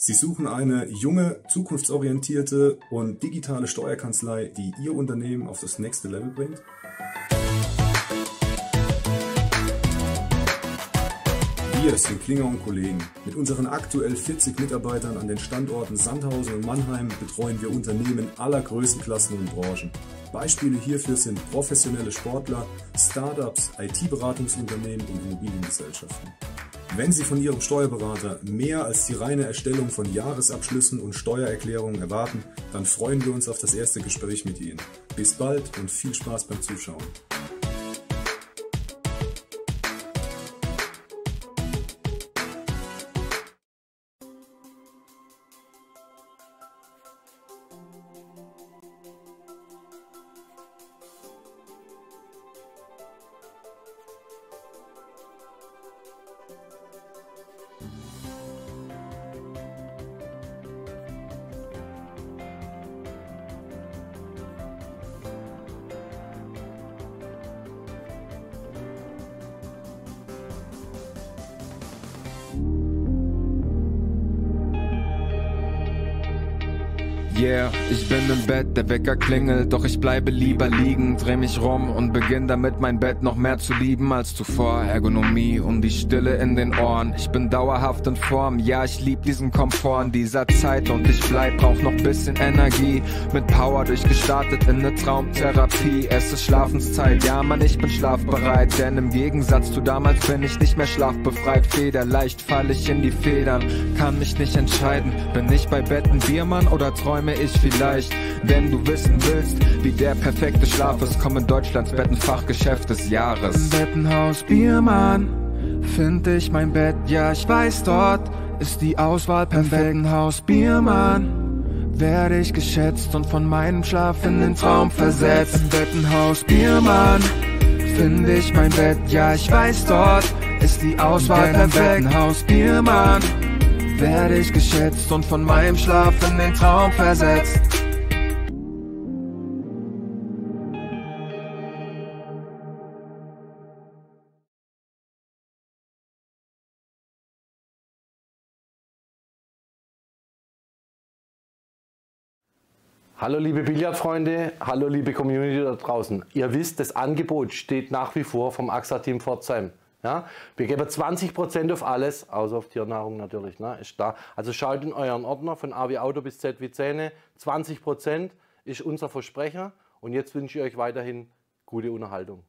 Sie suchen eine junge, zukunftsorientierte und digitale Steuerkanzlei, die Ihr Unternehmen auf das nächste Level bringt? Wir sind Klinger & Kollegen. Mit unseren aktuell 40 Mitarbeitern an den Standorten Sandhausen und Mannheim betreuen wir Unternehmen aller Größenklassen und Branchen. Beispiele hierfür sind professionelle Sportler, Startups, IT-Beratungsunternehmen und Immobiliengesellschaften. Wenn Sie von Ihrem Steuerberater mehr als die reine Erstellung von Jahresabschlüssen und Steuererklärungen erwarten, dann freuen wir uns auf das erste Gespräch mit Ihnen. Bis bald und viel Spaß beim Zuschauen. Yeah, ich bin im Bett, der Wecker klingelt, doch ich bleibe lieber liegen, dreh mich rum und beginn damit mein Bett noch mehr zu lieben als zuvor. Ergonomie und die Stille in den Ohren, ich bin dauerhaft in Form, ja ich lieb diesen Komfort in dieser Zeit und ich brauch noch bisschen Energie, mit Power durchgestartet in ne Traumtherapie. Es ist Schlafenszeit, ja Mann, ich bin schlafbereit, denn im Gegensatz zu damals bin ich nicht mehr schlafbefreit. Federleicht fall ich in die Federn, kann mich nicht entscheiden, bin ich bei Bett ein Biermann oder träume ich vielleicht? Wenn du wissen willst, wie der perfekte Schlaf ist, komm in Deutschlands Bettenfachgeschäft des Jahres. Im Bettenhaus Biermann find ich mein Bett, ja ich weiß, dort ist die Auswahl perfekt. Im Bettenhaus Biermann werde ich geschätzt und von meinem Schlaf in den Traum versetzt. Im Bettenhaus Biermann find ich mein Bett, ja ich weiß, dort ist die Auswahl perfekt. Im Bettenhaus Biermann werde ich geschätzt und von meinem Schlaf in den Traum versetzt. Hallo liebe Billardfreunde, hallo liebe Community da draußen. Ihr wisst, das Angebot steht nach wie vor vom AXA-Team Pforzheim. Ja, wir geben 20% auf alles, außer auf Tiernahrung natürlich, ne, ist da. Also schaut in euren Ordner von A wie Auto bis Z wie Zähne. 20% ist unser Versprecher und jetzt wünsche ich euch weiterhin gute Unterhaltung.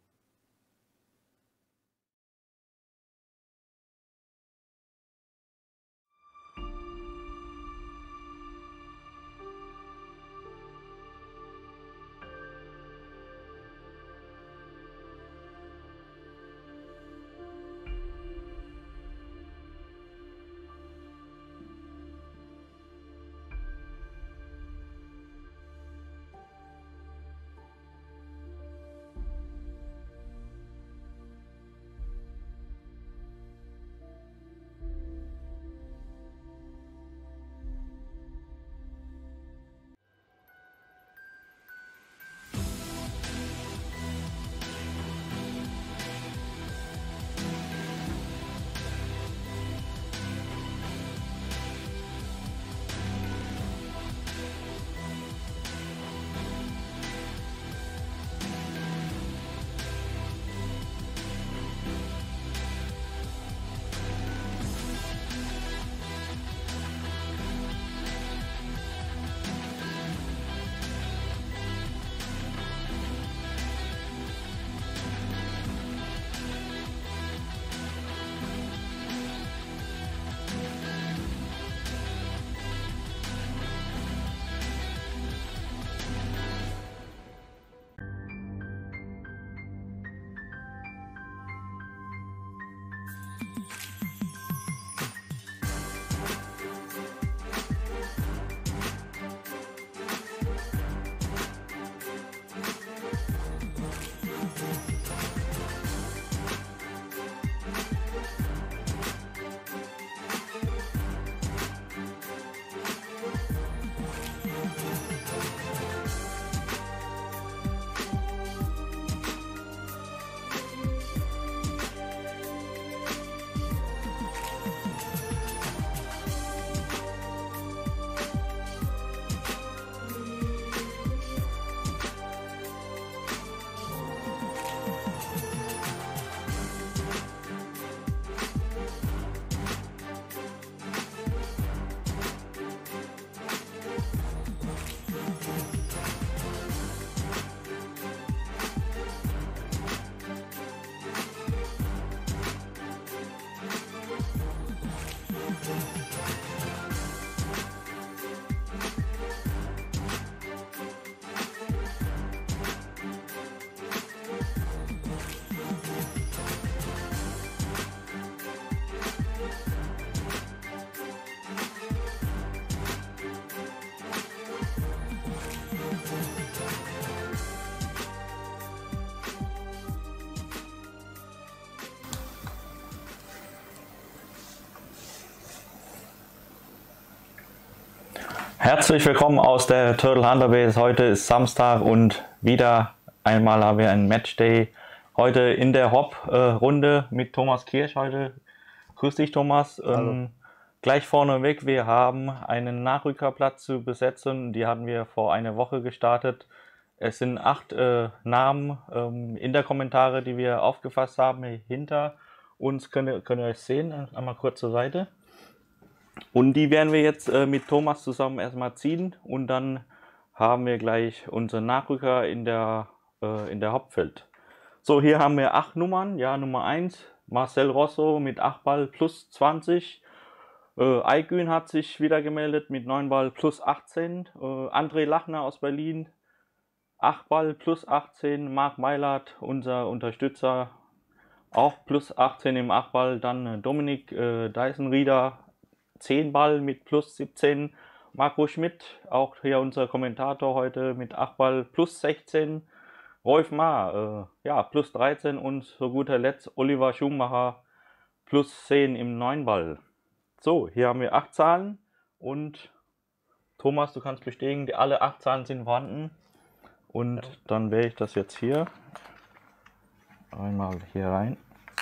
Herzlich willkommen aus der Turtle Hunter Base. Heute ist Samstag und wieder einmal haben wir einen Matchday. Heute in der Hop-Runde mit Thomas Kirsch heute. Grüß dich, Thomas. Gleich vorneweg, wir haben einen Nachrückerplatz zu besetzen. Die hatten wir vor einer Woche gestartet. Es sind 8 Namen in der Kommentare, die wir aufgefasst haben. Hinter uns könnt ihr euch sehen. Einmal kurz zur Seite. Und die werden wir jetzt mit Thomas zusammen erstmal ziehen und dann haben wir gleich unseren Nachrücker in der Hauptfeld. So, hier haben wir 8 Nummern. Ja, Nummer 1, Marcel Rosso mit 8 Ball plus 20. Aygün hat sich wieder gemeldet mit 9 Ball plus 18. André Lachner aus Berlin, 8 Ball plus 18. Marc Meilert, unser Unterstützer, auch plus 18 im 8 Ball. Dann Dominik Deisenrieder, 10 Ball mit plus 17. Marco Schmidt, auch hier unser Kommentator heute mit 8 Ball plus 16. Rolf Maar, ja, plus 13 und zu guter Letzt Oliver Schumacher plus 10 im 9 Ball. So, hier haben wir 8 Zahlen und Thomas, du kannst bestätigen, alle 8 Zahlen sind vorhanden. Und dann wähle ich das jetzt hier einmal hier rein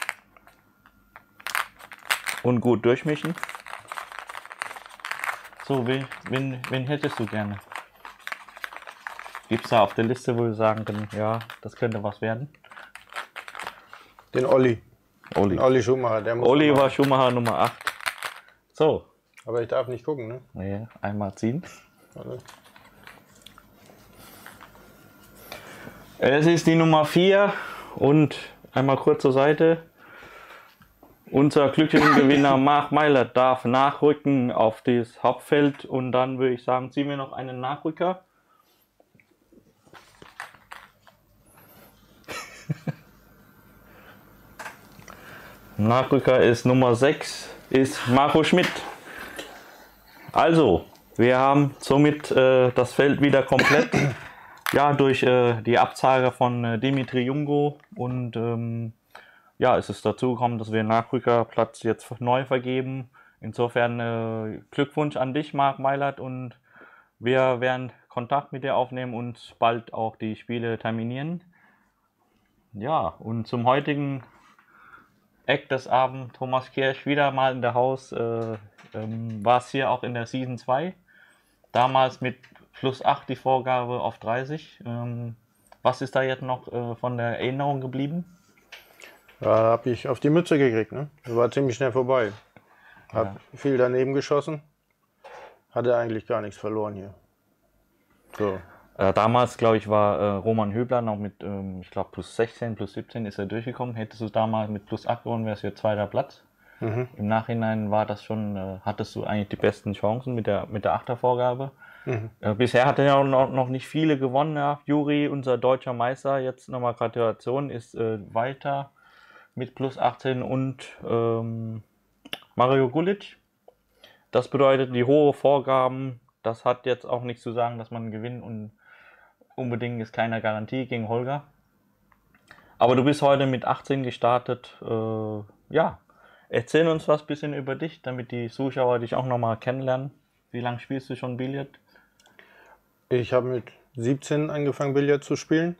und gut durchmischen. So, wen hättest du gerne? Gibt es da auf der Liste, wo wir sagen können, ja, das könnte was werden? Den Olli. Den Olli Schumacher. Der muss Oliver Schumacher Nummer 8. So. Aber ich darf nicht gucken, ne? Nee, einmal ziehen. Warte. Es ist die Nummer 4 und einmal kurz zur Seite. Unser Glücklichen-Gewinner Marc Meilert darf nachrücken auf das Hauptfeld und dann würde ich sagen, ziehen wir noch einen Nachrücker. Nachrücker ist Nummer 6, ist Marco Schmidt. Also, wir haben somit das Feld wieder komplett. Ja, durch die Absage von Dimitri Jungo und ja, es ist dazu gekommen, dass wir den Nachrückerplatz jetzt neu vergeben. Insofern Glückwunsch an dich, Marc Meilert, und wir werden Kontakt mit dir aufnehmen und bald auch die Spiele terminieren. Ja, und zum heutigen Eck des Abends, Thomas Kirsch wieder mal in der Haus, war es hier auch in der Season 2. Damals mit plus 8 die Vorgabe auf 30. Was ist da jetzt noch von der Erinnerung geblieben? Da habe ich auf die Mütze gekriegt, ne? Das war ziemlich schnell vorbei. Hab viel daneben geschossen. Hatte eigentlich gar nichts verloren hier. So. Damals, glaube ich, war Roman Höbler noch mit, ich glaube, plus 16, plus 17 ist er durchgekommen. Hättest du damals mit plus 8 gewonnen, wärst du jetzt 2. Platz. Im Nachhinein war das schon, hattest du eigentlich die besten Chancen mit der 8er Vorgabe. Bisher hat er ja noch nicht viele gewonnen. Ja. Juri, unser deutscher Meister, jetzt nochmal Gratulation, ist weiter mit plus 18 und Mario Gulic. Das bedeutet, die hohe Vorgaben, das hat jetzt auch nichts zu sagen, dass man gewinnt und unbedingt ist keine Garantie gegen Holger. Aber du bist heute mit 18 gestartet. Ja, erzähl uns was bisschen über dich, damit die Zuschauer dich auch nochmal kennenlernen. Wie lange spielst du schon Billard? Ich habe mit 17 angefangen Billard zu spielen.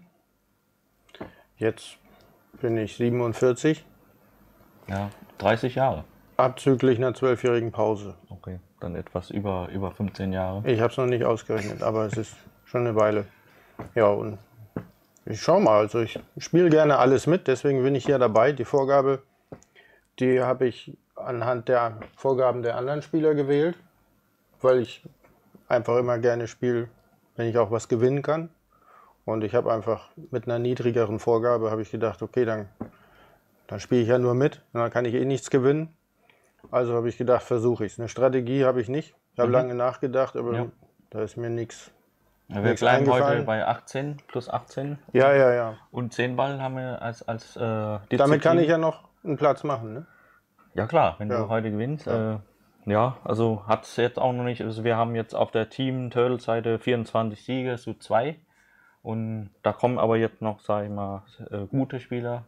Jetzt bin ich 47. Ja, 30 Jahre. Abzüglich einer 12-jährigen Pause. Okay, dann etwas über 15 Jahre. Ich habe es noch nicht ausgerechnet, aber es ist schon eine Weile. Ja, und ich schau mal, also ich spiele gerne alles mit, deswegen bin ich hier dabei. Die Vorgabe, die habe ich anhand der Vorgaben der anderen Spieler gewählt, weil ich einfach immer gerne spiele, wenn ich auch was gewinnen kann. Und ich habe einfach mit einer niedrigeren Vorgabe, habe ich gedacht, okay, dann spiele ich ja nur mit, und dann kann ich eh nichts gewinnen. Also habe ich gedacht, versuche ich es. Eine Strategie habe ich nicht. Ich habe lange nachgedacht, aber da ist mir nichts. Ja, wir bleiben heute bei 18, plus 18. Ja. Und 10 Ball haben wir als Disziplin. Damit kann ich ja noch einen Platz machen, ne? Ja klar, wenn du heute gewinnst. Ja, also hat es jetzt auch noch nicht. Also wir haben jetzt auf der Team Turtle-Seite 24 Siege zu 2. Und da kommen aber jetzt noch, sage ich mal, gute Spieler.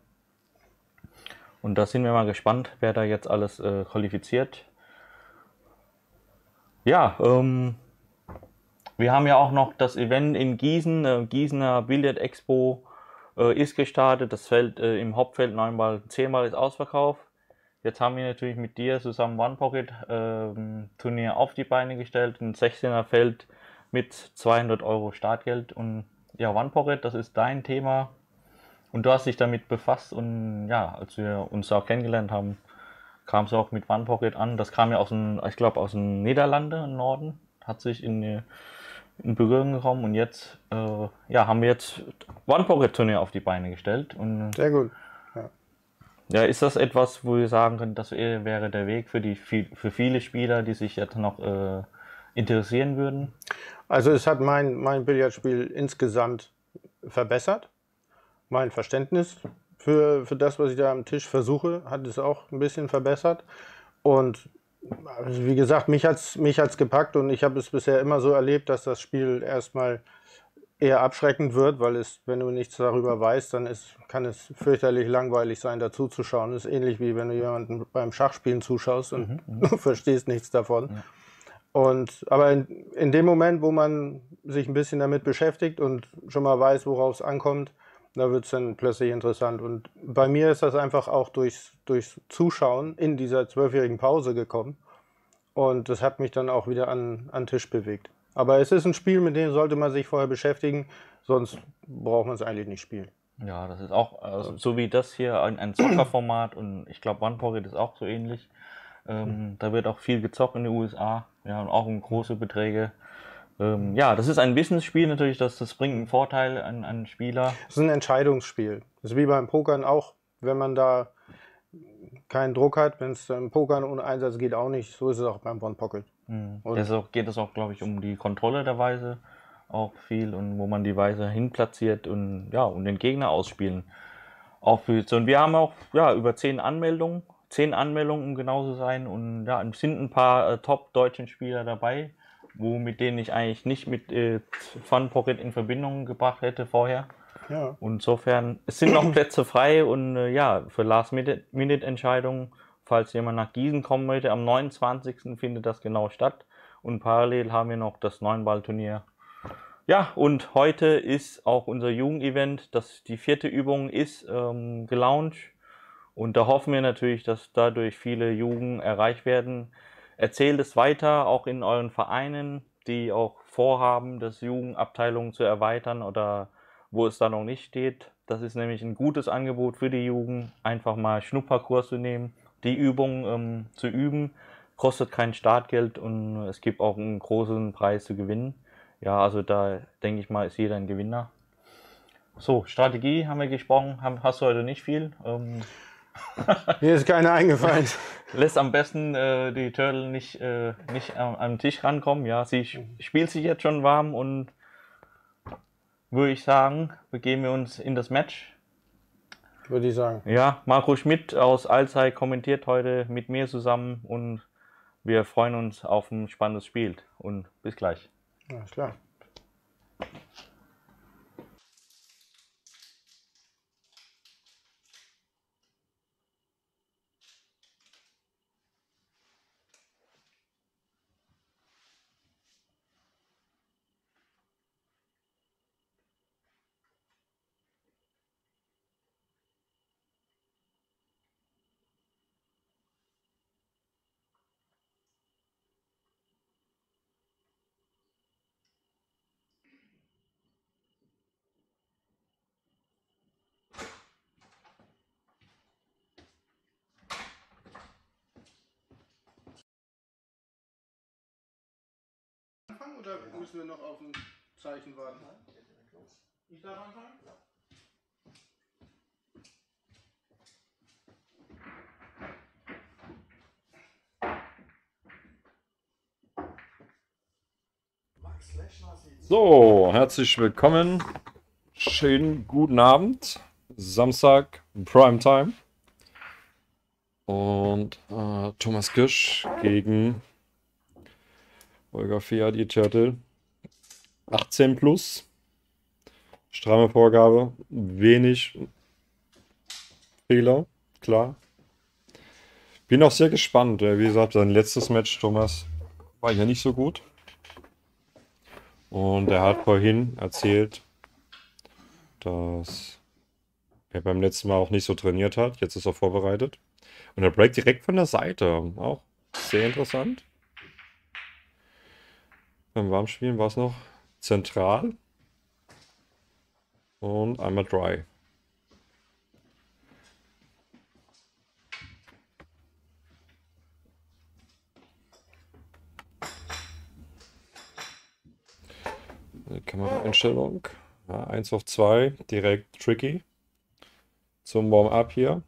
Und da sind wir mal gespannt, wer da jetzt alles qualifiziert. Ja, Wir haben ja auch noch das Event in Gießen, Gießener Billard Expo ist gestartet. Das Feld im Hauptfeld 9-Ball, 10-Ball ist ausverkauft. Jetzt haben wir natürlich mit dir zusammen One Pocket Turnier auf die Beine gestellt, ein 16er Feld mit 200 Euro Startgeld. Und ja, One Pocket, das ist dein Thema und du hast dich damit befasst. Und ja, als wir uns auch kennengelernt haben, kam es auch mit One Pocket an. Das kam ja ich glaube aus den Niederlanden im Norden, hat sich in Berührung gekommen und jetzt ja, haben wir jetzt One Pocket Turnier auf die Beine gestellt. Und Sehr gut. ja, ist das etwas, wo wir sagen können, das wäre der Weg für viele Spieler, die sich jetzt noch interessieren würden? Also es hat mein Billardspiel insgesamt verbessert. Mein Verständnis für das, was ich da am Tisch versuche, hat es auch ein bisschen verbessert. Und also wie gesagt, mich hat's gepackt und ich habe es bisher immer so erlebt, dass das Spiel erstmal eher abschreckend wird, weil wenn du nichts darüber weißt, dann kann es fürchterlich langweilig sein, dazu zu schauen. Das ist ähnlich wie wenn du jemanden beim Schachspielen zuschaust und du verstehst nichts davon. Ja. Aber in dem Moment, wo man sich ein bisschen damit beschäftigt und schon mal weiß, worauf es ankommt, da wird es dann plötzlich interessant. Und bei mir ist das einfach auch durchs Zuschauen in dieser 12-jährigen Pause gekommen. Und das hat mich dann auch wieder an den Tisch bewegt. Aber es ist ein Spiel, mit dem sollte man sich vorher beschäftigen, sonst braucht man es eigentlich nicht spielen. Ja, das ist auch, so wie das hier, ein Zockerformat und ich glaube One Pocket ist auch so ähnlich. Da wird auch viel gezockt in den USA, ja, und auch um große Beträge. Ja, das ist ein Wissensspiel natürlich, das bringt einen Vorteil an einen Spieler. Es ist ein Entscheidungsspiel. Das ist wie beim Pokern auch, wenn man da keinen Druck hat, wenn es im Pokern ohne Einsatz geht, auch nicht. So ist es auch beim One Pocket. Geht es auch, glaube ich, um die Kontrolle der Weise auch viel und wo man die Weise hinplatziert und ja, um den Gegner ausspielen. Auch für, und wir haben auch ja, über 10 Anmeldungen, um genau zu sein. Und ja, es sind ein paar top-deutschen Spieler dabei, mit denen ich eigentlich nicht mit Fun Pocket in Verbindung gebracht hätte vorher. Ja. Und insofern, es sind noch Plätze frei und ja, für Last-Minute-Entscheidungen, falls jemand nach Gießen kommen möchte, am 29. findet das genau statt. Und parallel haben wir noch das 9-Ball-Turnier. Ja, und heute ist auch unser Jugendevent, die 4. Übung ist gelauncht. Und da hoffen wir natürlich, dass dadurch viele Jugend erreicht werden. Erzählt es weiter, auch in euren Vereinen, die auch vorhaben, das Jugendabteilung zu erweitern oder wo es da noch nicht steht. Das ist nämlich ein gutes Angebot für die Jugend, einfach mal Schnupperkurs zu nehmen, die Übung zu üben, kostet kein Startgeld und es gibt auch einen großen Preis zu gewinnen. Ja, also da denke ich mal, ist jeder ein Gewinner. So, Strategie haben wir gesprochen, hast du heute nicht viel. Mir ist keine eingefallen. Lässt am besten die Turtle nicht am Tisch rankommen. Ja, sie spielt sich jetzt schon warm und würde ich sagen, begeben wir uns in das Match. Würde ich sagen. Ja, Marco Schmidt aus Alzey kommentiert heute mit mir zusammen und wir freuen uns auf ein spannendes Spiel und bis gleich. Alles klar. Oder müssen wir noch auf ein Zeichen warten? Ich darf anfangen? So, herzlich willkommen. Schönen guten Abend. Samstag, Primetime. Und Thomas Kirsch gegen Holger Fehr, die Turtle. 18 plus. Stramme Vorgabe. Wenig Fehler, klar. Bin auch sehr gespannt. Wie gesagt, sein letztes Match, Thomas, war ja nicht so gut. Und er hat vorhin erzählt, dass er beim letzten Mal auch nicht so trainiert hat. Jetzt ist er vorbereitet. Und er breakt direkt von der Seite. Auch sehr interessant. Beim Warmspielen war es noch zentral. Und einmal dry. Kameraeinstellung. Ja, 1 auf 2, direkt tricky. Zum Warm-up hier.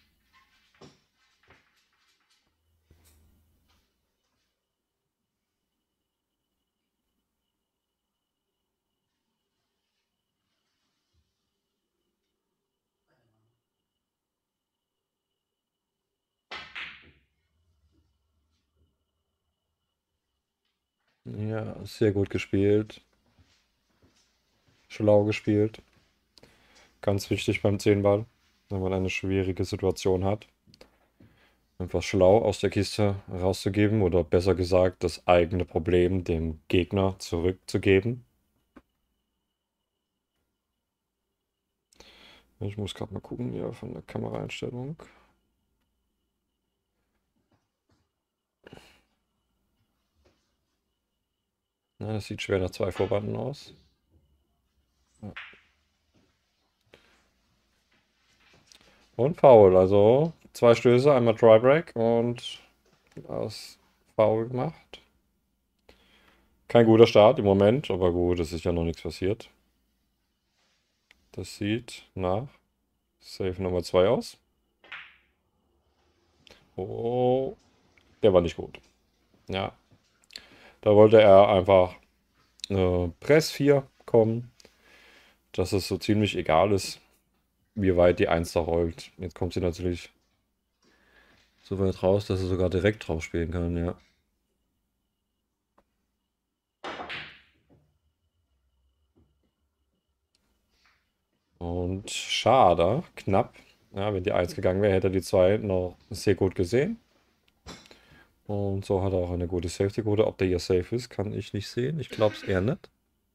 Ja, sehr gut gespielt. Schlau gespielt. Ganz wichtig beim 10-Ball, wenn man eine schwierige Situation hat. Einfach schlau aus der Kiste rauszugeben oder besser gesagt, das eigene Problem dem Gegner zurückzugeben. Ich muss gerade mal gucken hier von der Kameraeinstellung. Na, das sieht schwer nach 2 Vorbanden aus. Ja. Und Foul, also 2 Stöße, einmal Dry Break und das Foul gemacht. Kein guter Start im Moment, aber gut, es ist ja noch nichts passiert. Das sieht nach Save Nummer 2 aus. Oh, der war nicht gut. Ja, da wollte er einfach Press 4 kommen, dass es so ziemlich egal ist, wie weit die 1 da rollt. Jetzt kommt sie natürlich so weit raus, dass er sogar direkt drauf spielen kann, ja. Und schade, knapp. Ja, wenn die 1 gegangen wäre, hätte er die 2 noch sehr gut gesehen. Und so hat er auch eine gute Safety-Quote. Ob der hier safe ist, kann ich nicht sehen. Ich glaube es eher nicht.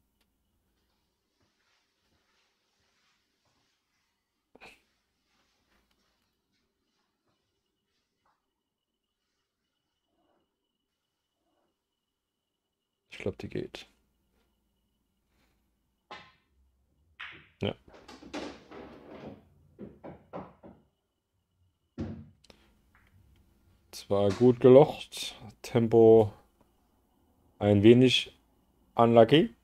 Ich glaube, die geht. Ja. Zwar gut gelocht, Tempo ein wenig unlucky.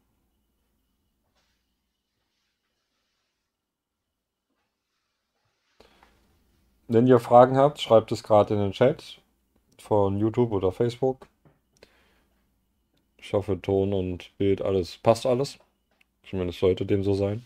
Wenn ihr Fragen habt, schreibt es gerade in den Chat von YouTube oder Facebook. Ich hoffe, Ton und Bild, alles passt alles. Zumindest sollte dem so sein.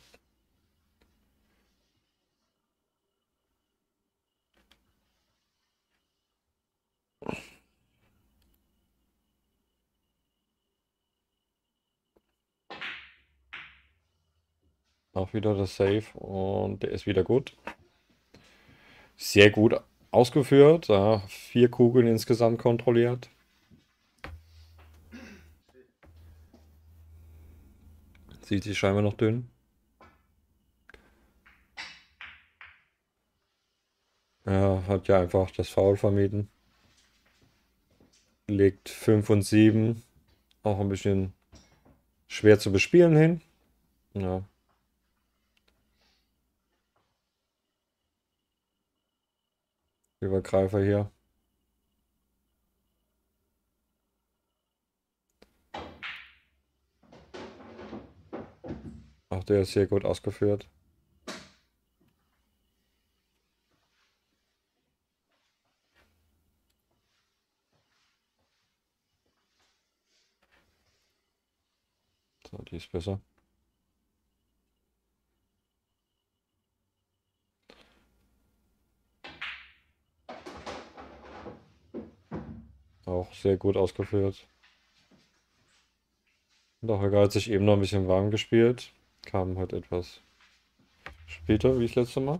Auch wieder das Save und der ist wieder gut. Sehr gut ausgeführt. Ja, 4 Kugeln insgesamt kontrolliert. Sieht sich scheinbar noch dünn. Ja, hat ja einfach das Foul vermieden. Legt 5 und 7. Auch ein bisschen schwer zu bespielen hin. Ja. Übergreifer hier. Auch der ist sehr gut ausgeführt. So, die ist besser. Auch sehr gut ausgeführt. Doch, hat sich eben noch ein bisschen warm gespielt. Kam halt etwas später, wie das letzte Mal.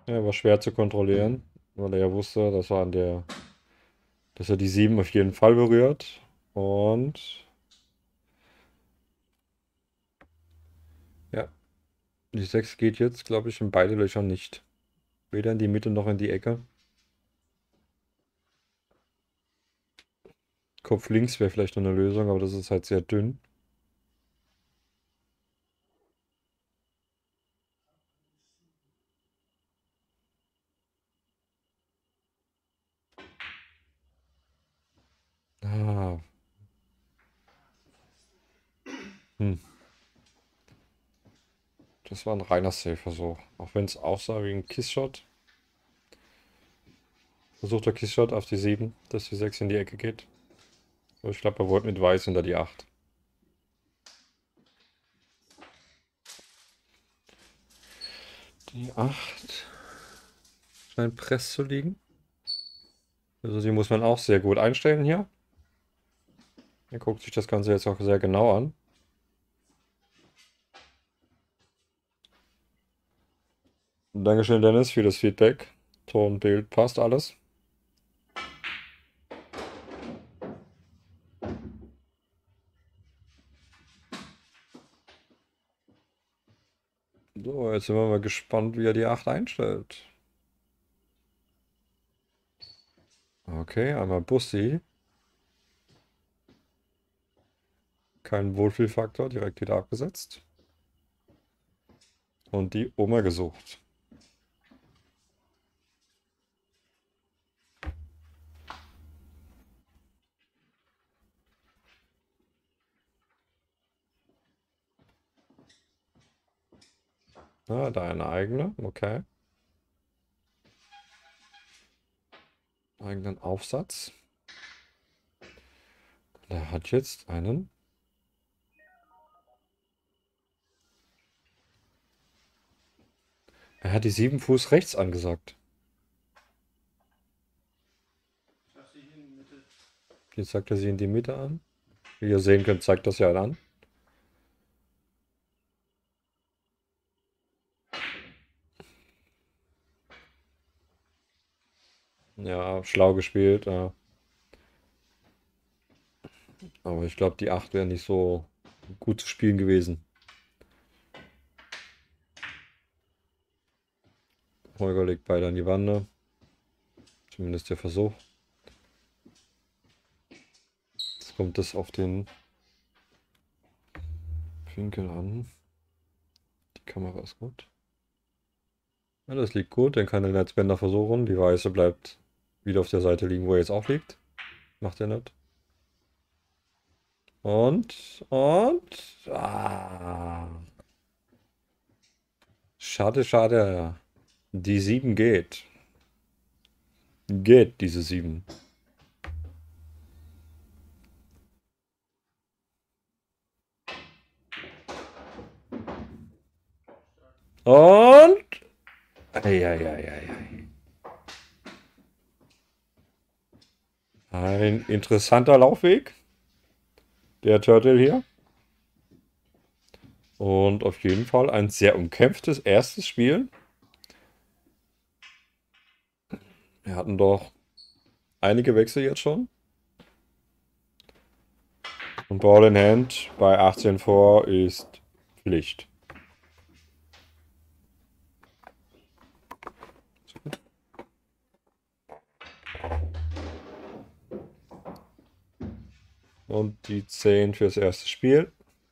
Ja, war schwer zu kontrollieren, weil er ja wusste, dass er die 7 auf jeden Fall berührt. Und ja, die 6 geht jetzt, glaube ich, in beide Löcher nicht. Weder in die Mitte noch in die Ecke. Kopf links wäre vielleicht noch eine Lösung, aber das ist halt sehr dünn. Ah. Das war ein reiner Safe-Versuch. Auch wenn es aussah wie ein Kiss-Shot. Versucht der Kiss-Shot auf die 7, dass die 6 in die Ecke geht. Aber ich glaube, er wollte mit Weiß hinter die 8. Die 8 scheint Press zu liegen. Also die muss man auch sehr gut einstellen hier. Er guckt sich das Ganze jetzt auch sehr genau an. Dankeschön, Dennis, für das Feedback. Ton, Bild, passt alles. So, jetzt sind wir mal gespannt, wie er die 8 einstellt. Okay, einmal Bussi. Kein Wohlfühlfaktor, direkt wieder abgesetzt. Und die Oma gesucht. Ah, da eine eigene, okay. Eigenen Aufsatz. Der hat jetzt einen. Er hat die 7 Fuß rechts angesagt. Jetzt sagt er sie in die Mitte an. Wie ihr sehen könnt, zeigt das ja an. Ja, schlau gespielt. Ja. Aber ich glaube, die 8 wäre nicht so gut zu spielen gewesen. Holger legt beide an die Wand. Zumindest der Versuch. Jetzt kommt es auf den Winkel an. Die Kamera ist gut. Ja, das liegt gut. Den kann der Netzbänder versuchen. Die Weiße bleibt wieder auf der Seite liegen, wo er jetzt auch liegt. Macht er nicht. Und. Ah. Schade, schade. Die 7 geht. Geht, diese 7. Und. Eieieiei. Ein interessanter Laufweg. Der Turtle hier. Und auf jeden Fall ein sehr umkämpftes erstes Spiel. Wir hatten doch einige Wechsel jetzt schon. Und Ball in Hand bei 18 vor ist Pflicht. Und die 10 fürs erste Spiel.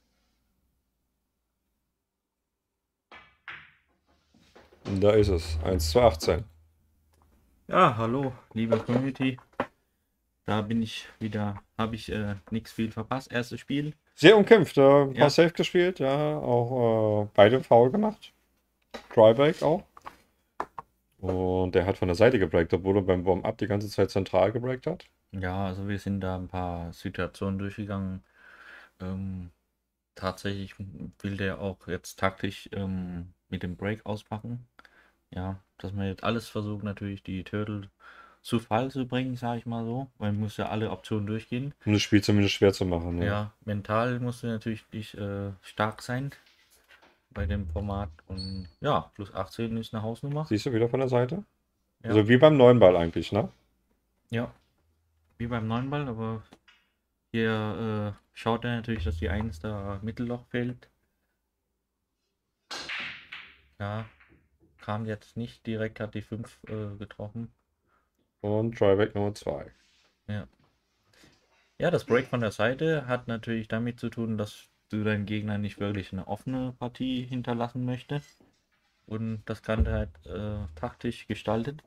Und da ist es. 1:18. Ja, hallo, liebe Community. Da bin ich wieder, habe ich nichts viel verpasst. Erstes Spiel. Sehr umkämpft. Ein paar Ja. Safe gespielt. Ja, auch beide faul gemacht. Trybreak auch. Und der hat von der Seite gebreakt, obwohl er beim Warm-Up die ganze Zeit zentral gebreakt hat. Ja, also wir sind da ein paar Situationen durchgegangen. Tatsächlich will der auch jetzt taktisch mit dem Break auspacken. Ja, dass man jetzt alles versucht, natürlich die Turtle zu Fall zu bringen, sage ich mal so. Weil man muss ja alle Optionen durchgehen. Um das Spiel zumindest schwer zu machen. Ja. Ja, mental musst du natürlich stark sein. bei dem Format. Und ja, plus 18 ist eine Hausnummer. Siehst du wieder von der Seite? Ja. Also wie beim neuen Ball eigentlich, ne? Ja, wie beim neuen Ball, aber hier schaut er natürlich, dass die 1 da Mittelloch fällt. Ja, kam jetzt nicht direkt, hat die 5 getroffen. Und Tryback Nummer 2. Ja. Ja, das Break von der Seite hat natürlich damit zu tun, dass du deinen Gegner nicht wirklich eine offene Partie hinterlassen möchtest. Und das Ganze halt taktisch gestaltet.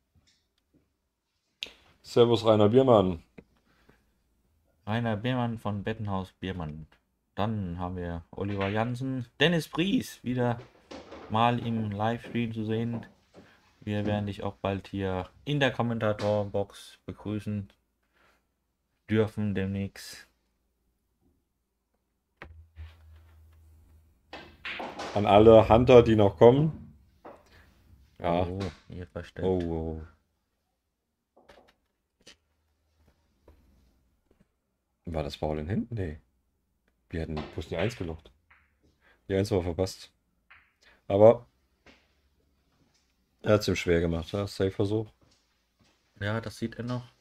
Servus Rainer Biermann. Rainer Biermann von Bettenhaus Biermann. Dann haben wir Oliver Jansen, Dennis Pries wieder mal im Livestream zu sehen. Wir werden dich auch bald hier in der Kommentarbox begrüßen dürfen demnächst. An alle Hunter, die noch kommen. Ja. Oh, ihr versteht. Oh. War das Foul in hinten? Nee. Wir hatten bloß die 1 gelocht. Die 1 war verpasst. Aber er hat es ihm schwer gemacht, ja? Safe-Versuch. Ja, das sieht er noch.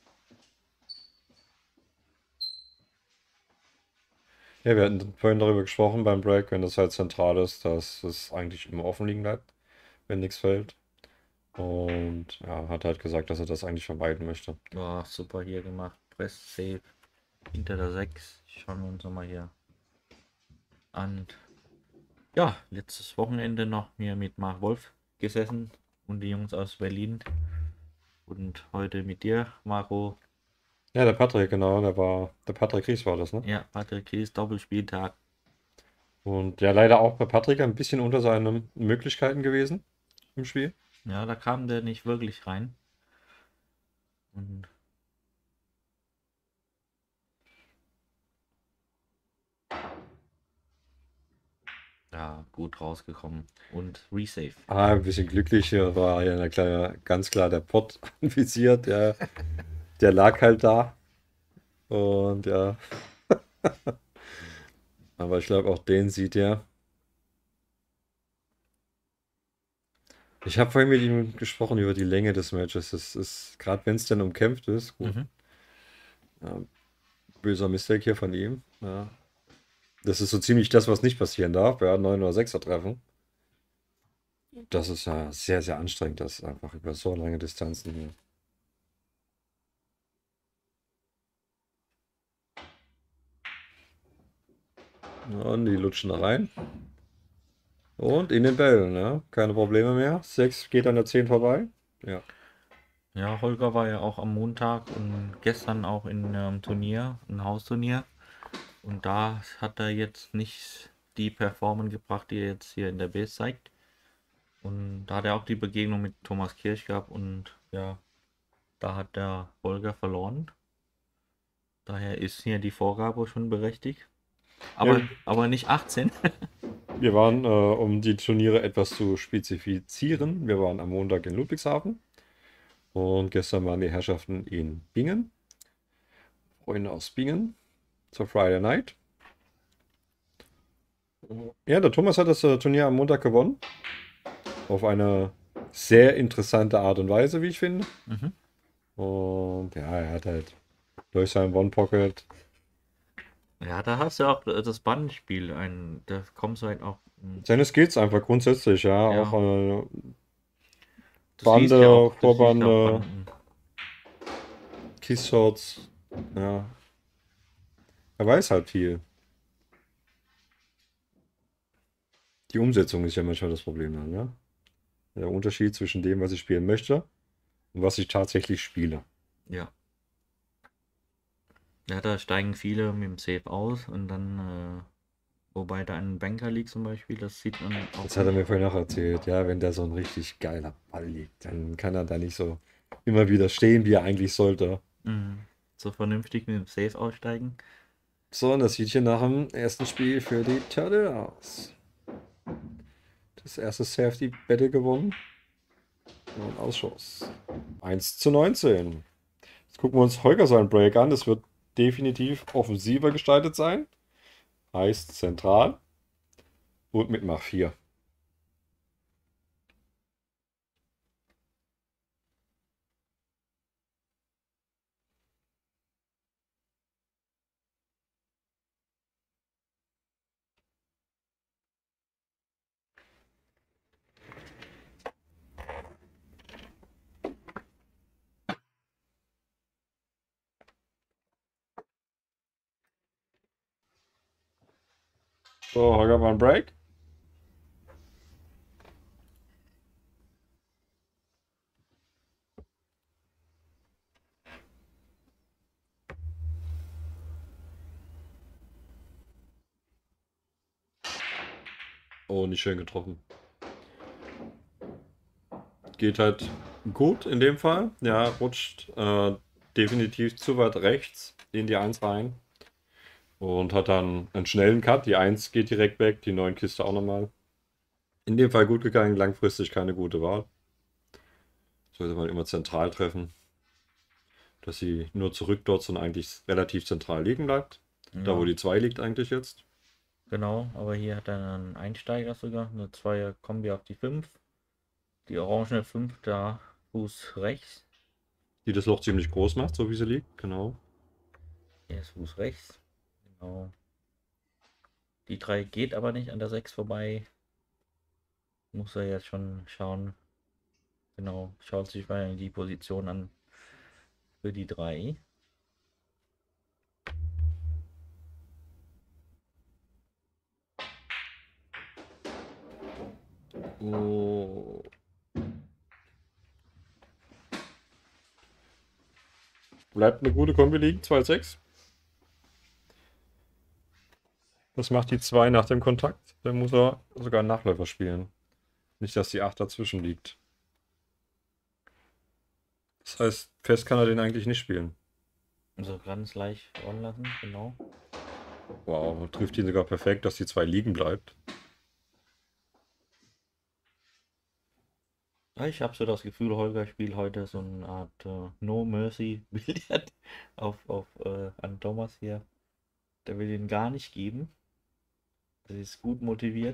Ja, wir hatten vorhin darüber gesprochen beim Break, wenn das halt zentral ist, dass es eigentlich immer offen liegen bleibt, wenn nichts fällt. Und ja, hat halt gesagt, dass er das eigentlich vermeiden möchte. Boah, super hier gemacht. Press Safe hinter der 6. Schauen wir uns nochmal hier an. Ja, letztes Wochenende noch hier mit Marc Wolf gesessen und die Jungs aus Berlin. Und heute mit dir, Marco. Ja, der Patrick, genau, der Patrick Ries war das, ne? Ja, Patrick Ries, Doppelspieltag. Und ja, leider auch bei Patrick ein bisschen unter seinen Möglichkeiten gewesen im Spiel. Ja, da kam der nicht wirklich rein. Und ja, gut rausgekommen. Und Resave. Ein bisschen glücklich, hier war ja ganz klar der Pott anvisiert, der lag halt da. Und ja. Aber ich glaube, auch den sieht er. Ich habe vorhin mit ihm gesprochen über die Länge des Matches. Es ist, gerade wenn es dann umkämpft ist, gut. Ja, böser Mistake hier von ihm. Ja. Das ist so ziemlich das, was nicht passieren darf. Ja, 9 oder 6er treffen. Das ist ja sehr, sehr anstrengend, das einfach über so lange Distanzen hier. Und die lutschen da rein. Und in den Bällen, ja. Keine Probleme mehr. 6 geht an der 10 vorbei. Ja. Ja, Holger war ja auch am Montag und gestern auch in einem Turnier, ein Hausturnier. Und da hat er jetzt nicht die Performance gebracht, die er jetzt hier in der Base zeigt. Und da hat er auch die Begegnung mit Thomas Kirch gehabt und ja, da hat der Holger verloren. Daher ist hier die Vorgabe schon berechtigt. Aber nicht 18. Wir waren, um die Turniere etwas zu spezifizieren, wir waren am Montag in Ludwigshafen und gestern waren die Herrschaften in Bingen. Freunde aus Bingen zur Friday Night. Ja, der Thomas hat das Turnier am Montag gewonnen. Auf eine sehr interessante Art und Weise, wie ich finde. Und ja, er hat halt durch seinen One-Pocket. Ja, da hast du auch das Bandspiel. Da kommst du halt auch. Seine Skills einfach grundsätzlich, ja. Ja. Auch Du Bande, siehst ja auch- du siehst Vorbande, auch Banden. Kiss-Shots. Ja. Er weiß halt viel. Die Umsetzung ist ja manchmal das Problem dann, ja. Der Unterschied zwischen dem, was ich spielen möchte und was ich tatsächlich spiele. Ja. Ja, da steigen viele mit dem Safe aus und dann, wobei da ein Banker liegt zum Beispiel, das sieht man auch. Das hat er mir vorhin auch erzählt, ja, wenn da so ein richtig geiler Ball liegt, dann kann er da nicht so immer wieder stehen, wie er eigentlich sollte. So vernünftig mit dem Safe aussteigen. So, und das sieht hier nach dem ersten Spiel für die Turtle aus. Das erste Safety Battle gewonnen. Und Ausschuss. 1:19. Jetzt gucken wir uns Holger seinen Break an. Das wird definitiv offensiver gestaltet sein. Heißt zentral. Und mit Mach 4. So, Holger, mal ein Break. Oh, nicht schön getroffen. Geht halt gut in dem Fall. Ja, rutscht definitiv zu weit rechts in die 1 rein. Und hat dann einen schnellen Cut. Die 1 geht direkt weg, die 9 Kiste auch nochmal. In dem Fall gut gegangen, langfristig keine gute Wahl. Sollte man immer zentral treffen. Dass sie nur zurück dort und eigentlich relativ zentral liegen bleibt. Ja. Da wo die 2 liegt eigentlich jetzt. Genau, aber hier hat er einen Einsteiger sogar, eine 2er Kombi auf die 5. Die orangene 5 da, Fuß rechts. Die das Loch ziemlich groß macht, so wie sie liegt, genau. Hier ist Fuß rechts. Genau. Die 3 geht aber nicht an der 6 vorbei. Muss er jetzt schon schauen. Genau, schaut sich mal die Position an für die 3. Oh. Bleibt eine gute Kombi liegen, 2-6. Was macht die 2 nach dem Kontakt? Dann muss er sogar einen Nachläufer spielen. Nicht, dass die 8 dazwischen liegt. Das heißt, fest kann er den eigentlich nicht spielen. So ganz leicht on lassen, genau. Wow, trifft ihn sogar perfekt, dass die 2 liegen bleibt. Ja, ich habe so das Gefühl, Holger spielt heute so eine Art No Mercy Billard an Thomas hier. Der will ihn gar nicht geben. Das ist gut motiviert.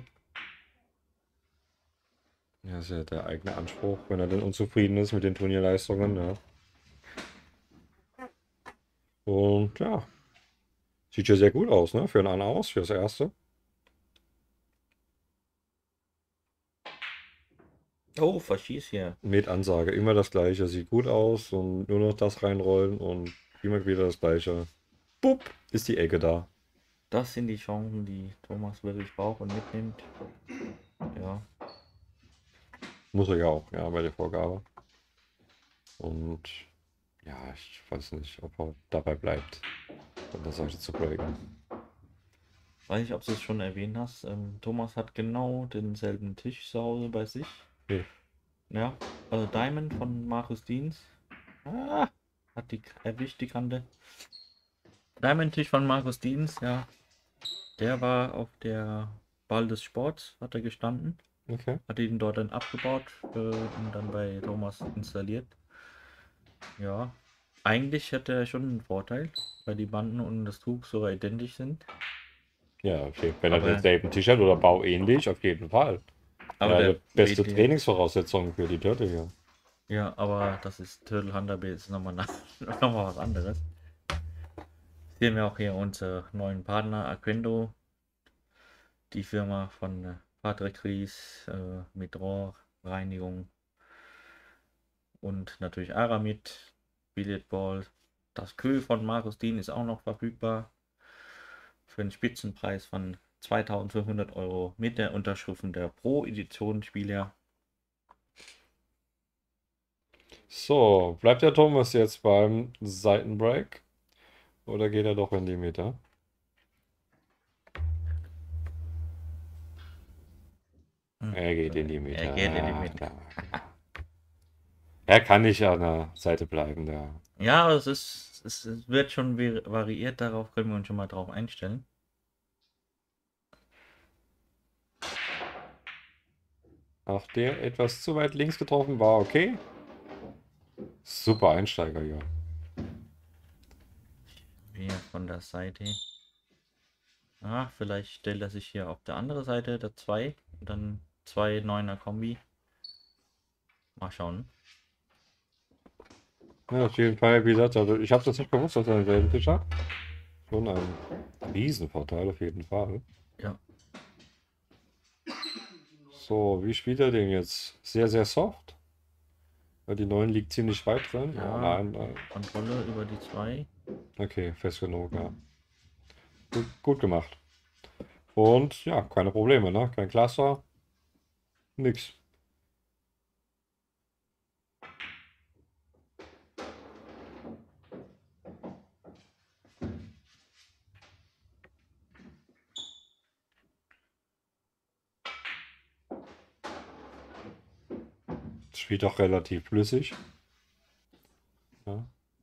Ja, ist ja der eigene Anspruch, wenn er denn unzufrieden ist mit den Turnierleistungen. Ja. Und ja, sieht ja sehr gut aus, ne? Für einen Aus, für das erste. Oh, verschieß hier. Mit Ansage, immer das gleiche, sieht gut aus und nur noch das reinrollen und immer wieder das gleiche. Bupp, ist die Ecke da. Das sind die Chancen, die Thomas wirklich braucht und mitnimmt. Ja. Muss er ja auch, ja, bei der Vorgabe. Und ja, ich weiß nicht, ob er dabei bleibt, von der Seite zu breaken. Weiß nicht, ob du es schon erwähnt hast. Thomas hat genau denselben Tisch zu Hause bei sich. Okay. Ja, also Diamond von Markus Dienz. Hat die erwischt, die Kante. Diamond-Tisch von Markus Dienz, ja. Der war auf der Ball des Sports, hat er gestanden. Okay. Hat ihn dort dann abgebaut und dann bei Thomas installiert. Ja, eigentlich hätte er schon einen Vorteil, weil die Banden und das Tuch sogar identisch sind. Ja, okay. Wenn er Aber- denselben Tisch hat oder bauähnlich, auf jeden Fall. Aber ja, der die beste BT Trainingsvoraussetzung für die Turtle hier. Ja, aber das ist Turtle Hunter Base, ist nochmal noch mal was anderes. Sehen wir auch hier unsere neuen Partner Aquendo, die Firma von Patrick Ries mit Rohrreinigung und natürlich Aramid, Billiard Ball. Das Kühl von Markus Dien ist auch noch verfügbar für einen Spitzenpreis von 2.500 € mit der Unterschrift der Pro-Edition-Spieler. So, bleibt der Thomas jetzt beim Seitenbreak? Oder geht er doch in die Meter? Er geht in die Meter. Er geht in die Ah, Mitte. klar. Er kann nicht an der Seite bleiben, da. Ja, es wird schon variiert, darauf können wir uns schon mal drauf einstellen. Auch der etwas zu weit links getroffen war, okay. Super Einsteiger, ja. Hier von der Seite. Ah, vielleicht stellt er sich hier auf der anderen Seite der 2 und dann 2 9er Kombi. Mal schauen. Ja, auf jeden Fall, wie gesagt, also ich habe das nicht gewusst, dass er denselben Tisch hat. Schon ein Riesenvorteil auf jeden Fall. Ja. So, wie spielt er den jetzt? Sehr, sehr soft. Weil die 9 liegt ziemlich weit drin. Ja. Oh nein, nein. Kontrolle über die 2. Okay, fest genug, ja. Gut gemacht. Und ja, keine Probleme, ne? Kein Cluster. Nix. Spielt auch relativ flüssig. Ja.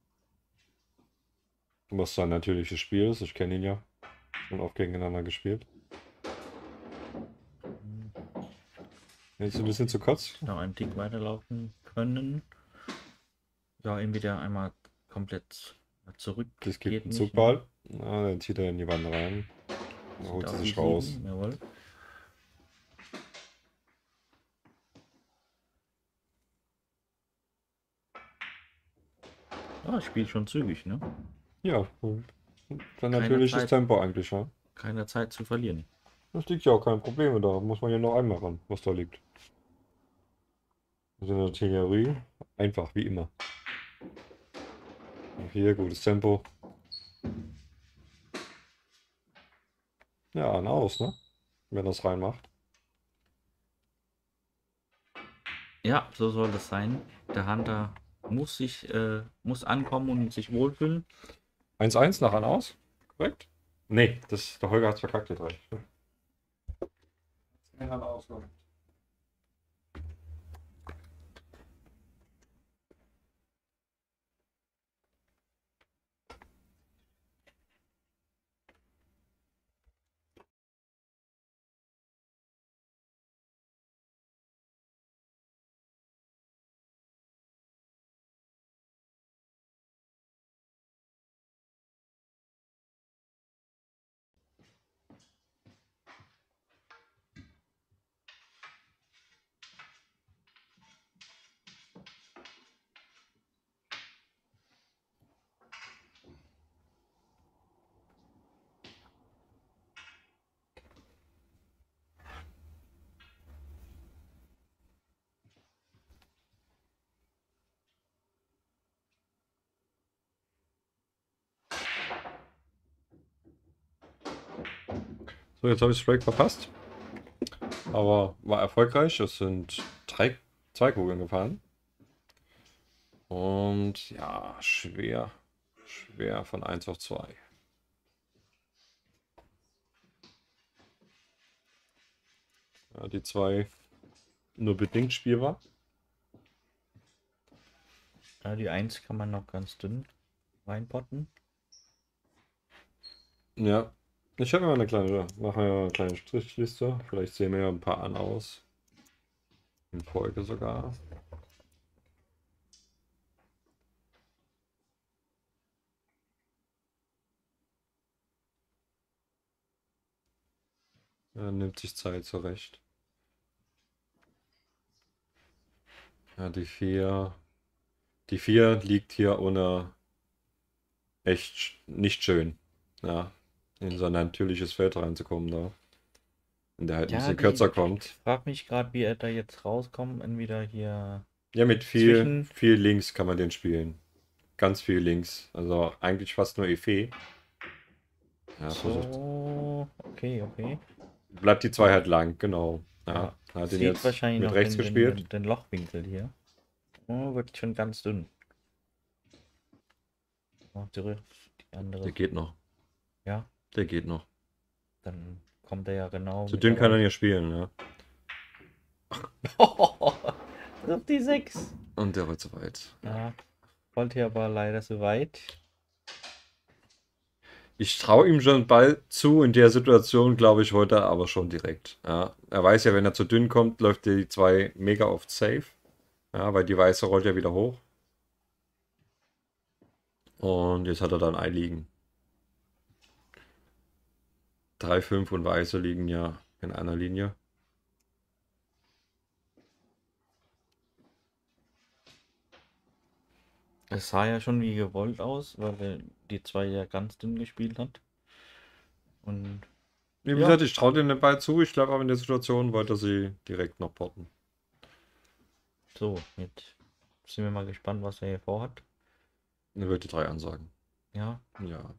Was sein natürliches Spiel ist. Ich kenne ihn ja. Schon oft gegeneinander gespielt. Jetzt ein bisschen zu kurz. Noch einen Tick weiterlaufen können. Ja, entweder einmal komplett zurück. Das gibt einen nicht, Zugball. Na, dann zieht er in die Wand rein. Dann holt sie sich raus. 7, jawohl. Ah, spielt schon zügig, ne? Ja, dann Keine natürliches Zeit. Tempo eigentlich, ja. Keine Zeit zu verlieren. Das liegt ja auch kein Problem da. Muss man ja noch einmachen, was da liegt. Also in der Artillerie einfach wie immer. Auch hier gutes Tempo. Ja, ein Aus, ne? Wenn das reinmacht. Ja, so soll es sein. Der Hunter muss ankommen und sich wohlfühlen. 1-1 nach ein Aus. Korrekt? Nee, der Holger hat es verkackt, der 3. Er hat ausgeholt. So, jetzt habe ich das Break verpasst. Aber war erfolgreich. Es sind zwei Kugeln gefahren. Und ja, schwer von 1 auf 2. Ja, die 2 nur bedingt spielbar. Ja, die 1 kann man noch ganz dünn reinpotten. Ja, ich habe mal mache ja eine kleine Strichliste. Vielleicht sehen wir ja ein paar an aus. In Folge sogar. Er nimmt sich Zeit zurecht. Ja, die 4. Die 4 liegt hier ohne echt nicht schön. Ja, in so ein natürliches Feld reinzukommen da. In der halt ein bisschen kürzer kommt. Ich frage mich gerade, wie er da jetzt rauskommt. Entweder hier. Ja, mit viel links kann man den spielen. Ganz viel links. Also eigentlich fast nur Effet. Ja, so, okay. Bleibt die 2 halt lang, genau. Ja, hat den Sieht jetzt wahrscheinlich mit noch rechts gespielt. den Lochwinkel hier. Oh, wird schon ganz dünn. Oh, die andere. Der geht noch. Ja, Der geht noch. dann kommt er ja genau. Zu dünn kann er ja spielen, ja. Trifft die 6. Und der war zu weit. Ja, wollte aber leider so weit. Ich traue ihm schon bald zu, in der Situation glaube ich heute aber schon direkt. Ja, er weiß ja, wenn er zu dünn kommt, läuft die 2 mega oft safe. Ja, weil die weiße rollt ja wieder hoch. Und jetzt hat er dann ein liegen. 3, 5 und Weiße liegen ja in einer Linie. Es sah ja schon wie gewollt aus, weil er die 2 ja ganz dünn gespielt hat. Und Wie Ja. gesagt, ich traue dem den Ball zu. Ich glaube aber in der Situation wollte sie direkt noch potten. so, jetzt sind wir mal gespannt, was er hier vorhat. Er wird die 3 ansagen. Ja. Ja.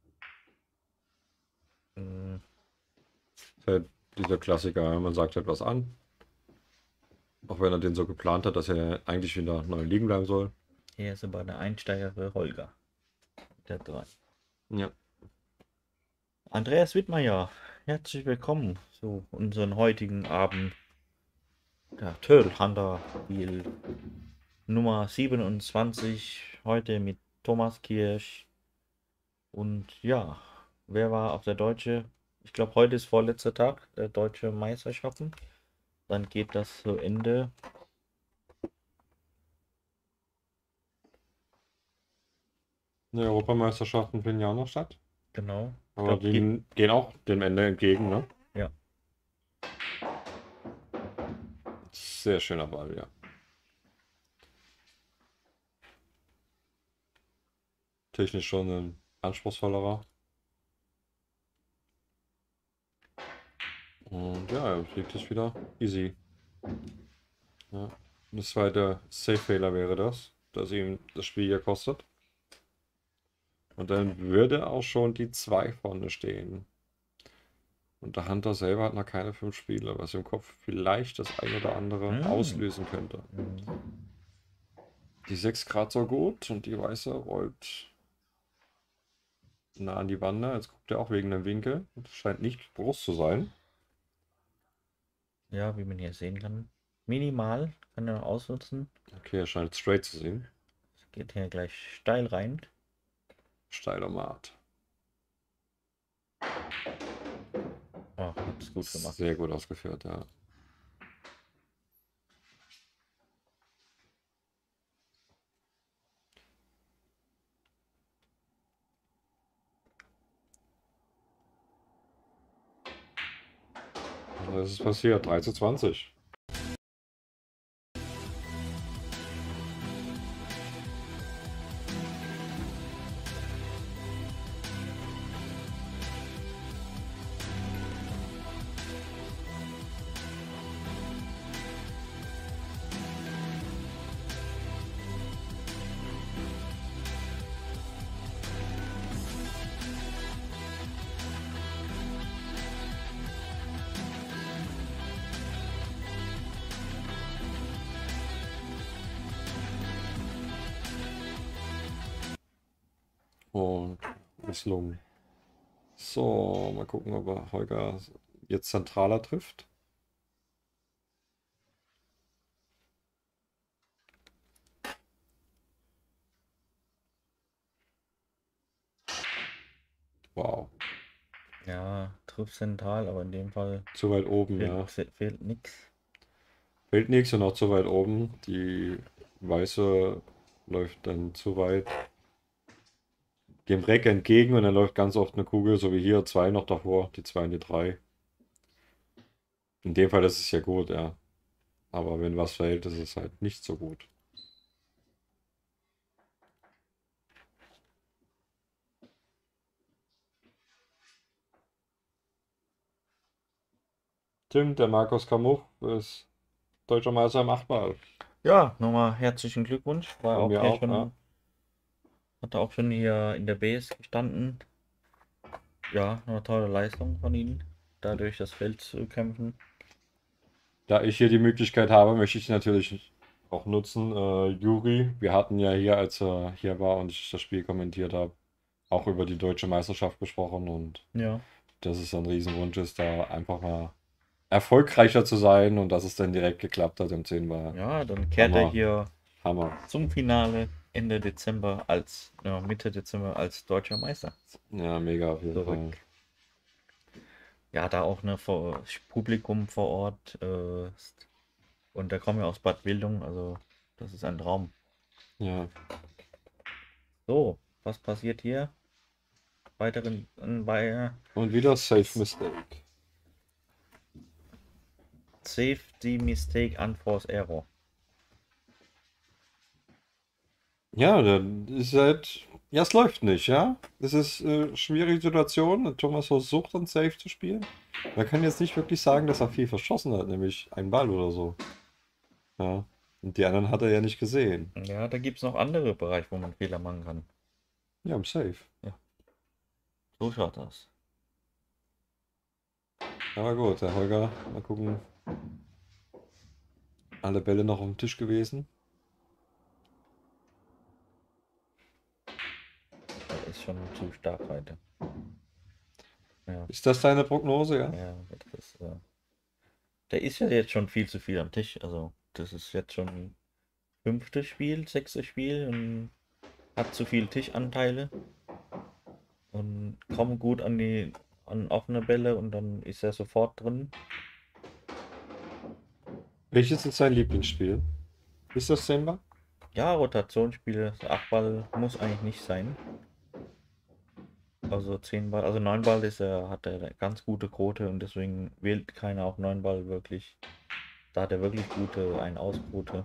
äh, Ist halt dieser Klassiker, man sagt etwas an. Auch wenn er den so geplant hat, dass er eigentlich wieder neu liegen bleiben soll. Hier ist aber der Einsteiger Holger. Der 3. Ja. Andreas Wittmeier, herzlich willkommen zu unserem heutigen Abend. Der Turtle Hunter Spiel Nummer 27. Heute mit Thomas Kirsch. Und ja, wer war auf der deutsche? Ich glaube, heute ist vorletzter Tag der deutsche Meisterschaften. Dann geht das zu Ende. Die Europameisterschaften finden ja auch noch statt. Genau. Aber glaub, die gehen auch dem Ende entgegen, ne? Ja. Sehr schöner Ball, ja. Technisch schon ein anspruchsvollerer. Und ja, er fliegt es wieder easy. Ja. Das zweite Safe-Fehler wäre das ihm das Spiel hier kostet. Und dann würde auch schon die 2 vorne stehen. Und der Hunter selber hat noch keine 5 Spiele, was im Kopf vielleicht das ein oder andere auslösen könnte. Die 6 Grad so gut und die Weiße rollt nah an die Wand. Jetzt guckt er auch wegen dem Winkel. Das scheint nicht groß zu sein. Ja, wie man hier sehen kann. Minimal kann er noch ausnutzen. Okay, er scheint straight zu sehen. Es geht hier gleich steil rein. Steiler Mat. Oh, hat's gut gemacht. Sehr gut ausgeführt, ja. Was ist passiert? 3:20. Und misslungen. So, mal gucken, ob er Holger jetzt zentraler trifft. Wow. Ja, trifft zentral, aber in dem Fall Zu weit oben, ja. fehlt nichts. Fehlt nichts und auch zu weit oben. Die Weiße läuft dann zu weit dem Reck entgegen und dann läuft ganz oft eine Kugel, so wie hier, 2 noch davor, die 2 und die 3. In dem Fall ist es ja gut, ja. Aber wenn was fällt, ist es halt nicht so gut. Tim, der Markus Kamuch ist deutscher Meister im Achtball. Ja, nochmal herzlichen Glückwunsch. War Von auch mir hier auch, schon, ja. hat auch schon hier in der Base gestanden. Ja, eine tolle Leistung von Ihnen, da durch das Feld zu kämpfen. Da ich hier die Möglichkeit habe, möchte ich natürlich auch nutzen. Juri, wir hatten ja hier, als er hier war und ich das Spiel kommentiert habe, auch über die deutsche Meisterschaft gesprochen und Ja. dass es ein Riesenwunsch ist, da einfach mal erfolgreicher zu sein und dass es dann direkt geklappt hat im 10 war. Ja, dann kehrt er Hammer. hier Hammer. zum Finale Ende Dezember Mitte Dezember als deutscher Meister Ja, mega auf jeden Fall. zurück. Ja, da auch Publikum vor Ort ist. Und da kommen wir aus Bad Wildung, also das ist ein Traum. Ja. So, was passiert hier? weiteren bei Und wieder Safe Mistake. Safety Mistake Unforced Error. Ja, dann ist halt. Ja, es läuft nicht, ja. Es ist schwierige Situation. Thomas versucht dann safe zu spielen. Man kann jetzt nicht wirklich sagen, dass er viel verschossen hat, nämlich einen Ball oder so. Ja. Und die anderen hat er ja nicht gesehen. Ja, da gibt es noch andere Bereiche, wo man Fehler machen kann. Ja, im Safe. So schaut das. Aber gut, der Holger, mal gucken. Alle Bälle noch auf dem Tisch gewesen. Der ist schon zu stark heute. Ja, Ist das deine Prognose, ja? ja, das ist, der ist ja jetzt schon viel zu viel am Tisch. Also, das ist jetzt schon 5. Spiel, 6. Spiel und hat zu viele Tischanteile und kommt gut an offene Bälle und dann ist er sofort drin. Welches ist sein Lieblingsspiel? Ist das Semba? Ja, Rotationsspiele, 8 Ball muss eigentlich nicht sein. Also 10 Ball, also 9 Ball hat er eine ganz gute Quote und deswegen wählt keiner auch 9 Ball wirklich. Da hat er wirklich gute Ein-Aus-Quote.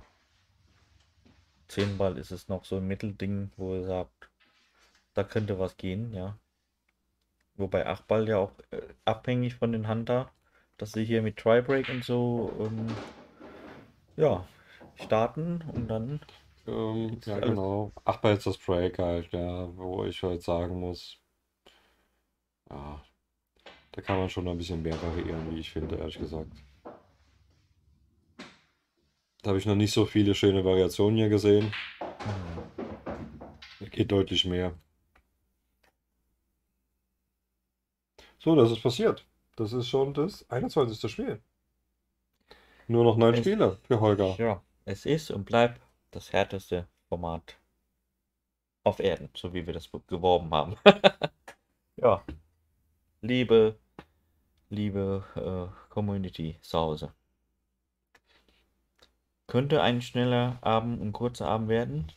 10 Ball ist es noch so ein Mittelding, wo er sagt, da könnte was gehen, ja. Wobei 8 Ball ja auch abhängig von den Hunter, dass sie hier mit Try-Break und so ja, starten und dann Ja, genau. Ach, bei jetzt das Break halt, ja, wo ich halt sagen muss, ja, da kann man schon ein bisschen mehr variieren, wie ich finde, ehrlich gesagt. Da habe ich noch nicht so viele schöne Variationen hier gesehen. Es geht deutlich mehr. So, das ist passiert. Das ist schon das 21. Spiel. Nur noch 9 Spiele für Holger. ja, es ist und bleibt das härteste Format auf Erden, so wie wir das geworben haben. Ja, liebe Community zu Hause. Könnte ein schneller Abend, ein kurzer Abend werden.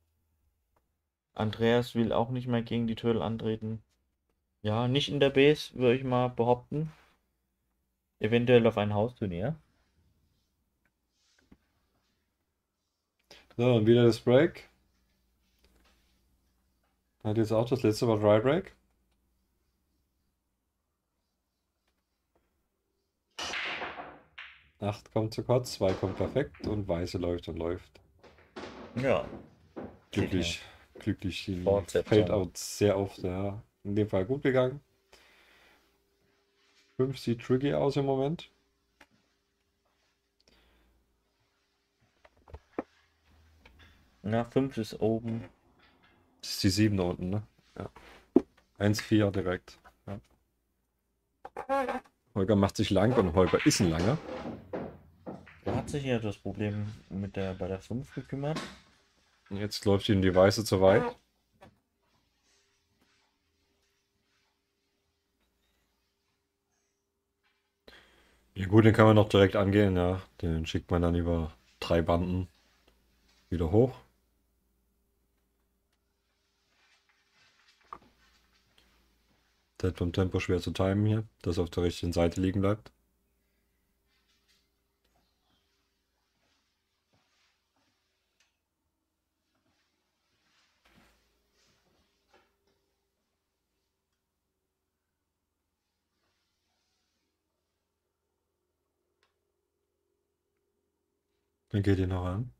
Andreas will auch nicht mehr gegen die Turtle antreten. Ja, nicht in der Base, würde ich mal behaupten. Eventuell auf ein Hausturnier. So, und wieder das Break. Hat jetzt auch das letzte Mal Dry Break. Acht kommt zu kurz, 2 kommt perfekt und Weiße läuft und läuft. Ja. Glücklich. Glücklich. Die Fortsetzung. Fadeout sehr oft, ja. In dem Fall gut gegangen. 5 sieht tricky aus im Moment. Na, 5 ist oben. Das ist die 7 da unten, ne? Ja. 1-4 direkt. Ja. Holger macht sich lang und Holger ist ein langer. Er hat sich ja das Problem bei der 5 gekümmert. Jetzt läuft ihm die Weiße zu weit. Ja gut, den kann man noch direkt angehen, ja. Den schickt man dann über 3 Banden wieder hoch. Das ist vom Tempo schwer zu timen hier, dass er auf der richtigen Seite liegen bleibt. Dann geht ihr noch an.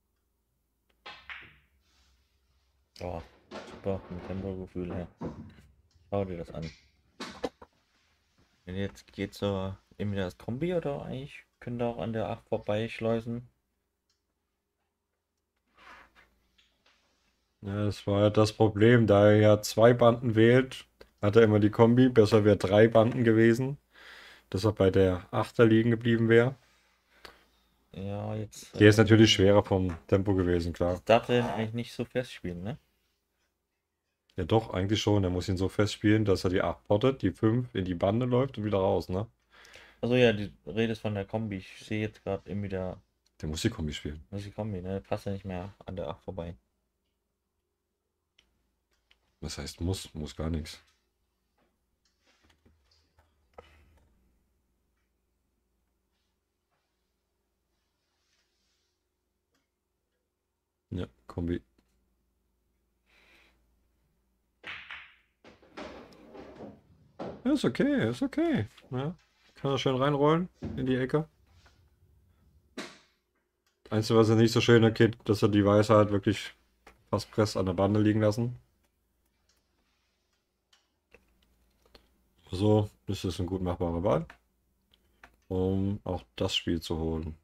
Ja, super, vom Tempogefühl her. Schau dir das an. Wenn jetzt geht so entweder das Kombi oder eigentlich könnte auch an der 8 vorbeischleusen. Ja, das war ja das Problem, da er ja 2 Banden wählt, hat er immer die Kombi. Besser wäre 3 Banden gewesen, dass er bei der 8er liegen geblieben wäre. Ja, jetzt. Der ist natürlich schwerer vom Tempo gewesen, klar. Das darf er eigentlich nicht so festspielen, ne? Ja doch, eigentlich schon. Er muss ihn so festspielen, dass er die 8 pottet, die 5 in die Bande läuft und wieder raus, ne? Also ja, die Rede ist von der Kombi. Ich sehe jetzt gerade irgendwie Der muss die Kombi spielen. die Kombi, ne? Passt ja nicht mehr an der 8 vorbei. Das heißt muss gar nichts. Ja, Kombi. Ja, ist okay, ist okay. Ja. Kann er schön reinrollen in die Ecke. Einzige, was er nicht so schön erkennt, dass er die Weiße halt wirklich fast press an der Bande liegen lassen. So ist es ein gut machbarer Ball, um auch das Spiel zu holen.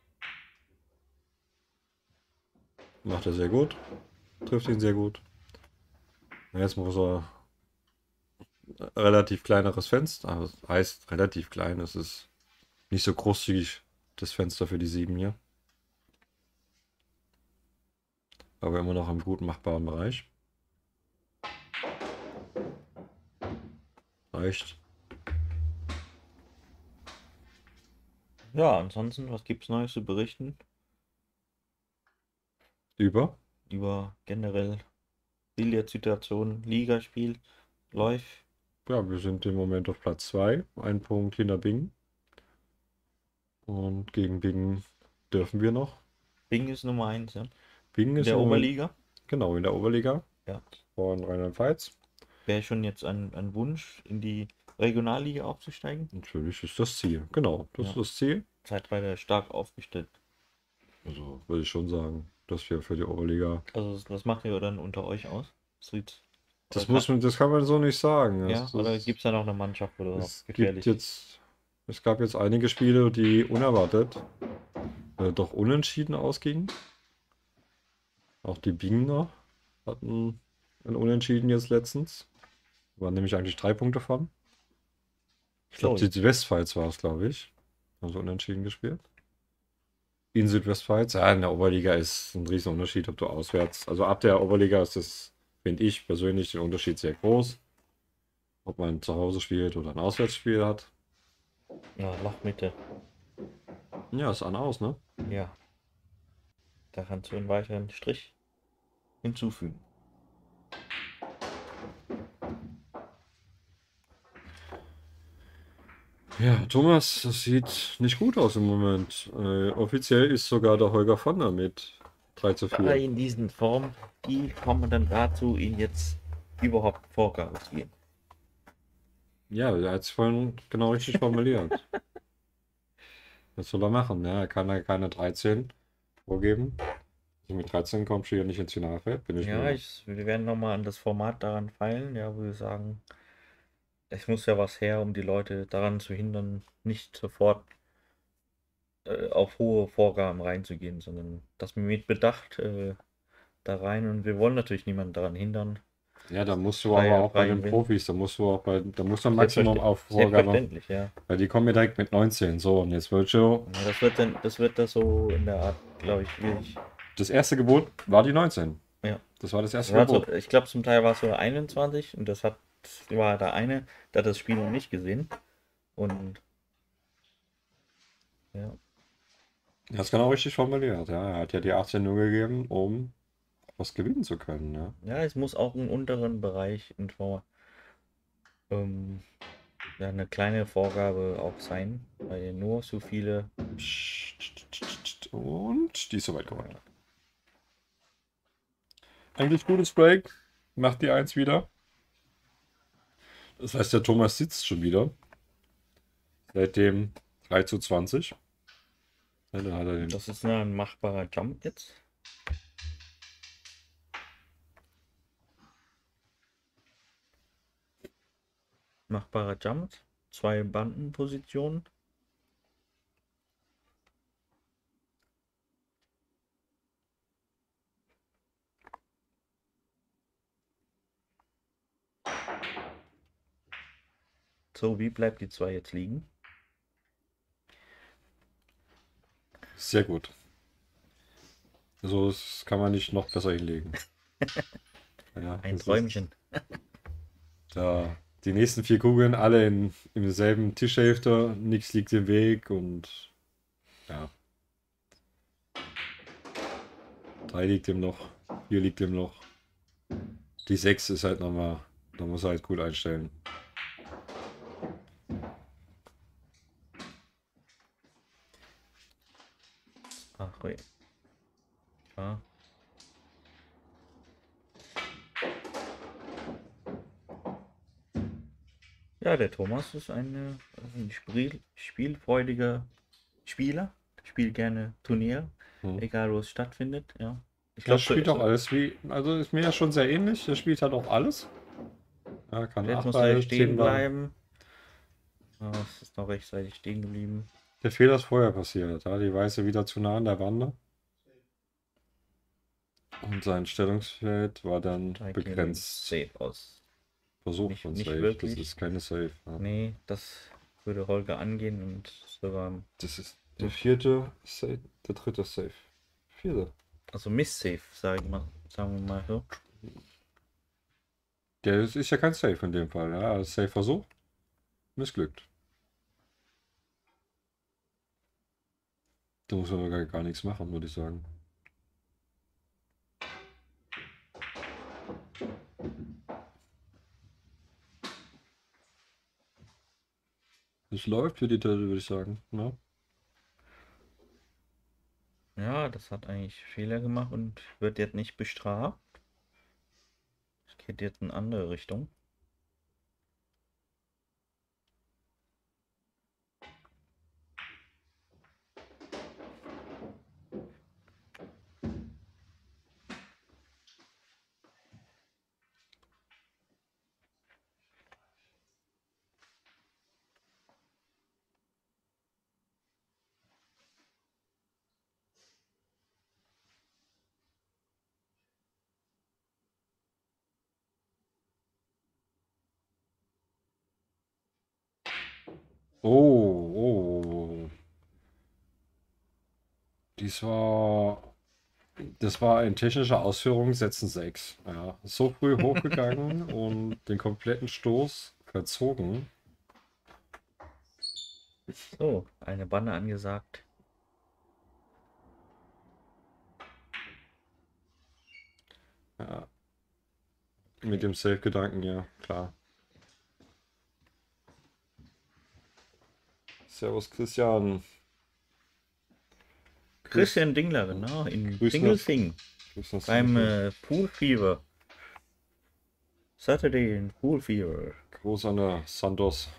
Macht er sehr gut. Trifft ihn sehr gut. Jetzt muss er relativ kleineres Fenster. Also heißt relativ klein. Es ist nicht so großzügig, das Fenster für die 7 hier. Aber immer noch im guten machbaren Bereich. Reicht. Ja, ansonsten, was gibt's Neues zu berichten? Über. Über generell Billardsituation, Ligaspiel, läuft. Ja, wir sind im Moment auf Platz 2. Ein Punkt hinter Bingen. Und gegen Bingen dürfen wir noch. Bingen ist Nummer 1, ja. Bingen In ist der im Moment- Oberliga. Genau, in der Oberliga Ja. von Rheinland-Pfalz. Wäre schon jetzt ein Wunsch, in die Regionalliga aufzusteigen. Natürlich ist das Ziel. Genau, das Ja. ist das Ziel. Zeitweise stark aufgestellt. Also würde ich schon sagen, dass wir für die Oberliga. Also was macht ihr dann unter euch aus? Das das kann man so nicht sagen. Ja, Das- oder gibt es da noch eine Mannschaft oder es noch gefährlich? es gab jetzt einige Spiele, die unerwartet doch unentschieden ausgingen. Auch die Binger hatten ein Unentschieden jetzt letztens. Waren nämlich eigentlich 3 Punkte von. Ich glaube, So. die Westpfalz war es, glaube ich. Also unentschieden gespielt. In Südwestpfalz. Ja, in der Oberliga ist ein riesen Unterschied, ob du auswärts. Also ab der Oberliga ist das, finde ich persönlich, den Unterschied sehr groß. Ob man zu Hause spielt oder ein Auswärtsspiel hat. Ja, Lochmitte. Ja, ist an aus, ne? Ja. Da kannst du einen weiteren Strich hinzufügen. Ja, Thomas, das sieht nicht gut aus im Moment. Offiziell ist sogar der Holger von der mit 3:4. Aber in diesen Form, die kommen dann dazu, ihn jetzt überhaupt Vorgabe zu geben. Ja, er hat es vorhin genau richtig formuliert. Was soll er machen? Ne? Er kann ja keine 13 vorgeben. Also mit 13 kommst du ja nicht ins Finalfeld. Bin ich Ja, mir. wir werden nochmal an das Format daran feilen, ja, wo wir sagen, es muss ja was her, um die Leute daran zu hindern, nicht sofort auf hohe Vorgaben reinzugehen, sondern dass wir mit Bedacht da rein und wir wollen natürlich niemanden daran hindern. Ja, da musst du Freier aber auch bei den Win. Profis, da musst du ein Maximum auf Vorgabe. Selbstverständlich, ja. Weil die kommen ja direkt mit 19. So, und jetzt wird schon. Ja, das wird das so in der Art, glaube ich, schwierig. Das erste Gebot war die 19. Ja. Das war das erste Also, Gebot. ich glaube, zum Teil war es so 21 und war der eine, der hat das Spiel noch nicht gesehen. Und ja. Das ist genau richtig formuliert. Ja, er hat ja die 18 nur gegeben, um was gewinnen zu können. Ja. Ja, es muss auch im unteren Bereich ja, eine kleine Vorgabe auch sein, weil nur so viele. Und die ist soweit gewonnen. Eigentlich gutes Break. Macht die 1 wieder. Das heißt, der Thomas sitzt schon wieder. Seitdem 3:20. Ja, dann hat er den. Das ist ein machbarer Jump jetzt. Machbarer Jump. 2 Bandenpositionen. So, wie bleibt die 2 jetzt liegen? Sehr gut. So, das kann man nicht noch besser hinlegen. Ja, Ein das Träumchen. Da die nächsten 4 Kugeln alle im selben Tischhälfte, nichts liegt im Weg und ja. 3 liegt im Loch, 4 liegt im Loch. Die 6 ist halt nochmal, da muss er halt gut einstellen. Ach, ui. Ja. Ja, der Thomas ist ein spielfreudiger Spieler. Der spielt gerne Turnier, egal wo es stattfindet. Ja. Ich Der glaube, spielt auch alles wie, also ist mir ja schon sehr ähnlich. Der spielt halt auch alles. Ja, kann jetzt muss Achtball, er stehen Zehnball. bleiben. Ja, es ist noch rechtzeitig stehen geblieben. Der Fehler ist vorher passiert. Ja? Die Weiße wieder zu nah an der Wand. Und sein Stellungsfeld war dann begrenzt. Safe aus. Versuch Nicht- von nicht Safe. wirklich. Das ist keine Safe. Ja. Nee, das würde Holger angehen und sogar. Das ist der vierte Safe, der dritte Safe. Vierte. Also Miss-Safe, sagen wir mal so. Der ist ja kein Safe in dem Fall. Ja? Safe-Versuch. Missglückt. Da muss man aber gar nichts machen, würde ich sagen. Es läuft für die Turtle, würde ich sagen. Ja. Ja, das hat eigentlich Fehler gemacht und wird jetzt nicht bestraft. Es geht jetzt in eine andere Richtung. Oh. Das war in technischer Ausführung Setzen 6. Ja, so früh hochgegangen und den kompletten Stoß verzogen. So, eine Banne angesagt. Ja. Mit dem Safe-Gedanken, ja, klar. Servus Christian. Christian Dingler, genau, in Grüß Dinglesing. Grüß nach Beim Singapur. Pool Fever. Saturday in Pool Fever. Groß an der Santos.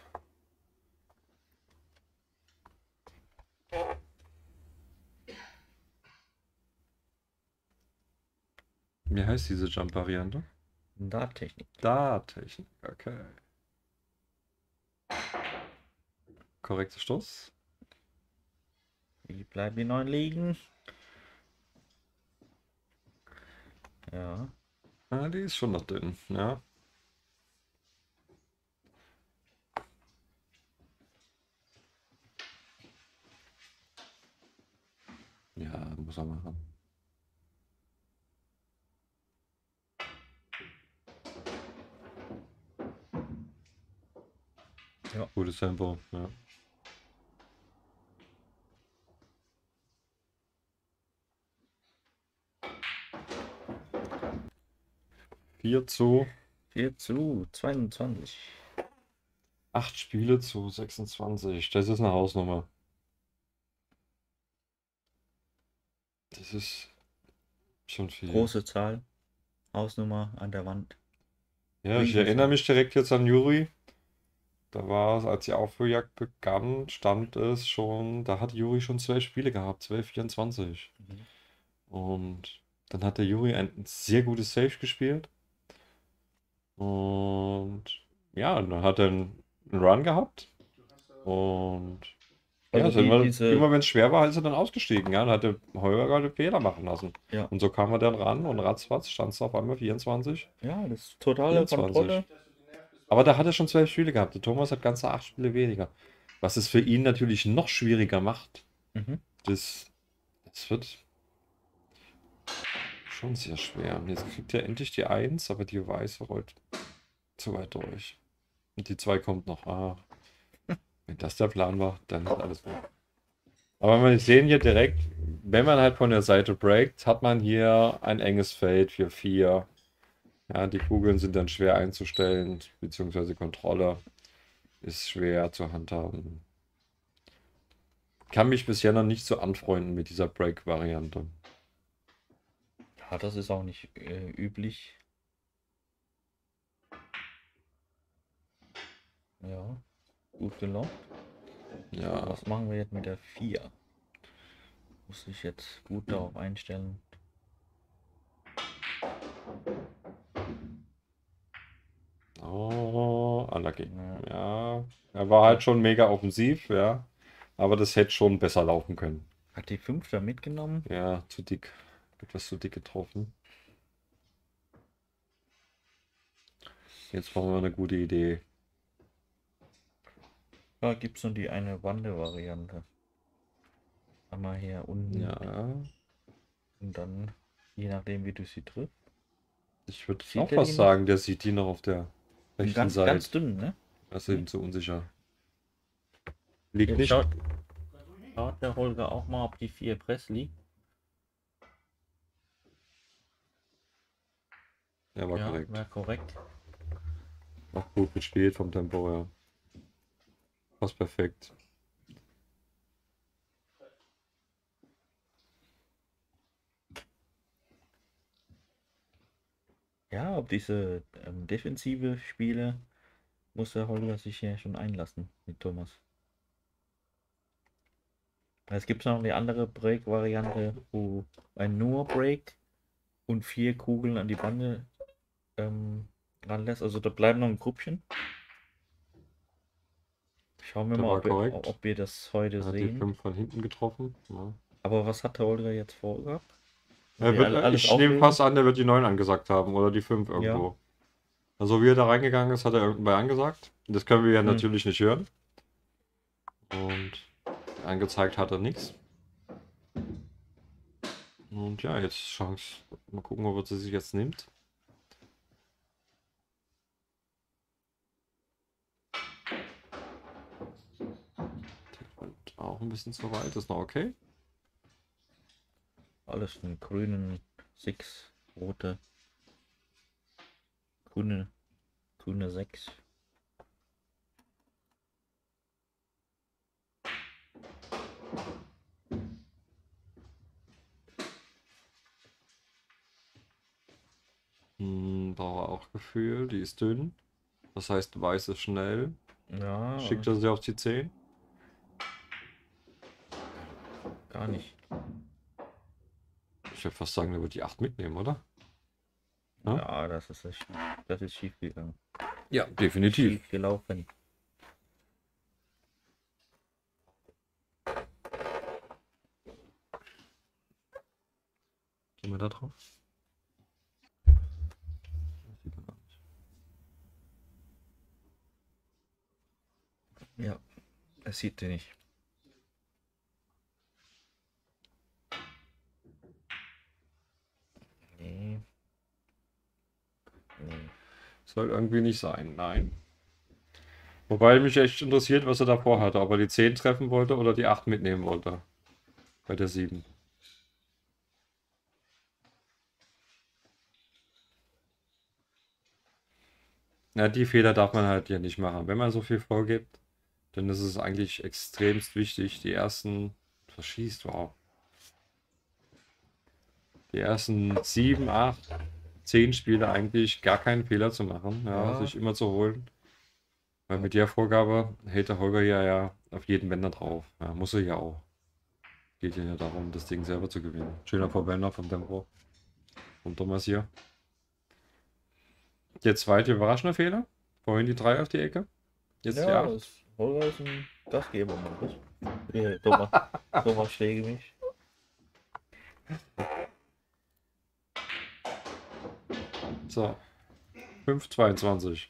Wie heißt diese Jump-Variante? Darttechnik. Darttechnik, okay. Korrekter Stoß. Wie bleiben die 9 liegen? Ja. Ah, die ist schon noch dünn, ja. Ja, muss er machen. Ja. Gutes Tempo, ja. Vier zu 4:22. 8 Spiele zu 26. Das ist eine Hausnummer. Das ist schon viel. Große Zahl. Hausnummer an der Wand. Ja, ich erinnere mich direkt jetzt an Juri. Da war es, als die Aufholjagd begann, stand es schon, da hat Juri schon 12 Spiele gehabt, 12-24. Und dann hat der Juri ein sehr gutes Save gespielt. Und ja, dann hat er einen Run gehabt. Und ja, Also immer wenn es schwer war, ist er dann ausgestiegen. Ja, dann hat der Holger den Fehler machen lassen. Ja. Und so kam er dann ran und ratzfatz stand es auf einmal 24. Ja, das ist totale 24. Kontrolle. Aber da hat er schon 12 Spiele gehabt. Der Thomas hat ganze 8 Spiele weniger. Was es für ihn natürlich noch schwieriger macht. Mhm. Das wird schon sehr schwer. Und jetzt kriegt er endlich die 1, aber die Weiße rollt zu weit durch. Und die 2 kommt noch. Ah. Wenn das der Plan war, dann ist alles gut. Aber wir sehen hier direkt, wenn man halt von der Seite breakt, hat man hier ein enges Feld für 4. Ja, die Kugeln sind dann schwer einzustellen, beziehungsweise Kontrolle ist schwer zu handhaben. Kann mich bisher noch nicht so anfreunden mit dieser Break-Variante. Ja, das ist auch nicht üblich. Ja, gut gelockt. Ja, Was machen wir jetzt mit der 4? Muss ich jetzt gut darauf einstellen. oh, unlucky. Ja. Ja, er war halt schon mega offensiv, ja. Aber das hätte schon besser laufen können. Hat die 5 da mitgenommen? Ja, zu dick. Etwas zu dick getroffen. Jetzt brauchen wir eine gute Idee. Da gibt es noch die eine Wande-Variante. Einmal hier unten Ja, und dann, je nachdem wie du sie triffst. ich würde Sieht auch der fast die sagen, der sieht die noch auf der rechten Ganz, Seite. ganz dünn, ne? Das ist eben zu unsicher. Liegt Jetzt nicht. schaut der Holger auch mal, ob die 4 Press liegt. Ja, war Ja, korrekt. wäre korrekt. Auch gut gespielt vom Tempo her. Fast perfekt. Ja, auf diese defensive Spiele muss der Holger sich ja schon einlassen mit Thomas. Es gibt noch eine andere Break-Variante, wo ein nur Break und 4 Kugeln an die Bande ranlässt. Also da bleiben noch ein Grüppchen. Schauen wir Der mal, war korrekt. ob wir das heute Er hat die sehen. 5 von hinten getroffen. Ja. Aber was hat der Holger jetzt vorgehabt? Ich nehme fast an, der wird die 9 angesagt haben oder die 5 irgendwo. Ja. Also wie er da reingegangen ist, hat er irgendwann angesagt. Das können wir ja natürlich nicht hören. Und angezeigt hat er nichts. Und ja, jetzt Chance. Mal gucken, ob er sie sich jetzt nimmt. Und auch ein bisschen zu weit, ist noch okay. Alles von grünen 6, rote, grüne 6. Brauche auch Gefühl, die ist dünn. Das heißt, weiß ist schnell. Ja, Schickt er sie auf die 10? gar nicht. Ich würde fast sagen, der wird die 8 mitnehmen, oder? Ja, das ist schief gegangen. Ja, definitiv. Schief gelaufen. Gehen wir da drauf? Ja, es sieht den nicht. Nee. Soll irgendwie nicht sein, nein. Wobei mich echt interessiert, was er davor hatte. Ob er die 10 treffen wollte oder die 8 mitnehmen wollte. Bei der 7. Ja, die Fehler darf man halt ja nicht machen. Wenn man so viel vorgibt, dann ist es eigentlich extremst wichtig, die ersten verschießt, wow. Die ersten 7, 8, 10 Spiele eigentlich gar keinen Fehler zu machen, ja, sich immer zu holen. Weil mit der Vorgabe hält der Holger ja auf jeden Bänder drauf. Ja, muss er ja auch. Geht ja darum, das Ding selber zu gewinnen. Schöner Verbänder vom Tempo. Von Thomas hier. Der zweite überraschende Fehler. Vorhin die 3 auf die Ecke. Jetzt die 8. Holger ist ein Gastgeber, Markus. Thomas schläge mich. So. 5,22.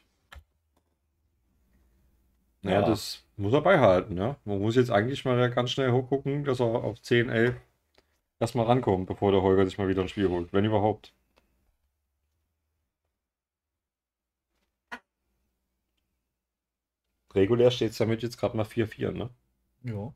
Naja, das muss er beibehalten, ja. Man muss jetzt eigentlich mal ganz schnell hochgucken, dass er auf 10, 11 erstmal rankommt, bevor der Holger sich mal wieder ein Spiel holt. Wenn überhaupt. Regulär steht es damit jetzt gerade mal 4-4, ne? Ja.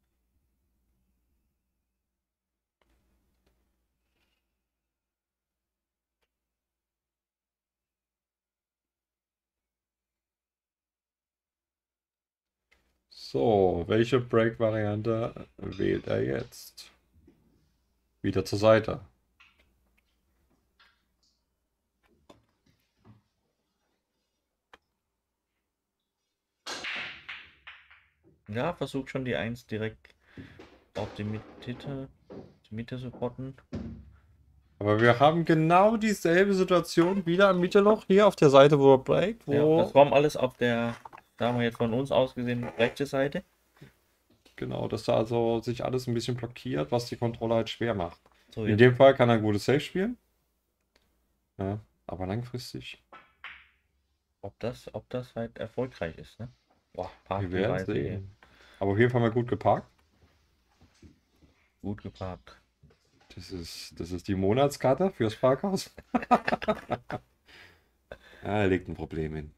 So, welche Break-Variante wählt er jetzt? Wieder zur Seite. Ja, versucht schon die 1 direkt auf die Mitte zu potten. Aber wir haben genau dieselbe Situation wieder am Mittelloch hier auf der Seite, wo er breakt, Ja, wo das kommt alles auf der, sagen wir jetzt von uns aus gesehen, rechte Seite. genau, dass da also sich alles ein bisschen blockiert, was die Kontrolle halt schwer macht. So, In jetzt, dem Fall kann er ein gutes Safe spielen. Ja, aber langfristig. ob das halt erfolgreich ist, ne? Boah, Wir werden Parkbereise hier. sehen. Aber auf jeden Fall mal gut geparkt. Gut geparkt. Das ist die Monatskarte fürs Parkhaus. Ja, er legt ein Problem hin.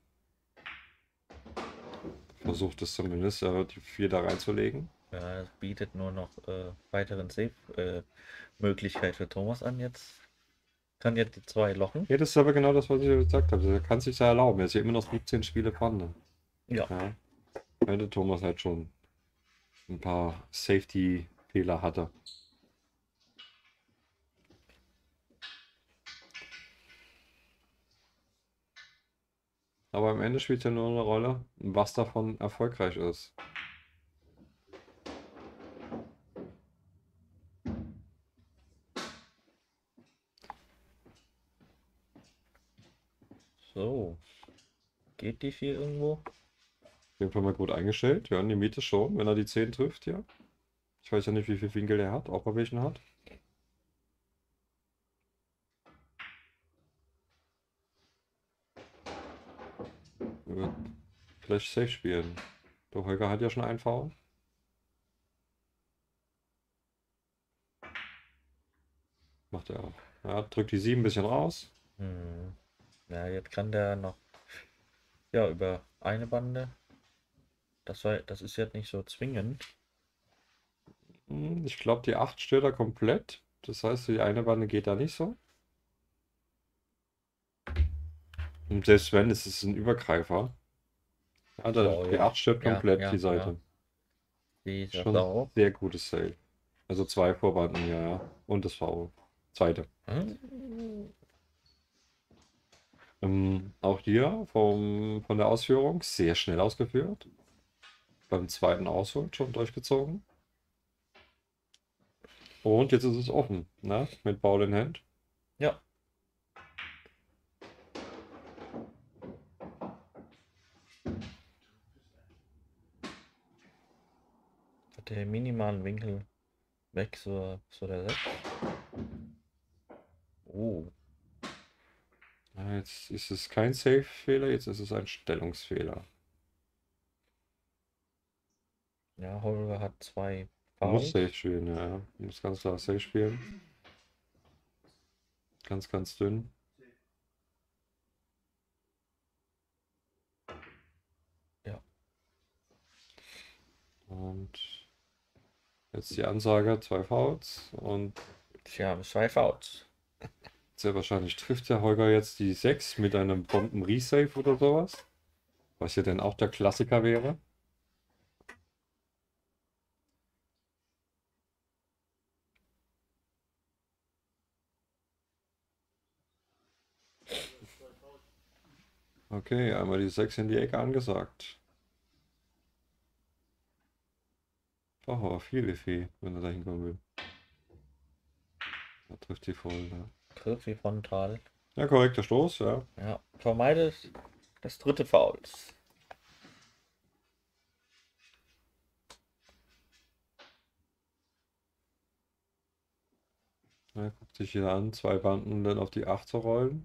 Versucht es zumindest, die 4 da reinzulegen. Ja, es bietet nur noch weiteren Save-Möglichkeit für Thomas an jetzt. Kann jetzt die 2 lochen. Ja, das ist aber genau das, was ich gesagt habe. Er kann sich da erlauben. Er ist ja immer noch 17 Spiele vorne. Ja. Ja. Weil der Thomas halt schon ein paar Safety-Fehler hatte. Aber am Ende spielt ja nur eine Rolle, was davon erfolgreich ist. So. Geht die 4 irgendwo? Auf jeden Fall mal gut eingestellt. Ja, in die Miete schon, wenn er die 10 trifft, ja. Ich weiß ja nicht, wie viel Winkel er hat, ob er welchen hat. Er wird vielleicht safe spielen. Der Holger hat ja schon einen Foul. Macht er auch. Ja, drückt die 7 ein bisschen raus. Hm. Ja, jetzt kann der noch ja über eine Bande. Das ist jetzt nicht so zwingend. Ich glaube, die 8 stört er komplett. Das heißt, die eine Bande geht da nicht so. Und selbst wenn, ist es ein Übergreifer. Ja, Oh, die ja. 8 stört Ja, komplett ja, die Seite. ja. Die ist Schon auch. sehr gutes Save. Also 2 Vorbanden, ja, ja. Und das Foul. Zweite. Auch hier von der Ausführung sehr schnell ausgeführt. Beim zweiten Ausholen schon durchgezogen. Und jetzt ist es offen, ne? Mit Ball in Hand. Ja. Hat der minimalen Winkel weg, so der 6. Oh. Ja, jetzt ist es kein Save-Fehler, jetzt ist es ein Stellungsfehler. Ja, Holger hat 2 Muss Fouls. Safe spielen, ja. Muss ganz klar Safe spielen. Ganz, ganz dünn. Ja. Und jetzt die Ansage, 2 Fouls. Und Tja, 2 Fouls. sehr wahrscheinlich trifft der Holger jetzt die 6 mit einem Bomben-Resave oder sowas. Was ja dann auch der Klassiker wäre. Okay, einmal die 6 in die Ecke angesagt. Braucht aber viel Effet, wenn er da hinkommen will. Da trifft die voll, ne? Trifft sie frontal. Ja, korrekter Stoß, ja. Ja, vermeidet das 3. Fouls. Ja, guckt sich hier an, 2 Banden dann auf die 8 zu rollen.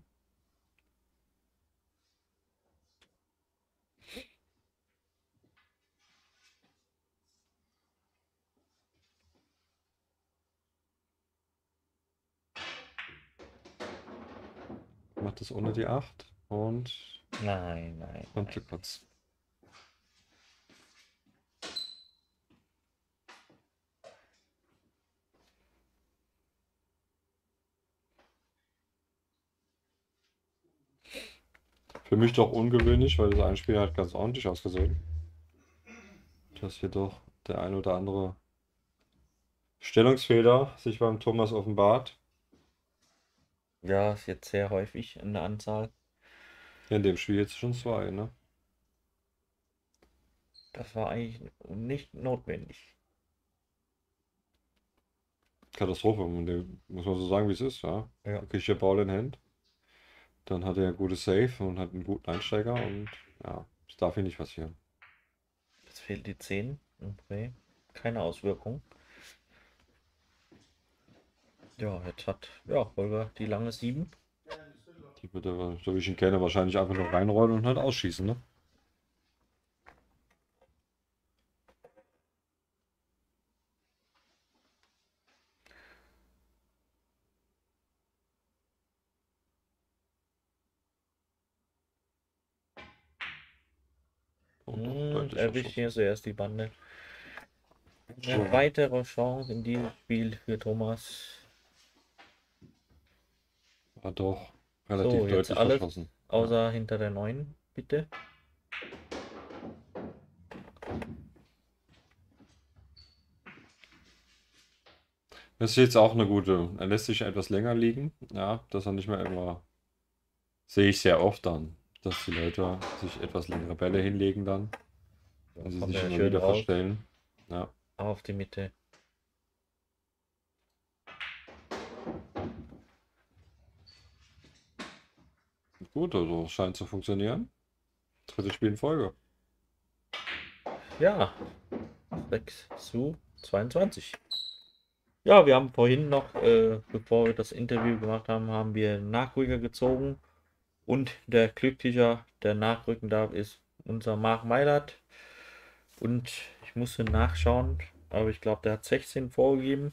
Macht es ohne die 8 und Nein. Glückwunsch. Für mich doch ungewöhnlich, weil das ein Spiel hat ganz ordentlich ausgesehen. Dass hier doch der ein oder andere Stellungsfehler sich beim Thomas offenbart. Ja, ist jetzt sehr häufig in der Anzahl. Ja, in dem Spiel jetzt schon 2, ne? Das war eigentlich nicht notwendig. Katastrophe, muss man so sagen, wie es ist, ja. Ja. Da kriegt der Ball in Hand. Dann hat er ein gutes Save und hat einen guten Einsteiger und ja, das darf hier nicht passieren. Jetzt fehlt die 10. Okay. Keine Auswirkung. Ja, jetzt hat Holger die lange 7. Die wird er, so wie ich ihn kenne, wahrscheinlich einfach nur reinrollen und halt ausschießen, ne? Und deutlich erwischt hier zuerst die Bande. Eine weitere Chance in diesem Spiel für Thomas. War doch relativ So, jetzt deutlich alles verschossen. außer hinter der 9, bitte. Das ist jetzt auch eine gute. Er lässt sich etwas länger liegen. Ja, dass er nicht mehr immer. Sehe ich sehr oft dann, dass die Leute sich etwas längere Bälle hinlegen dann. Wenn sie Kommt sich er immer schön wieder raus. verstellen. Ja. Auf die Mitte. Gut, also scheint zu funktionieren. Drittes Spiel in Folge. Ja, 6:22. Ja, wir haben vorhin noch, bevor wir das Interview gemacht haben, haben wir einen Nachrücker gezogen. Und der Glücklicher, der nachrücken darf, ist unser Marc Meilert. Und ich musste nachschauen, aber ich glaube, der hat 16 vorgegeben.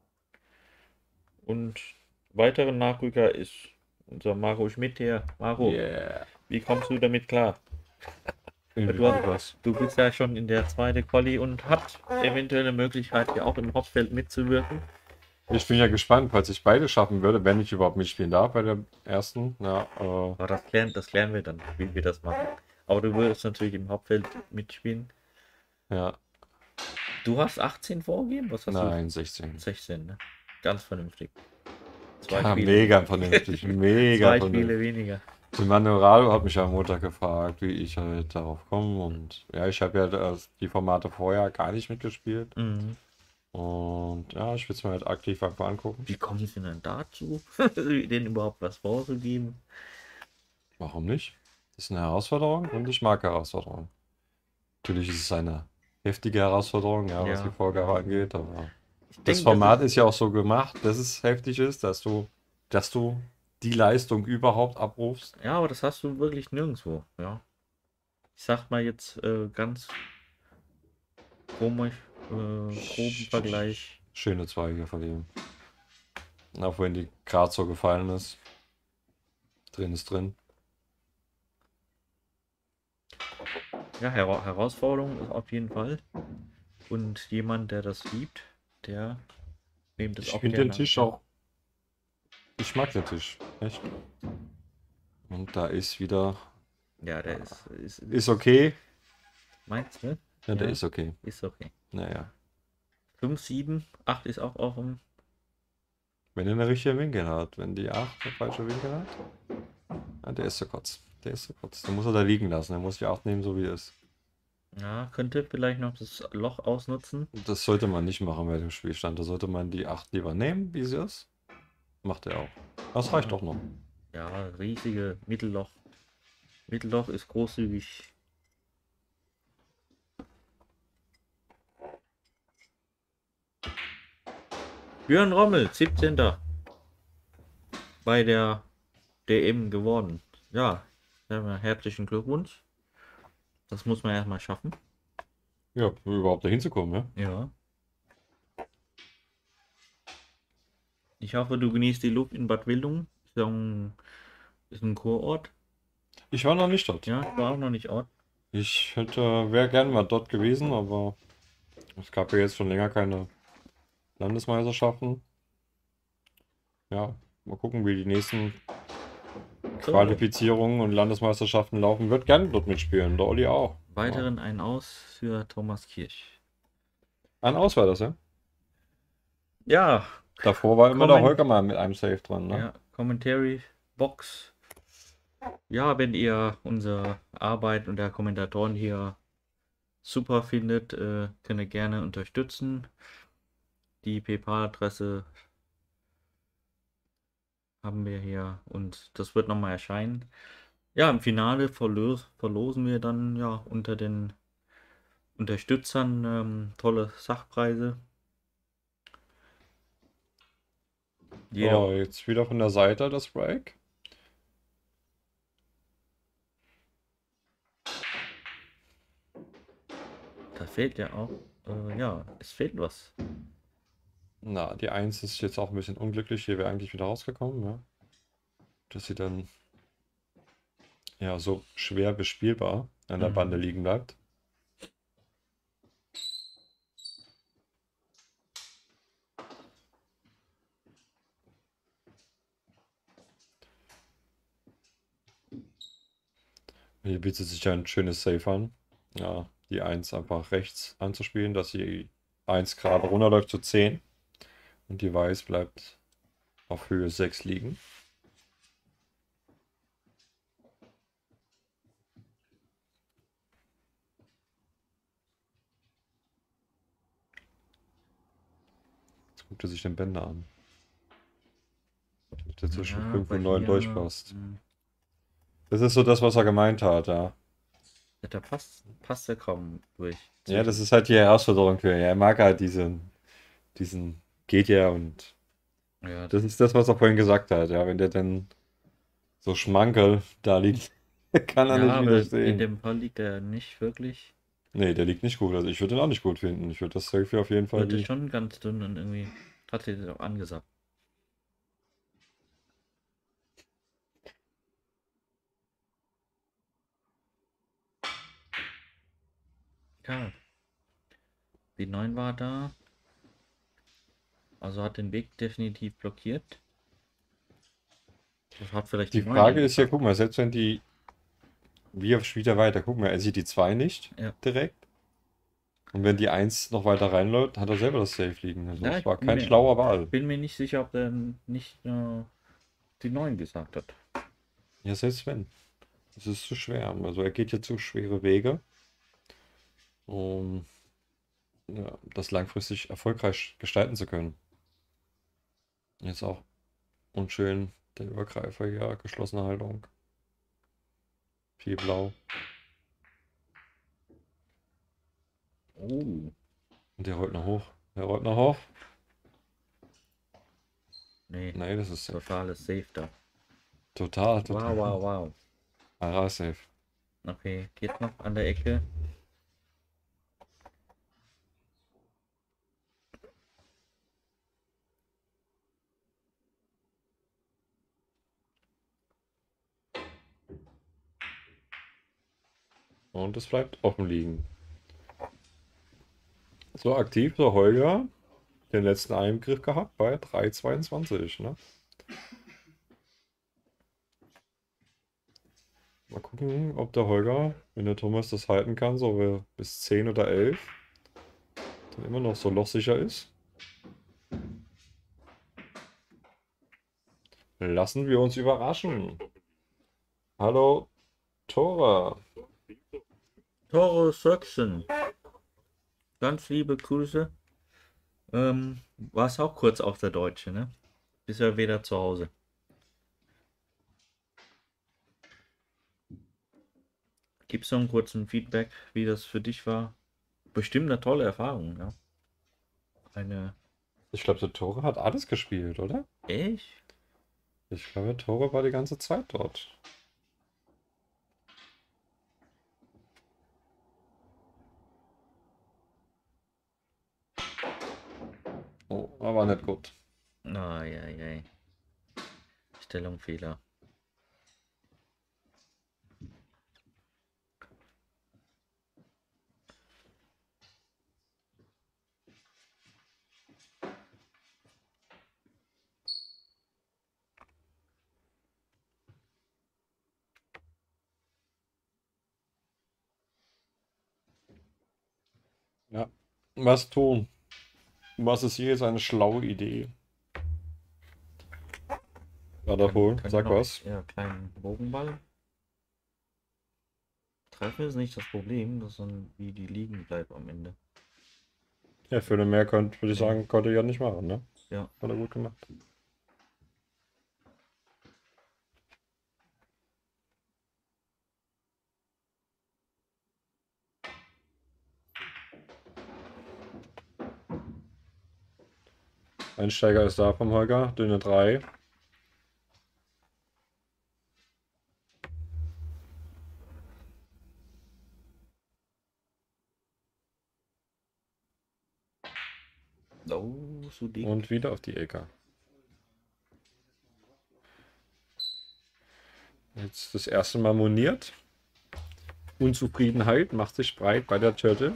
Und weiterer Nachrücker ist unser Marco Schmidt hier. Marco, Yeah. wie kommst du damit klar? Irgendwie was. Du bist ja schon in der zweiten Quali und hast eventuell eine Möglichkeit, ja auch im Hauptfeld mitzuwirken. Ich bin ja gespannt, falls ich beide schaffen würde, wenn ich überhaupt mitspielen darf bei der ersten. Ja, Aber das klären wir dann, wie wir das machen. Aber du würdest natürlich im Hauptfeld mitspielen. ja. Du hast 18 vorgegeben? Was hast Nein, 16. du? 16, ne? Ganz vernünftig. Ja, mega vernünftig, mega Zwei vernünftig. Spiele weniger. Die Manuel hat mich am Montag gefragt, wie ich halt darauf komme. Und ja, ich habe ja die Formate vorher gar nicht mitgespielt. Mhm. Und ja, ich will es mir halt aktiv einfach angucken. Wie kommen sie denn dazu, denen überhaupt was vorzugeben? Warum nicht? Das ist eine Herausforderung und ich mag Herausforderungen. Natürlich ist es eine heftige Herausforderung, ja, was Ja. die Vorgabe angeht, aber Ich das denke, Format ist ja auch so gemacht, dass es heftig ist, dass du die Leistung überhaupt abrufst. Ja, aber das hast du wirklich nirgendwo, ja. Ich sag mal jetzt ganz groben Vergleich. Schöne Zweige von ihm. Auch wenn die gerade so gefallen ist. Drin ist drin. Ja, Herausforderung ist auf jeden Fall. Und jemand, der das liebt, der nimmt es Ich auch finde gerne den Tisch an. auch. Ich mag den Tisch. Echt. Und da ist wieder. Ja, der Ist okay. meinst du? Ja, der Ja. ist okay. Ist okay. Naja. 5, 7, 8 ist auch offen. Wenn er eine richtige Winkel hat. Wenn die 8 eine falsche Winkel hat. Ja, der ist zu kurz. Der ist zu kurz. Den muss er da liegen lassen. Der muss die 8 nehmen, so wie er ist. Ja, könnte vielleicht noch das Loch ausnutzen. Das sollte man nicht machen bei dem Spielstand. Da sollte man die 8 lieber nehmen, wie sie ist. Macht er auch. Das reicht doch noch. Ja, riesige Mittelloch. Mittelloch ist großzügig. Björn Rommel, 17. bei der DM geworden. Ja, herzlichen Glückwunsch. Das muss man erstmal schaffen. Ja, um überhaupt dahin zu kommen, ja. Ja. Ich hoffe, du genießt die Luft in Bad Wildungen. Ist ein Kurort. Ich war noch nicht dort. Ja, ich war auch noch nicht Ort. Ich wäre gerne mal dort gewesen, aber es gab ja jetzt schon länger keine Landesmeisterschaften. Ja, mal gucken, wie die nächsten Qualifizierungen und Landesmeisterschaften laufen. Wird gerne dort mitspielen, der Olli auch. Weiteren ein Aus für Thomas Kirch. Ein Aus war das, ja? Ja, Davor war immer der Comment- Holger mal mit einem Safe dran, ne? ja, Commentary Box. Ja, wenn ihr unsere Arbeit und der Kommentatoren hier super findet, könnt ihr gerne unterstützen. Die PayPal-Adresse haben wir hier und das wird nochmal erscheinen. Ja, im Finale verlosen wir dann ja unter den Unterstützern tolle Sachpreise. Oh, jetzt wieder von der Seite das Break. Da fehlt ja auch, ja, es fehlt was. Na, die 1 ist jetzt auch ein bisschen unglücklich. Hier wäre eigentlich wieder rausgekommen, ja. Dass sie dann ja so schwer bespielbar an der Bande liegen bleibt. Hier bietet sich ein schönes Safe an. Ja, die 1 einfach rechts anzuspielen, dass die 1 gerade runterläuft zu 10. Und die Weiß bleibt auf Höhe 6 liegen. Jetzt guckt er sich den Bänder an. Ob der zwischen 5 und 9 durchpasst. Das ist so das, was er gemeint hat, ja. Ja, da passt er kaum durch. Ja, das ist halt die Herausforderung für ihn. Er mag halt diesen geht ja und Ja, das ist das, was er vorhin gesagt hat. Ja, wenn der dann so schmankel da liegt, kann er ja, nicht aber in widerstehen. dem Fall liegt er nicht wirklich. Nee, der liegt nicht gut. Also ich würde ihn auch nicht gut finden. Ich würde das Selfie auf jeden Fall Wird wie... schon ganz dünn und irgendwie hat er das auch angesagt. Ja, die 9 war da. Also hat den Weg definitiv blockiert. Das hat vielleicht Die 9 Frage ist ja, angesagt. guck mal, selbst wenn die... Wir spielt er weiter. Guck mal, er sieht die 2 nicht Ja. direkt. Und wenn die 1 noch weiter reinläuft, hat er selber das Safe liegen. Also Ja, das ich war bin kein mir- schlauer Wahl. Bin mir nicht sicher, ob er nicht die 9 gesagt hat. Ja, selbst wenn. Es ist zu schwer. Also er geht jetzt zu schwere Wege, um ja, das langfristig erfolgreich gestalten zu können. Jetzt auch unschön der Übergreifer hier, geschlossene Haltung. Viel blau. Oh. Und der rollt noch hoch. Der rollt noch hoch. Nee, Nee, das ist safe. totales Safe da. Total. Wow, wow, wow. Ah, safe. Okay, geht noch an der Ecke. Und es bleibt offen liegen. So aktiv, so Holger. Den letzten Eingriff gehabt bei 3,22, ne? Mal gucken, ob der Holger, wenn der Thomas das halten kann, so bis 10 oder 11, dann immer noch so lochsicher ist. Lassen wir uns überraschen. Hallo, Tora. Toro Söxen. Ganz liebe Grüße. War es auch kurz auf der Deutsche, ne? Ist ja wieder zu Hause. Gibst du einen kurzen Feedback, wie das für dich war? Bestimmt eine tolle Erfahrung, ja. Ich glaube, der Tore hat alles gespielt, oder? Echt? Ich glaube, der Tore war die ganze Zeit dort. Oh, aber nicht gut. Eieiei. Stellungfehler. Ja, was tun? Was ist hier jetzt eine schlaue Idee? Radapol, sag was. Ja, kleinen Bogenball. Treffer ist nicht das Problem, sondern wie die liegen bleibt am Ende. Ja, für den mehr würde ich sagen, konnte er ja nicht machen, ne? Ja. Hat er gut gemacht. Einsteiger ist da vom Holger, dünne 3. Oh, so dick. Und wieder auf die Ecke. Jetzt das erste Mal moniert. Unzufriedenheit macht sich breit bei der Turtle.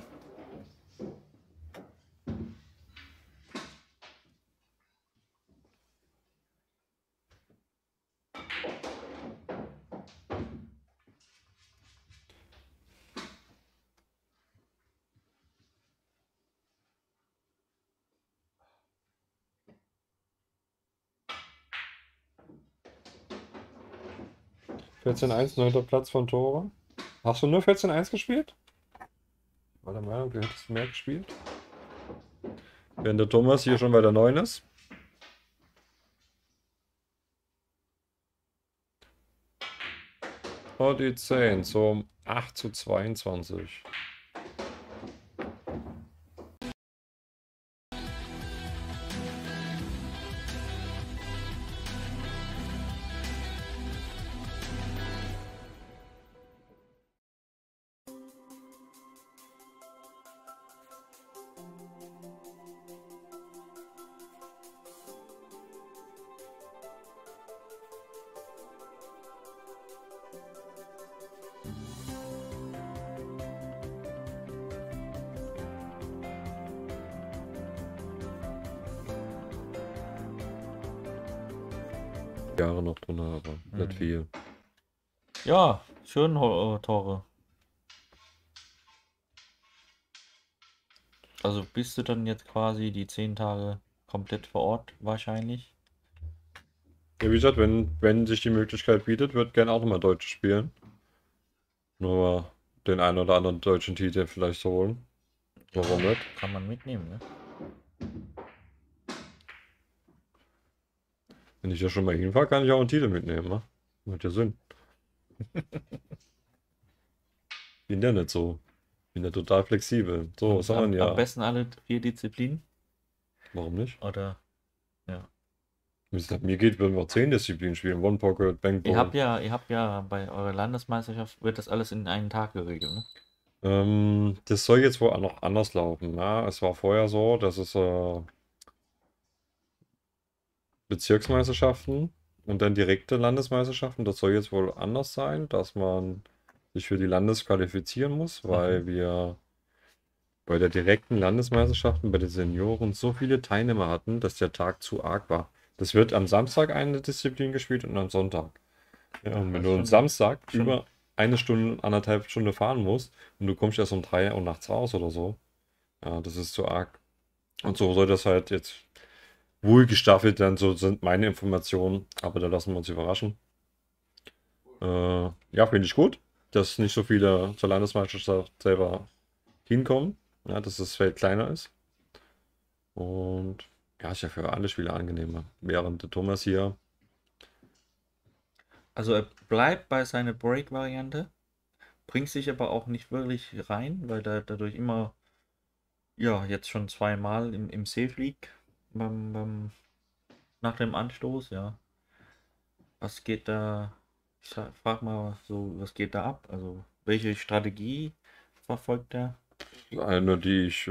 (14:1), 9. Platz von Tore. Hast du nur 14:1 gespielt? War der Meinung, du hättest mehr gespielt. Während der Thomas hier schon bei der 9 ist. Und die 10 zum 8:22. Jahre noch drin, aber nicht viel. Ja, schön Tore. Also bist du dann jetzt quasi die 10 Tage komplett vor Ort wahrscheinlich? Ja, wie gesagt, wenn sich die Möglichkeit bietet, würde gerne auch nochmal Deutsch spielen. Nur den einen oder anderen deutschen Titel vielleicht zu holen. Warum nicht? Kann man mitnehmen, ne? Wenn ich ja schon mal hinfahre, kann ich auch einen Titel mitnehmen, ne? Macht ja Sinn. Bin ja nicht so. Bin ja total flexibel. So, was haben wir Am ja. besten alle 4 Disziplinen? Warum nicht? Oder? Ja. Wenn es nach mir geht, würden wir auch 10 Disziplinen spielen. One Pocket, Bankball. Ihr habt ja bei eurer Landesmeisterschaft wird das alles in einen Tag geregelt, ne? Das soll jetzt wohl auch noch anders laufen. Ja? Es war vorher so, dass es Bezirksmeisterschaften und dann direkte Landesmeisterschaften. Das soll jetzt wohl anders sein, dass man sich für die Landes qualifizieren muss, weil wir bei der direkten Landesmeisterschaften bei den Senioren so viele Teilnehmer hatten, dass der Tag zu arg war. Das wird am Samstag eine Disziplin gespielt und am Sonntag. Ja, und wenn du am Samstag über 1 Stunde, 1,5 Stunden fahren musst und du kommst erst um 3 Uhr nachts raus oder so, ja, das ist zu arg. Und so soll das halt jetzt wohl gestaffelt dann, so sind meine Informationen, aber da lassen wir uns überraschen. Ja, finde ich gut, dass nicht so viele zur Landesmeisterschaft selber hinkommen, ja, dass das Feld kleiner ist. Und ja, ist ja für alle Spieler angenehmer. Während der Thomas hier. Also er bleibt bei seiner Break-Variante, bringt sich aber auch nicht wirklich rein, weil er dadurch immer, ja, jetzt schon 2-mal im Safe liegt nach dem Anstoß, ja. Was geht da, ich frag mal so, was geht da ab? Also welche Strategie verfolgt er? Eine, die ich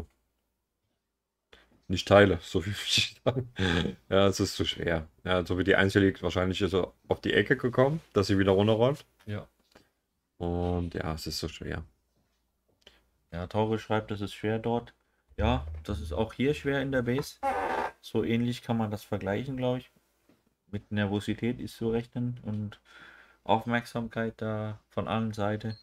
nicht teile, so viel will ich sagen. Ja, es ist zu schwer. Ja, so wie die Einzel liegt, wahrscheinlich ist er auf die Ecke gekommen, dass sie wieder runterrollt. Ja. Und ja, es ist so schwer. Ja, Taure schreibt, das ist schwer dort. Ja, das ist auch hier schwer in der Base. So ähnlich kann man das vergleichen, glaube ich. Mit Nervosität ist zu rechnen und Aufmerksamkeit da von allen Seiten.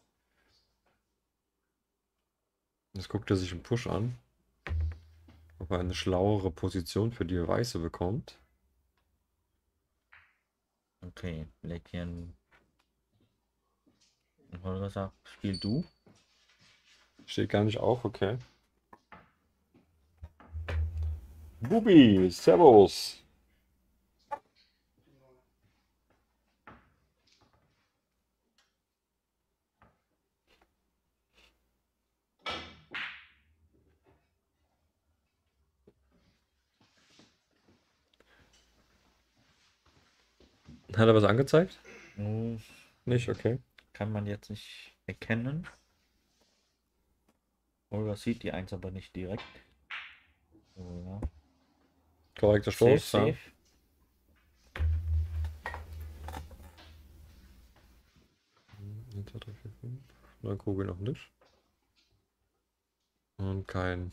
Jetzt guckt er sich einen Push an, ob er eine schlauere Position für die Weiße bekommt. Okay, vielleicht hier ein Und Holger sagt, spiel du. Steht gar nicht auf, okay. Bubi, servus. Hat er was angezeigt? Hm, Nicht, okay. kann man jetzt nicht erkennen. Holger sieht die 1 aber nicht direkt. So, ja. Korrekter Safe, Stoß. Ja. safe. Eins, zwei, drei, vier, fünf. Neun Kugel noch nicht. Und kein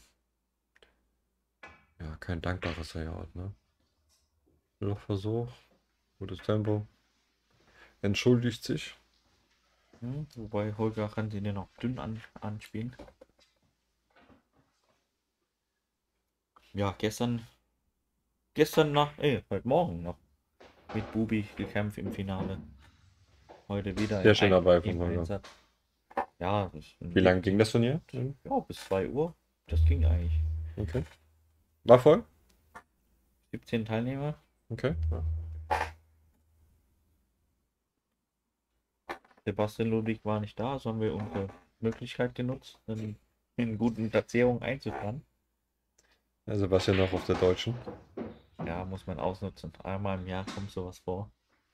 dankbares Layout, ne? Noch Versuch. Gutes Tempo. Entschuldigt sich. Wobei Holger kann sie noch dünn anspielen. Ja, gestern heute Morgen noch mit Bubi gekämpft im Finale. Heute wieder Sehr schön dabei vom im Holger. Einsatz. Ja, Wie lange ging das Turnier? Ja, bis 2 Uhr. Das ging eigentlich. Okay. War voll? 17 Teilnehmer. Okay. Ja. Sebastian Ludwig war nicht da, also haben wir unsere Möglichkeit genutzt, in guten Platzierungen einzuplanen. Ja, Sebastian noch auf der Deutschen. Ja, muss man ausnutzen. Einmal im Jahr kommt sowas vor.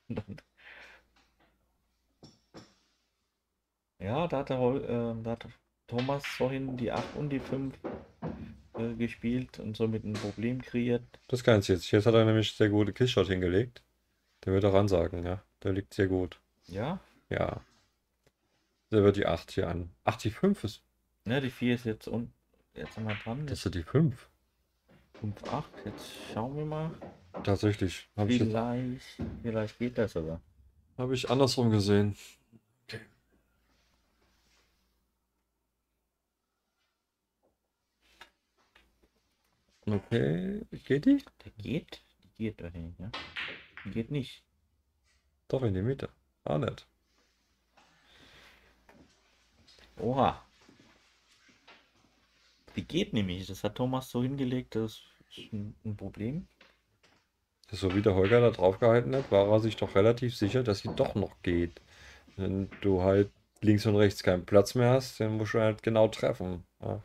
Ja, da hat Thomas vorhin die 8 und die 5 gespielt und somit ein Problem kreiert. Das kann jetzt. Jetzt hat er nämlich sehr gute Killshot hingelegt. Der wird auch ansagen, ja. Der liegt sehr gut. Ja, Ja. Der wird die 8 hier an. Ach, die 5 ist. ne, die 4 ist jetzt jetzt sind wir dran. Das ist die 5. 5, 8. Jetzt schauen wir mal. Tatsächlich. Habe Vielleicht geht das aber. ich andersrum gesehen. Okay. Geht die? Die geht doch nicht, ja. Die geht nicht. Doch in die Mitte. Ah, nicht. Oha. Die geht nämlich. Das hat Thomas so hingelegt, das ist ein Problem. So wie der Holger da drauf gehalten hat, war er sich doch relativ sicher, dass sie doch noch geht. Wenn du halt links und rechts keinen Platz mehr hast, dann musst du halt genau treffen. Ja.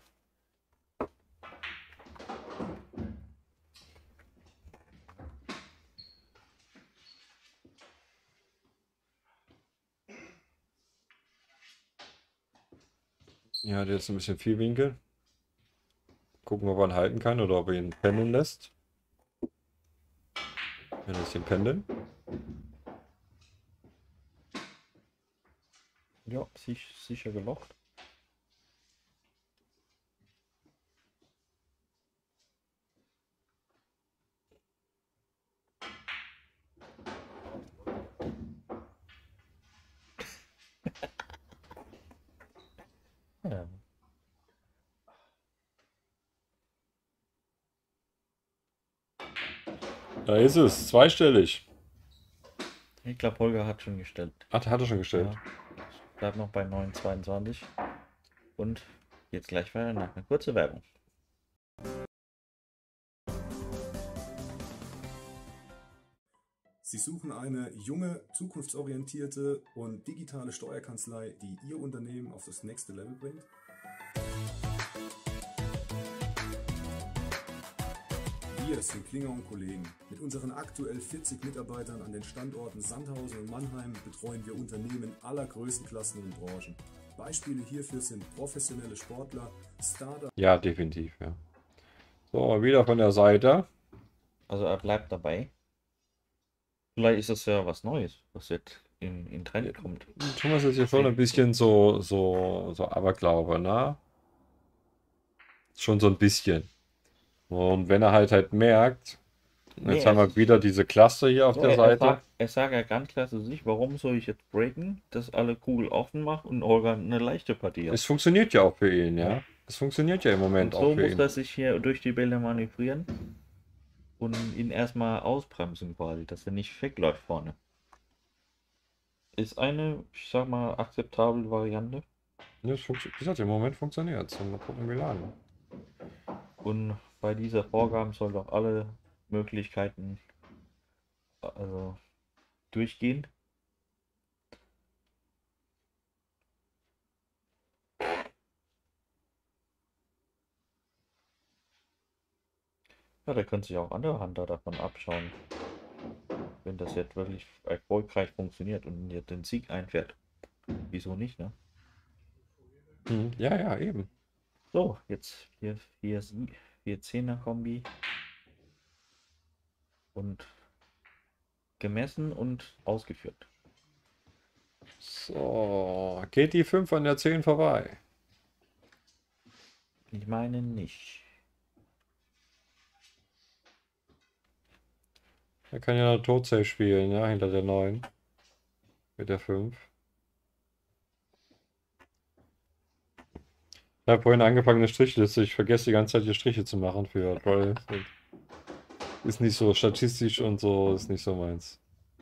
Ja, der jetzt ein bisschen viel Winkel. Gucken, ob er ihn halten kann oder ob er ihn pendeln lässt. Er lässt ihn pendeln. Ja, sicher gelocht. Ja. Da ist es, zweistellig. Ich glaube, Holger hat schon gestellt. Ach, hat er schon gestellt. Ja. Bleibt noch bei 9,22. Und jetzt gleich weiter nach einer kurzen Werbung. Sie suchen eine junge, zukunftsorientierte und digitale Steuerkanzlei, die Ihr Unternehmen auf das nächste Level bringt? Wir sind Klinger und Kollegen. Mit unseren aktuell 40 Mitarbeitern an den Standorten Sandhausen und Mannheim betreuen wir Unternehmen aller Größenklassen und Branchen. Beispiele hierfür sind professionelle Sportler, Startups. Ja, definitiv, ja. So, wieder von der Seite. Also er bleibt dabei. Vielleicht ist das ja was Neues, was jetzt in Trend kommt. Thomas ist hier schon ein bisschen so Aberglaube, ne? Schon so ein bisschen. Und wenn er halt merkt, Nee, jetzt haben wir wieder diese Cluster hier auf der Seite. Er sagt ja ganz klar zu sich, warum soll ich jetzt breaken, dass alle Kugel offen macht und Holger eine leichte Partie hat. Es funktioniert ja auch für ihn, ja. Es funktioniert ja im Moment Und so auch für muss ihn. er sich hier durch die Bälle manövrieren und ihn erstmal ausbremsen quasi, dass er nicht wegläuft vorne. Ist eine, ich sag mal, akzeptable Variante. Ja, wie gesagt, im Moment funktioniert es. Mal gucken, wie lange. Und bei dieser Vorgaben soll doch alle Möglichkeiten also durchgehen. Ja, da können sich auch andere Hunter davon abschauen, wenn das jetzt wirklich erfolgreich funktioniert und jetzt den Sieg einfährt. Wieso nicht, ne? Ja, ja, eben. So, jetzt hier 4 10er Kombi und gemessen und ausgeführt. So, geht die 5 an der 10 vorbei? Ich meine nicht. Er kann ja noch Todsafe spielen, ja, hinter der 9. Mit der 5. Ich habe vorhin angefangen eine Strichliste. Ich vergesse die ganze Zeit hier Striche zu machen für Troll. Ist nicht so statistisch und so, ist nicht so meins.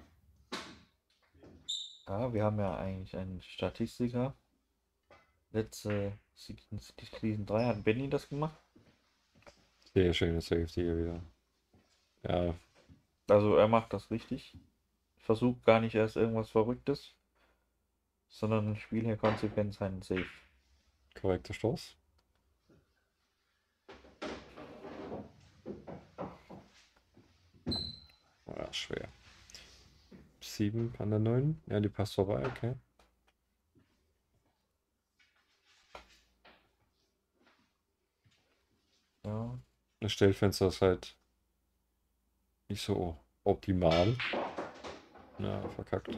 Ja, wir haben ja eigentlich einen Statistiker. Letzte Season 3 hat Benny das gemacht. Sehr schöne Safety hier wieder. Ja, Also er macht das richtig. Versucht gar nicht erst irgendwas Verrücktes, sondern spielt hier konsequent seinen Safe. korrekter Stoß. Ja, schwer. 7 an der 9. Ja, die passt vorbei, okay. Ja, Das Stellfenster ist halt nicht so optimal. Ja, verkackt.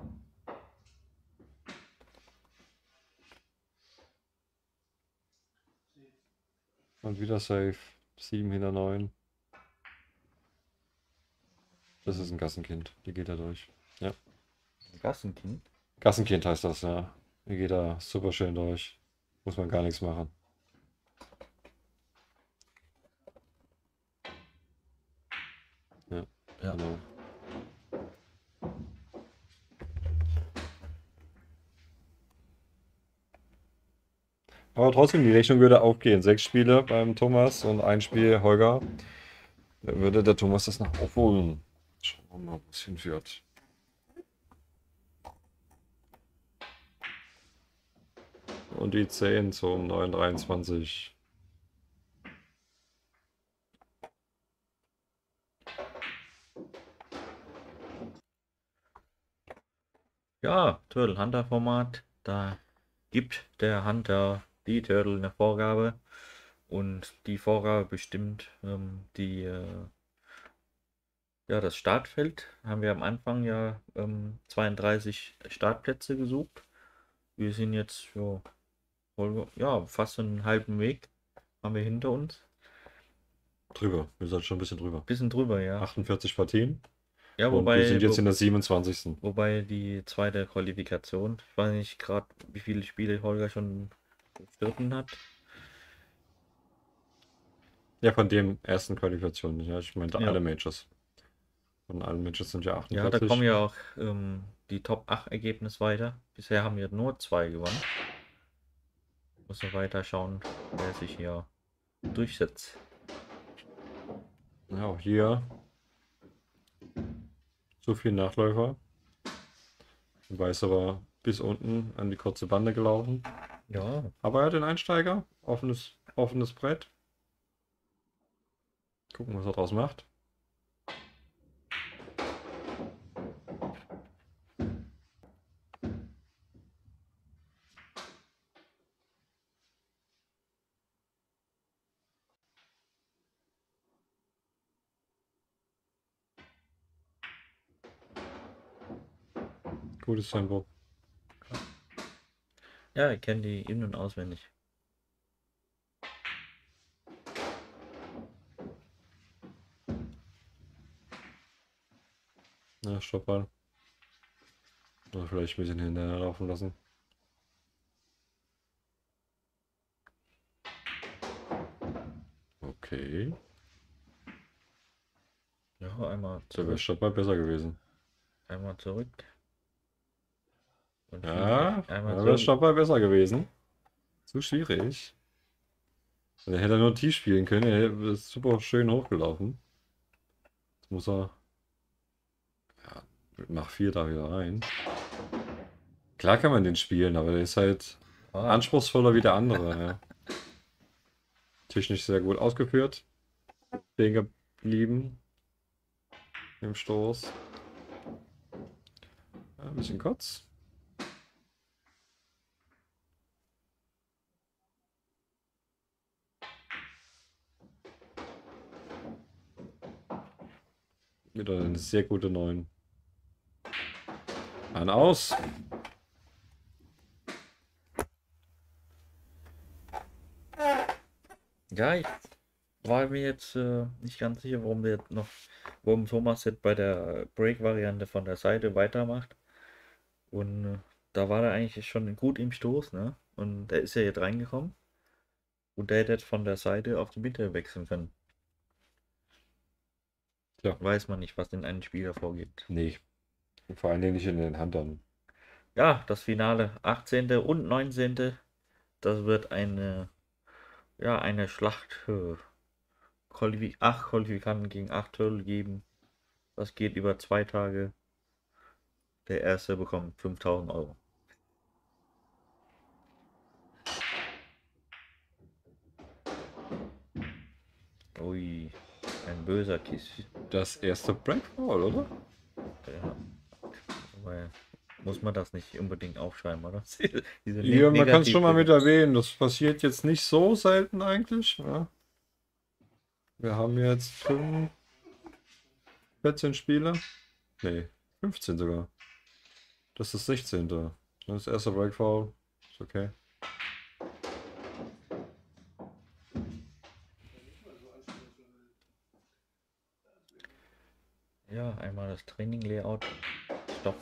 Und wieder safe. 7 hinter 9. Das ist ein Gassenkind. Die geht da durch. Ja. Gassenkind. Gassenkind heißt das, ja. Die geht da super schön durch. Muss man gar nichts machen. Ja, Ja. genau. Aber trotzdem, die Rechnung würde aufgehen. 6 Spiele beim Thomas und ein Spiel Holger. Dann würde der Thomas das noch aufholen. Schauen wir mal, wo es hinführt. Und die 10 zum 923. Ja, Turtle Hunter Format. Da gibt der Hunter die Turtle eine Vorgabe und die Vorgabe bestimmt ja, das Startfeld. Haben wir am Anfang ja 32 Startplätze gesucht. Wir sind jetzt ja, fast einen halben Weg haben wir hinter uns. Drüber. Wir sind schon ein bisschen drüber. Bisschen drüber, ja. 48 Partien. Ja, Und wir sind jetzt in der 27. Wobei die zweite Qualifikation, ich weiß nicht gerade, wie viele Spiele Holger schon bestritten hat. Ja, von dem ersten Qualifikation. Ja, ich meinte Ja. alle Majors. Von allen Majors sind ja 48. Ja, da kommen ja auch die Top 8 Ergebnisse weiter. Bisher haben wir nur 2 gewonnen. Muss noch weiter schauen, wer sich hier durchsetzt. Ja, auch hier so viel Nachläufer. Weiß aber bis unten an die kurze Bande gelaufen. Ja, Aber er hat den Einsteiger. Offenes Brett. Gucken, was er draus macht. Gutes Tempo. ja, ich kenne die in- und auswendig. Ja, Stoppball. Oder vielleicht ein bisschen hinterher laufen lassen. Okay. Ja, einmal Da wäre zurück. Stoppball besser gewesen. Einmal zurück. Und Ja, einmal da so. wäre Stopper besser gewesen. Zu schwierig. Also, er hätte nur T spielen können, er ist super schön hochgelaufen. Jetzt muss er. Ja, mit Mach 4 da wieder rein. Klar kann man den spielen, aber der ist halt anspruchsvoller wie der andere. Ja. Technisch sehr gut ausgeführt. Stehen geblieben. Im Stoß. Ja, ein bisschen kurz. Wieder eine sehr gute 9. An aus. Ja, ich war mir jetzt nicht ganz sicher, warum Thomas jetzt bei der Break-Variante von der Seite weitermacht. Und da war er eigentlich schon gut im Stoß, ne? Und er ist ja jetzt reingekommen. Und der hätte jetzt von der Seite auf die Mitte wechseln können. Ja. Weiß man nicht, was in einem Spieler vorgeht. Nee. Vor allen Dingen nicht in den Handern. Ja, das Finale 18. und 19. Das wird eine Schlacht. 8 Qualifikanten gegen 8 Turtle geben. Das geht über 2 Tage. Der erste bekommt 5.000 Euro. Ui, ein böser Kiss. Das erste Breakfall, oder? Ja. Aber muss man das nicht unbedingt aufschreiben, oder? Ja, man kann es schon mal mit erwähnen. Das passiert jetzt nicht so selten eigentlich. Ja. Wir haben jetzt 14 Spiele. Nee, 15 sogar. Das ist das 16. Das ist das erste Breakfall. Ist okay. Ja, einmal das Training-Layout. Stopp.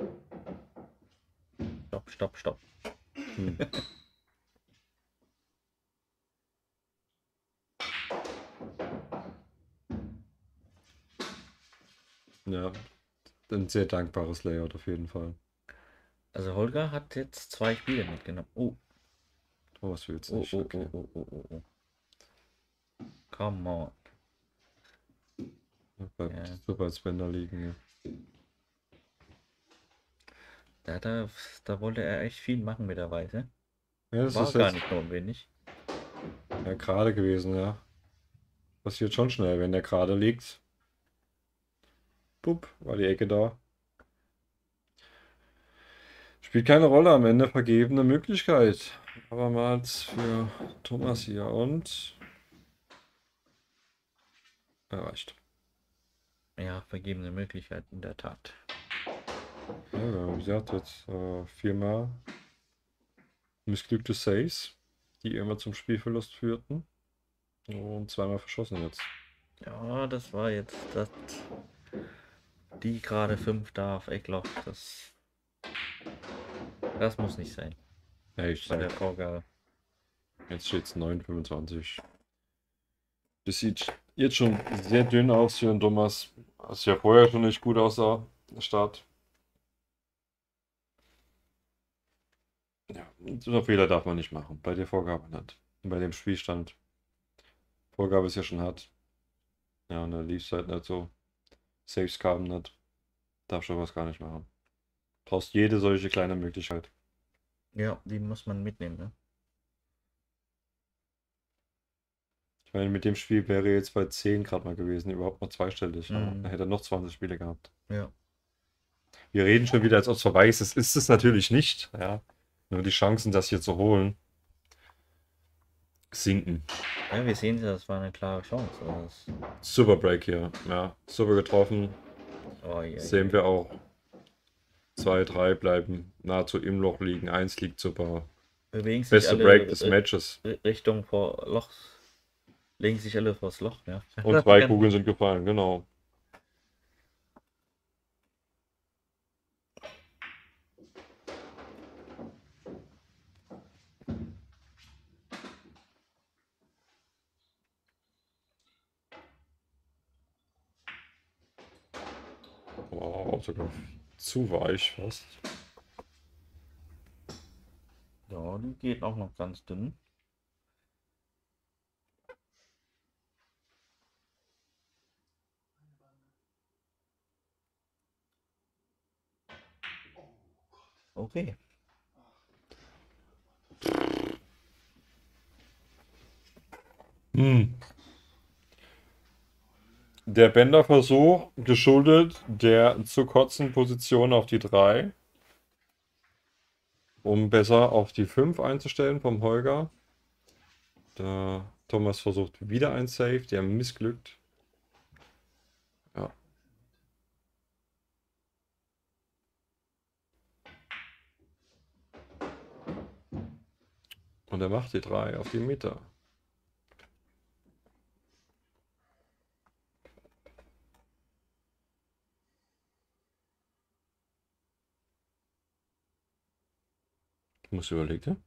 Stopp, stopp, stopp. Ja, ein sehr dankbares Layout auf jeden Fall. Also Holger hat jetzt 2 Spiele mitgenommen. Oh. Was willst Oh, du nicht? oh, Okay. oh, oh, oh, oh. Come on. Bleibt Ja. super als Bänder liegen. Ja. Da wollte er echt viel machen mit der Weise. Ja, das War ist gar jetzt nicht notwendig. ja gerade gewesen, ja. Passiert schon schnell, wenn der gerade liegt. Pup, war die Ecke da. Spielt keine Rolle am Ende, vergebene Möglichkeit. Abermals für Thomas hier und erreicht. Ja, vergebene Möglichkeit, in der Tat. Ja, wie gesagt, jetzt 4-mal missglückte Saves, die immer zum Spielverlust führten. Und 2-mal verschossen jetzt. Ja, das war jetzt das. Die gerade 5 da auf Eckloch. Das muss nicht sein. Ja, ich Bei der sag, Vorgabe. jetzt steht es 9,25. Das sieht jetzt schon sehr dünn aus für den Thomas. Was ja vorher schon nicht gut aussah, der Start. Ja, so einen Fehler darf man nicht machen. Bei der Vorgabe nicht. Und bei dem Spielstand. Vorgabe ist ja schon hart. Ja, und da lief es halt nicht so. Saves kamen nicht. Darf schon was gar nicht machen. Brauchst jede solche kleine Möglichkeit. Ja, die muss man mitnehmen, ne? Ich meine, mit dem Spiel wäre jetzt bei 10 gerade mal gewesen, überhaupt noch zweistellig. Ja. Mhm. Dann hätte er noch 20 Spiele gehabt. Ja. Wir reden schon wieder, als ob es vorbei ist. Das ist es natürlich nicht. Ja. Nur die Chancen, das hier zu holen, sinken. Ja, wir sehen, das war eine klare Chance. Super Break hier. Ja, super getroffen. Oh, ja, Sehen wir auch. 2, 3 bleiben nahezu im Loch liegen. 1 liegt super. bewegen sich Beste alle Break des Matches. Richtung vor Loch. Legen sich alle vors Loch, ja. Und 2 Kugeln sind gefallen, genau. Wow, sogar zu weich fast. Ja, die geht auch noch ganz dünn. Okay. Der Bänderversuch geschuldet der zu kurzen Position auf die 3, um besser auf die 5 einzustellen vom Holger. Da Thomas versucht wieder ein Save, der missglückt. Ja. Und er macht die 3 auf die Meter. Ich muss überlegen.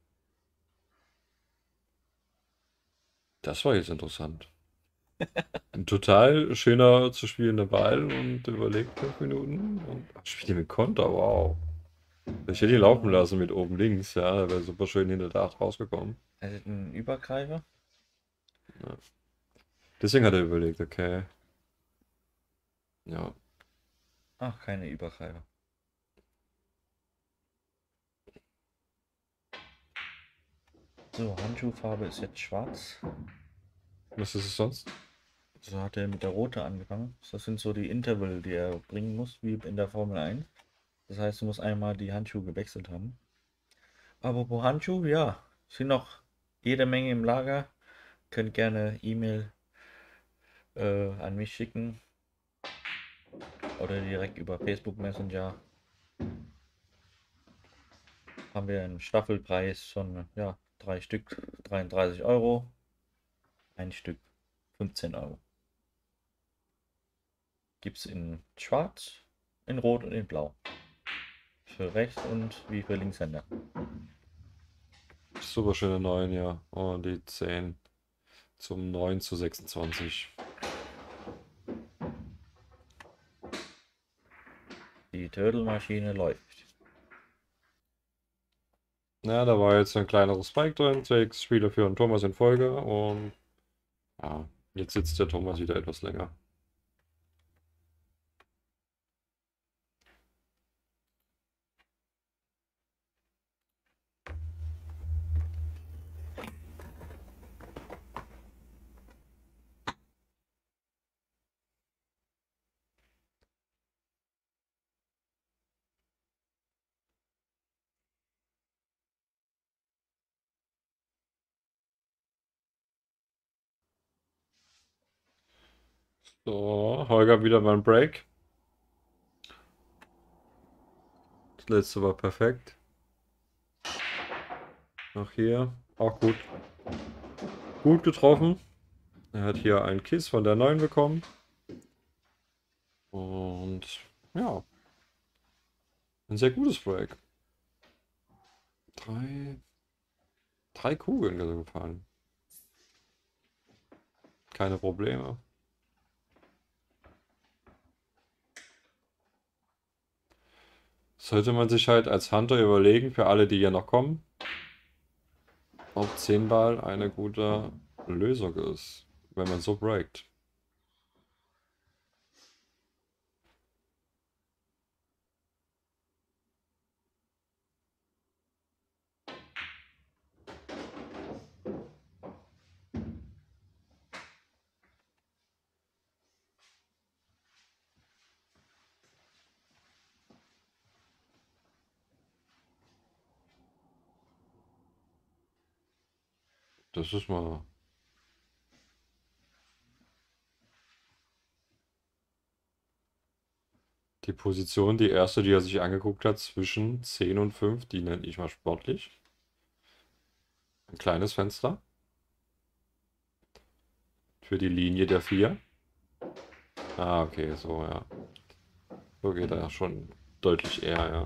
Das war jetzt interessant. Ein total schöner zu spielender Ball und überlegt 5 Minuten und spielt ihn mit Konter, wow. Ich hätte ihn laufen lassen mit oben links, ja, da wäre super schön hinter der 8 rausgekommen. Er hat einen Übergreifer. Ja. Deswegen hat er überlegt, okay. Ja. Ach, keine Übergreifer. So, Handschuhfarbe ist jetzt schwarz. Was ist es sonst? So hat er mit der rote angefangen. Das sind so die Interval, die er bringen muss, wie in der Formel 1. Das heißt, du musst einmal die Handschuhe gewechselt haben. Aber pro Handschuh, ja, sind noch jede Menge im Lager. Könnt gerne E-Mail an mich schicken. Oder direkt über Facebook Messenger. Haben wir einen Staffelpreis von, ja, 3 Stück 33 Euro. Ein Stück 15 Euro. Gibt es in schwarz, in rot und in blau. Für Rechts- und wie für Linkshänder. Super schöne 9, ja. Und die 10 zum 9:26. Die Turtle-Maschine läuft. Ja, da war jetzt ein kleineres Spike drin, 6 Spieler für einen Thomas in Folge und ja, jetzt sitzt der Thomas wieder etwas länger. So, Holger wieder beim Break. Das letzte war perfekt. Auch hier, auch gut. Gut getroffen. Er hat hier einen Kiss von der 9 bekommen. Und ja, ein sehr gutes Break. Drei Kugeln gefallen. Keine Probleme. Sollte man sich halt als Hunter überlegen, für alle, die hier noch kommen, ob 10 Ball eine gute Lösung ist, wenn man so breakt. Das ist mal... Die Position, die erste, die er sich angeguckt hat, zwischen 10 und 5, die nenne ich mal sportlich. Ein kleines Fenster. Für die Linie der 4. Ah, okay, so, ja. So geht er schon deutlich eher, ja.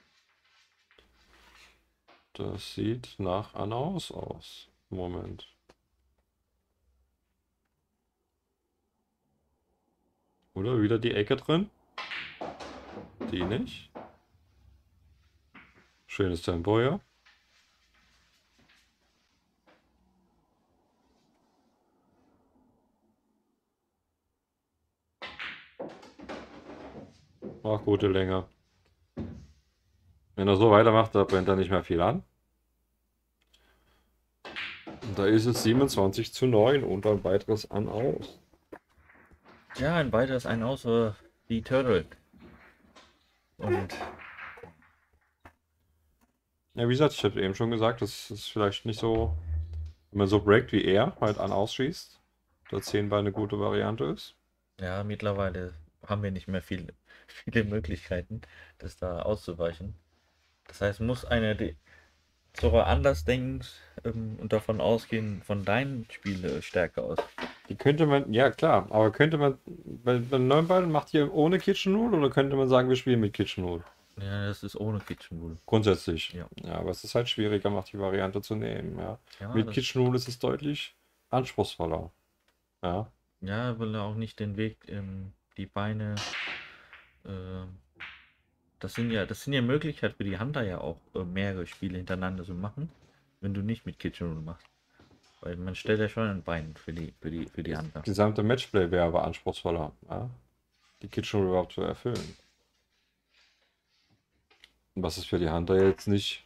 Das sieht nach Anaus aus. Moment. Oder wieder die Ecke drin. Die nicht. Schönes Tempo, ja. Ach, gute Länge. Wenn er so weitermacht, da brennt er nicht mehr viel an. Und da ist es 27:9 und ein weiteres An-Aus. Ja, ein weiteres ein aus für die Turtle. Und Ja, wie gesagt, ich habe eben schon gesagt, das ist vielleicht nicht so, wenn man so breakt wie er, halt An-Aus schießt, da 10 Beine eine gute Variante ist. ja, mittlerweile haben wir nicht mehr viele Möglichkeiten, das da auszuweichen. Das heißt, muss einer sogar anders denken und davon ausgehen, von deinen Spielstärke aus. Die könnte man, ja klar, aber könnte man, bei 9 Beinen macht ihr ohne Kitchen Rule oder könnte man sagen, wir spielen mit Kitchen Rule? Ja, das ist ohne Kitchen Rule. Grundsätzlich. Ja. Ja, aber es ist halt schwieriger, macht die Variante zu nehmen, ja. Ja, Mit das- Kitchen Rule ist es deutlich anspruchsvoller. Ja. Ja, will er auch nicht den Weg, die Beine. Das sind ja Möglichkeiten für die Hunter ja auch, mehrere Spiele hintereinander zu machen, wenn du nicht mit Kitchen Rule machst. Weil man stellt ja schon ein Bein für die Hunter. Das gesamte Matchplay wäre aber anspruchsvoller, ja. Die Kitchen Rule überhaupt zu erfüllen. Was es für die Hunter jetzt nicht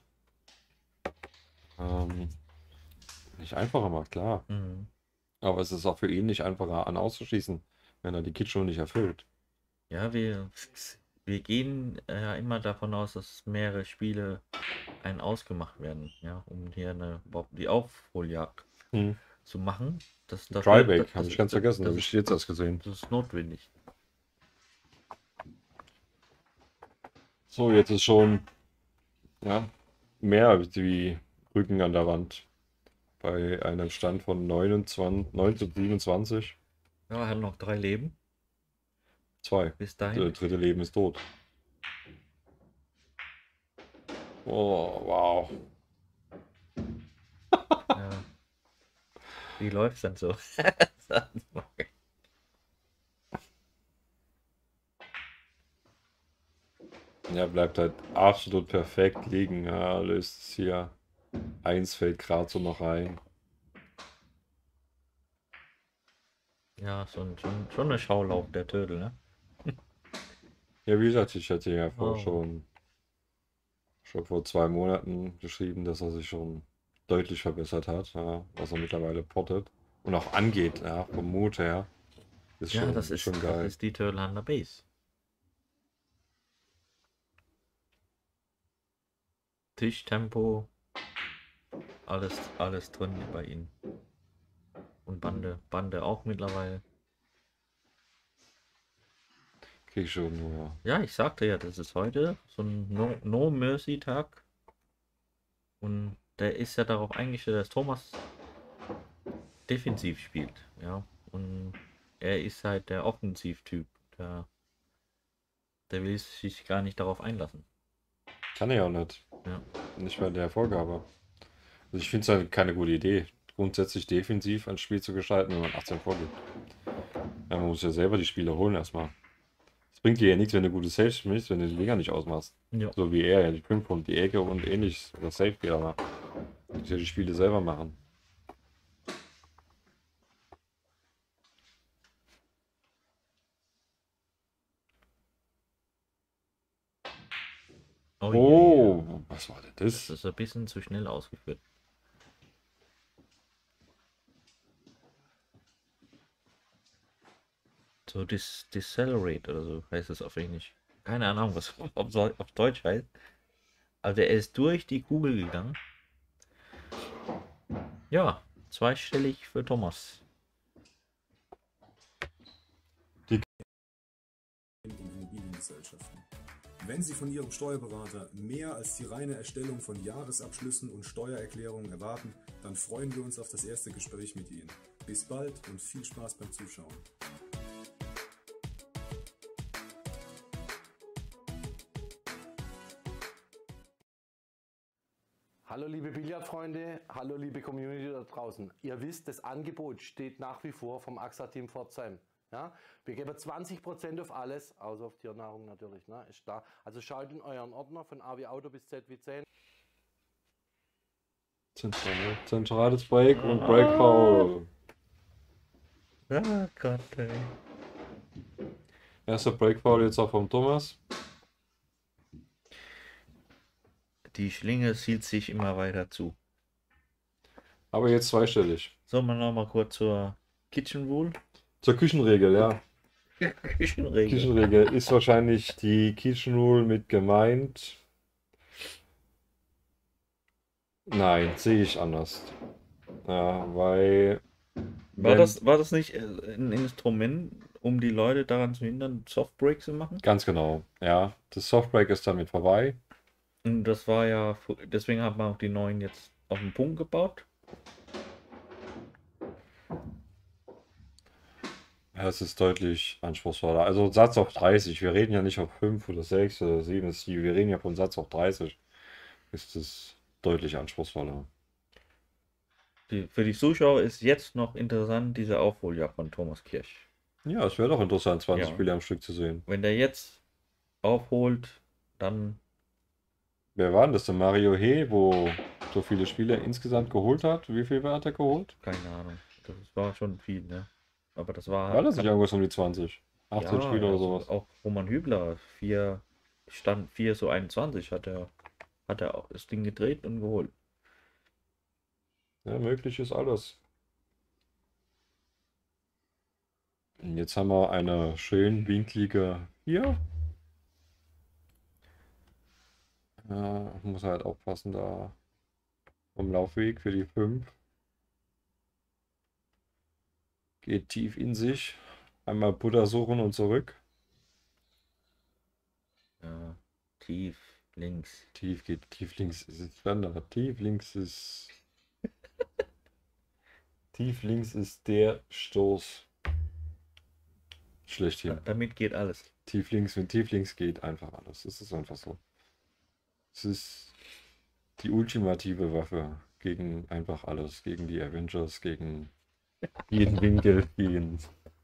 einfacher macht, klar. Mhm. Aber es ist auch für ihn nicht einfacher, an auszuschießen, wenn er die Kitchen Rule nicht erfüllt. Ja, wir gehen ja immer davon aus, dass mehrere Spiele ausgemacht werden, ja, um hier die Aufholjagd Hm. zu machen. Dryback, habe ich ganz vergessen, da habe ich jetzt erst gesehen. Das ist notwendig. So, jetzt ist schon ja, mehr wie Rücken an der Wand. Bei einem Stand von 19:27. Ja, er hat noch 3 Leben. 2. Bis Das dahin. dritte Leben ist tot. Oh, wow. Ja. Wie läuft's denn so? Ja, bleibt halt absolut perfekt liegen. Ja, löst es hier. 1 fällt gerade so noch rein. Ja, schon eine Schaulauf der Turtle, ne? Ja, wie gesagt, ich hatte ja Oh. schon vor 2 Monaten geschrieben, dass er sich schon deutlich verbessert hat, ja, was er mittlerweile pottet und auch angeht, ja, vom Mut her. Ist Ja, schon, das ist schon geil. Das ist die Turtle Hunter Base. Tischtempo, alles drin bei ihnen. Und Bande auch mittlerweile. Krieg schon nur. Ja, ich sagte ja, das ist heute so ein No-Mercy-Tag. Und der ist ja darauf eingestellt, dass Thomas defensiv spielt. Ja, und er ist halt der Offensivtyp. Der will sich gar nicht darauf einlassen. Kann er ja auch nicht. Ja. Nicht bei der Vorgabe. Also ich finde es halt keine gute Idee, grundsätzlich defensiv ein Spiel zu gestalten, wenn man 18 vorgibt. Ja, man muss ja selber die Spiele holen erstmal. Es bringt dir ja nichts, wenn du gute Saves spielst, wenn du die Dinger nicht ausmachst. Ja. So wie er ja die Pinpoint, die Ecke und ähnliches. Oder Safe-Fehler macht. Du musst ja die Spiele selber machen. Oh, Oh, was war denn das das? ist ein bisschen zu schnell ausgeführt. So Decelerate oder so heißt es auf Englisch. Keine Ahnung, was auf Deutsch heißt. Also er ist durch die Kugel gegangen. Ja, zweistellig für Thomas. In Immobiliengesellschaften. Wenn Sie von Ihrem Steuerberater mehr als die reine Erstellung von Jahresabschlüssen und Steuererklärungen erwarten, dann freuen wir uns auf das erste Gespräch mit Ihnen. Bis bald und viel Spaß beim Zuschauen. Hallo liebe Billardfreunde, hallo liebe Community da draußen. Ihr wisst, das Angebot steht nach wie vor vom AXA Team Pforzheim. Ja? Wir geben 20% auf alles, außer auf Tiernahrung natürlich. Ne? Ist da. Also schaut in euren Ordner von A wie Auto bis Z wie 10. Zentrales Break und Break Foul. Ah Gott, ey. Erster Break Foul jetzt auch vom Thomas. Die Schlinge zieht sich immer weiter zu. Aber jetzt zweistellig. Sollen wir noch mal kurz zur Kitchen Rule? Zur Küchenregel, ja. Küchenregel. Küchenregel ist wahrscheinlich die Kitchen Rule mit gemeint. Nein, sehe ich anders. Ja, weil. War das nicht ein Instrument, um die Leute daran zu hindern, Softbreak zu machen? Ganz genau, ja. Das Softbreak ist damit vorbei. Und das war ja, deswegen hat man auch die neuen jetzt auf den Punkt gebaut. Ja, es ist deutlich anspruchsvoller. Also Satz auf 30. Wir reden ja nicht auf 5 oder 6 oder 7. Wir reden ja von Satz auf 30. Ist es deutlich anspruchsvoller. Für die Zuschauer ist jetzt noch interessant diese Aufholjagd von Thomas Kirsch. Ja, es wäre doch interessant, 20 Ja. Spiele am Stück zu sehen. Wenn der jetzt aufholt, dann Wer war denn das? Der Mario He, wo so viele Spiele insgesamt geholt hat? Wie viel hat er geholt? keine Ahnung. Das war schon viel, ne? Aber das war War das nicht irgendwas um die 20? 18 ja, Spiele oder also sowas? auch Roman Hübler, 4 so 21 hat er auch das Ding gedreht und geholt. Ja, möglich ist alles. Und jetzt haben wir eine schön winklige hier. Ja, muss halt aufpassen da vom Laufweg für die 5. Geht tief in sich. Einmal Butter suchen und zurück. Ja, tief links. Tief links ist Standard. Tief links ist. Tief links ist der Stoß. Schlechthin. Damit geht alles. Tief links, wenn tief links geht, einfach alles. Das ist einfach so. Es ist die ultimative Waffe gegen einfach alles. Gegen die Avengers, gegen jeden Winkel, gegen.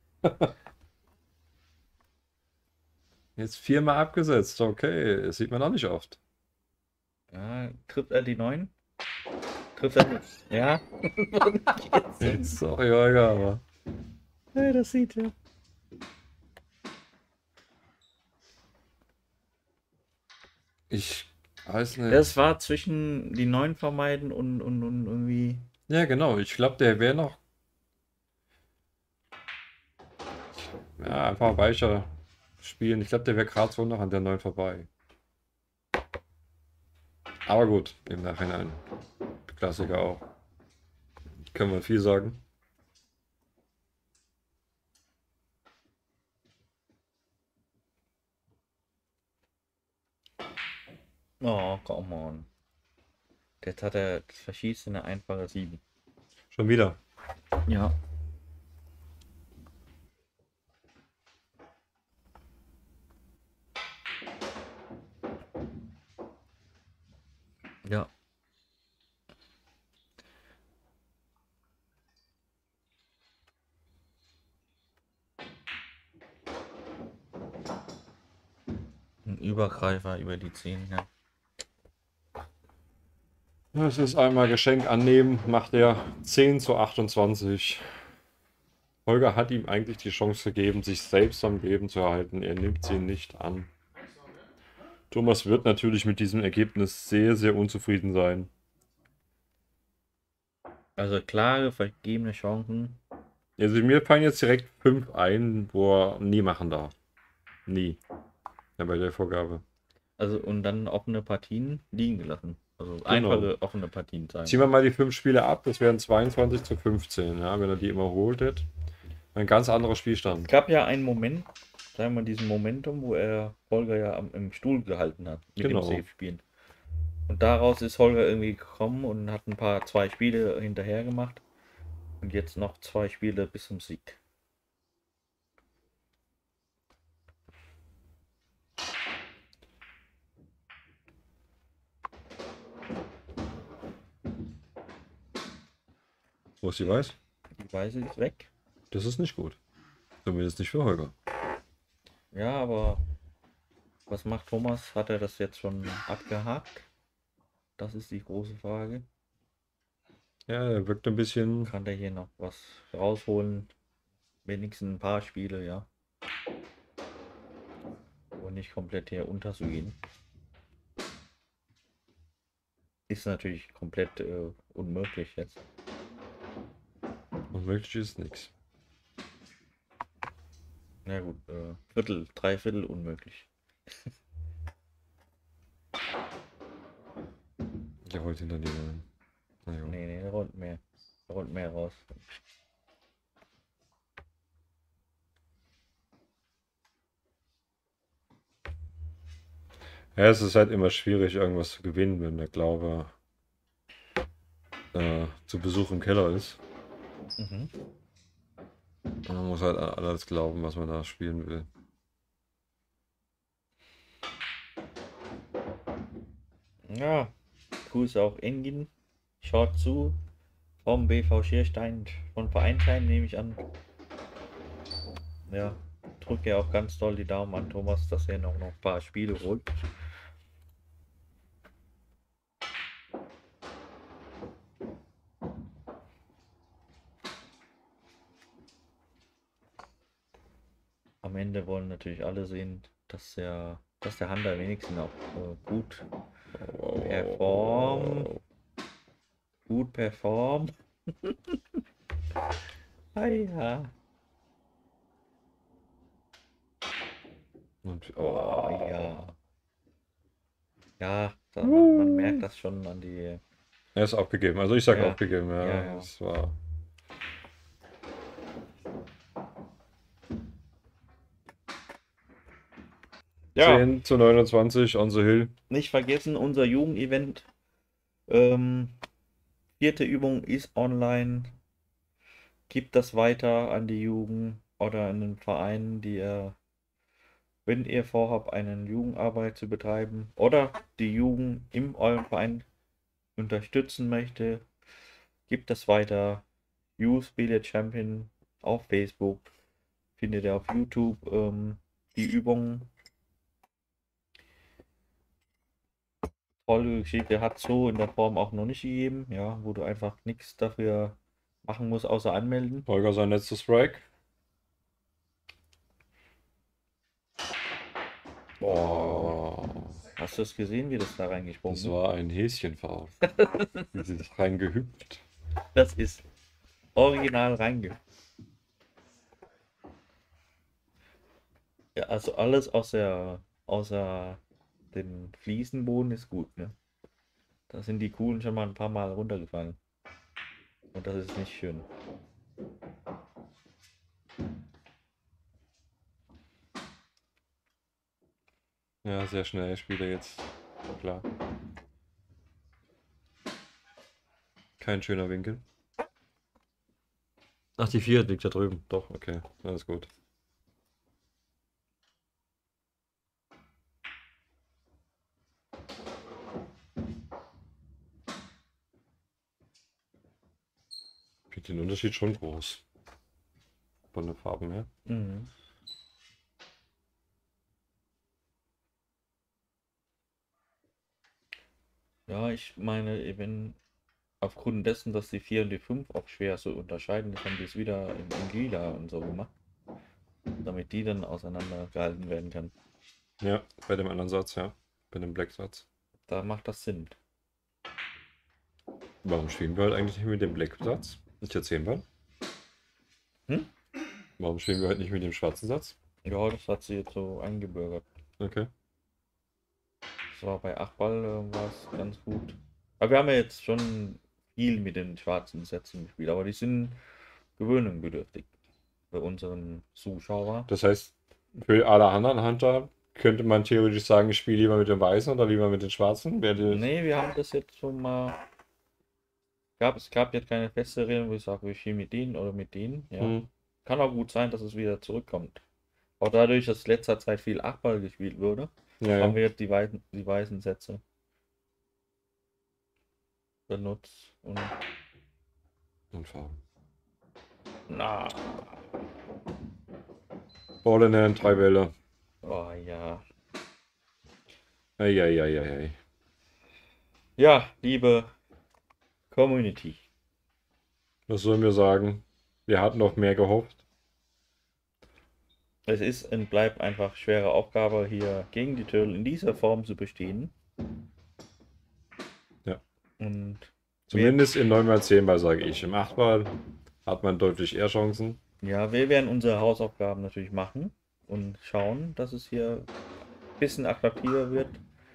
Jetzt 4-mal abgesetzt, okay. Das sieht man auch nicht oft. Ja, trifft er die 9? Trifft er nicht? Ja. Sorry, Olga, aber. Ja, das sieht er. Ich weiß nicht. Das war zwischen die 9 vermeiden und irgendwie. Ja, genau. Ich glaube, der wäre noch. Ja, einfach weicher spielen. Ich glaube, der wäre gerade so noch an der 9 vorbei. Aber gut, im Nachhinein. Klassiker auch. Kann man viel sagen. Oh, come on. Jetzt hat er verschießt eine einfache 7. Schon wieder. Ja. Ja. Ein Übergreifer über die 10, ja. Das ist einmal Geschenk annehmen, macht er 10:28. Holger hat ihm eigentlich die Chance gegeben, sich selbst am Leben zu erhalten. Er nimmt sie nicht an. Thomas wird natürlich mit diesem Ergebnis sehr, sehr unzufrieden sein. Also klare, vergebene Chancen. Also mir fallen jetzt direkt 5 ein, wo er nie machen darf. Nie. Ja, bei der Vorgabe. Also und dann offene Partien liegen gelassen. Also Genau. einfache offene Partien sein. Ziehen wir mal die 5 Spiele ab, das wären 22:15, ja, wenn er die immer holt hätte. Ein ganz anderer Es Spielstand. gab ja einen Moment, sagen wir diesen Momentum, wo er Holger ja im Stuhl gehalten hat mit Genau. dem Safe-Spielen. Und daraus ist Holger irgendwie gekommen und hat zwei Spiele hinterher gemacht. Und jetzt noch 2 Spiele bis zum Sieg. Wo ist die Weiß? Die Weiße ist weg. Das ist nicht gut. Zumindest nicht für Holger. Ja, aber was macht Thomas? Hat er das jetzt schon abgehakt? Das ist die große Frage. Ja, er wirkt ein bisschen. Kann der hier noch was rausholen? Wenigstens ein paar Spiele, ja. Und nicht komplett hier unterzugehen. Ist natürlich komplett unmöglich jetzt. Unmöglich ist nichts. Na gut, Viertel, Dreiviertel unmöglich. Der rollt hinter dir rein. Na ja. Nee, der rollt mehr. Der rollt mehr raus. Ja, es ist halt immer schwierig, irgendwas zu gewinnen, wenn der Glaube zu Besuch im Keller ist. Mhm. Man muss halt an alles glauben, was man da spielen will. Ja, Grüße auch Engin. Schaut zu. Vom BV Schierstein von Vereinsheim nehme ich an. Ja, drücke auch ganz doll die Daumen an Thomas, dass er noch ein paar Spiele holt. Am Ende wollen natürlich alle sehen, dass der Hunter wenigstens auch gut performt. Ah ja. Und, Oh ja. Ja, man merkt das schon an die. Er ist aufgegeben. Also ich sage Ja. aufgegeben, ja. Ja. Das war. Ja. 10:29 on the hill. Nicht vergessen, unser Jugendevent. 4. Übung ist online. Gibt das weiter an die Jugend oder an den Verein, wenn ihr vorhabt, eine Jugendarbeit zu betreiben oder die Jugend in eurem Verein unterstützen möchte, gibt das weiter. Youth Billiard Champion auf Facebook. Findet ihr auf YouTube die Übungen. Tolle Geschichte, hat so in der Form auch noch nicht gegeben, ja, wo du einfach nichts dafür machen musst, außer anmelden. Holger sein letzter Strike. Boah. Hast du es gesehen, wie das da reingesprungen Das ist? war ein Häschenfaul. Wie sie das reingehüpft. Das ist original reingehüpft. Ja, also alles außer den Fliesenboden ist gut, ne? Da sind die Kugeln schon mal ein paar Mal runtergefallen. Und das ist nicht schön. Ja, sehr schnell spielt er jetzt. Klar. Kein schöner Winkel. Ach, die 4 liegt da drüben. Doch, okay. Alles gut. Ich finde den Unterschied schon groß. Von den Farben her. Mhm. Ja, ich meine, eben aufgrund dessen, dass die 4 und die 5 auch schwer zu unterscheiden ist, haben die es wieder in Lila und so gemacht. Damit die dann auseinandergehalten werden kann. Ja, bei dem anderen Satz, ja. Bei dem Black-Satz. Da macht das Sinn. Warum spielen wir halt eigentlich nicht mit dem Black-Satz? Nicht der 10 Ball? Hm? Warum spielen wir halt nicht mit dem schwarzen Satz? Ja, das hat sie jetzt so eingebürgert. Okay. Das war bei 8 Ball war es ganz gut. Aber wir haben ja jetzt schon viel mit den schwarzen Sätzen gespielt, aber die sind gewöhnungsbedürftig für unseren Zuschauer. Das heißt, für alle anderen Hunter könnte man theoretisch sagen, ich spiele lieber mit dem weißen oder lieber mit den schwarzen? Nee, wir haben das jetzt schon mal. Es gab jetzt keine feste Regelung, wo ich sage, wir spielen mit denen oder mit denen. Ja. Hm. Kann auch gut sein, dass es wieder zurückkommt. Auch dadurch, dass letzter Zeit viel 8-Ball gespielt wurde, Ja, haben ja. wir jetzt die weißen Sätze benutzt. Und Farben. Na. Ball in Hand, 3 Bälle. Oh ja. Eieieiei. Ja, liebe Community. Was sollen wir sagen? Wir hatten noch mehr gehofft. Es ist und bleibt einfach schwere Aufgabe, hier gegen die Turtle in dieser Form zu bestehen. Ja. Und Zumindest in 9x10 sage ich. Im 8-Ball hat man deutlich eher Chancen. ja, wir werden unsere Hausaufgaben natürlich machen und schauen, dass es hier ein bisschen attraktiver wird.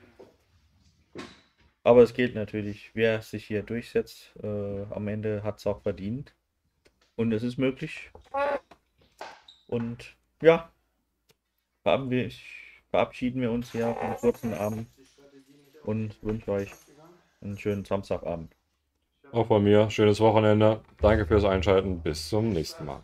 Aber es gilt natürlich, wer sich hier durchsetzt, am Ende hat es auch verdient. Und es ist möglich. Und ja, verabschieden wir uns hier auf einen kurzen Abend und wünsche euch einen schönen Samstagabend. Auch von mir. Schönes Wochenende. Danke fürs Einschalten. Bis zum nächsten Mal.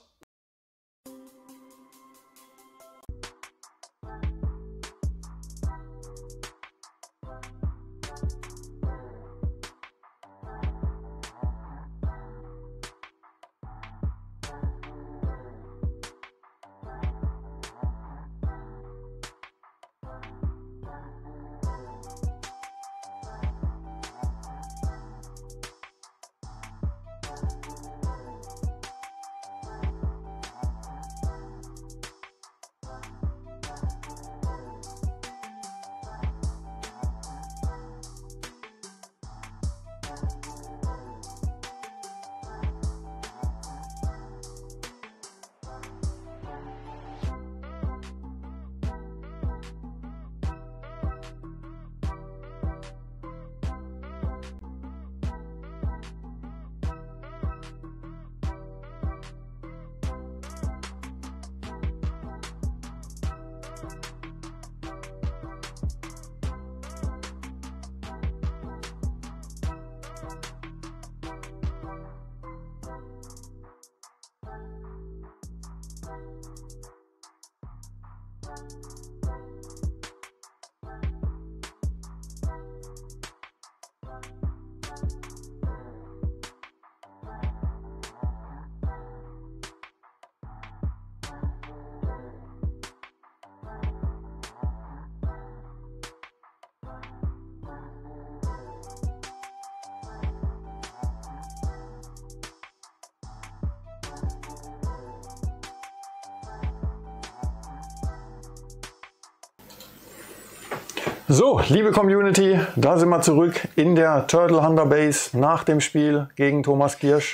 So, liebe Community, da sind wir zurück in der Turtle Hunter Base nach dem Spiel gegen Thomas Kirsch.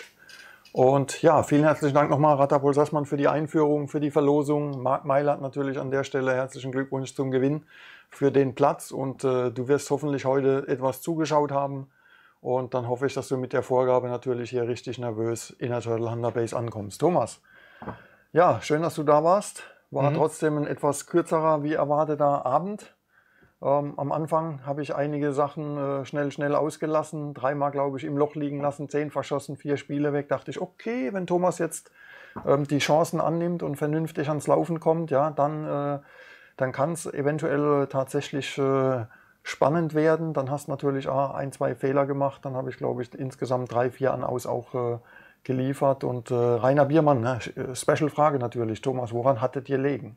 Und ja, vielen herzlichen Dank nochmal, Ratapol Sassmann, für die Einführung, für die Verlosung. Marc Meiland natürlich an der Stelle herzlichen Glückwunsch zum Gewinn für den Platz. Und du wirst hoffentlich heute etwas zugeschaut haben. Und dann hoffe ich, dass du mit der Vorgabe natürlich hier richtig nervös in der Turtle Hunter Base ankommst. Thomas, ja, schön, dass du da warst. War trotzdem ein etwas kürzerer wie erwarteter Abend. Am Anfang habe ich einige Sachen schnell ausgelassen. 3-mal, glaube ich, im Loch liegen lassen, 10 verschossen, 4 Spiele weg. Dachte ich, okay, wenn Thomas jetzt die Chancen annimmt und vernünftig ans Laufen kommt, ja, dann kann es eventuell tatsächlich spannend werden. Dann hast du natürlich 1, 2 Fehler gemacht. Dann habe ich, glaube ich, insgesamt 3, 4 an aus auch geliefert. Und Rainer Biermann, ne, Special-Frage natürlich. Thomas, woran hattet ihr gelegen?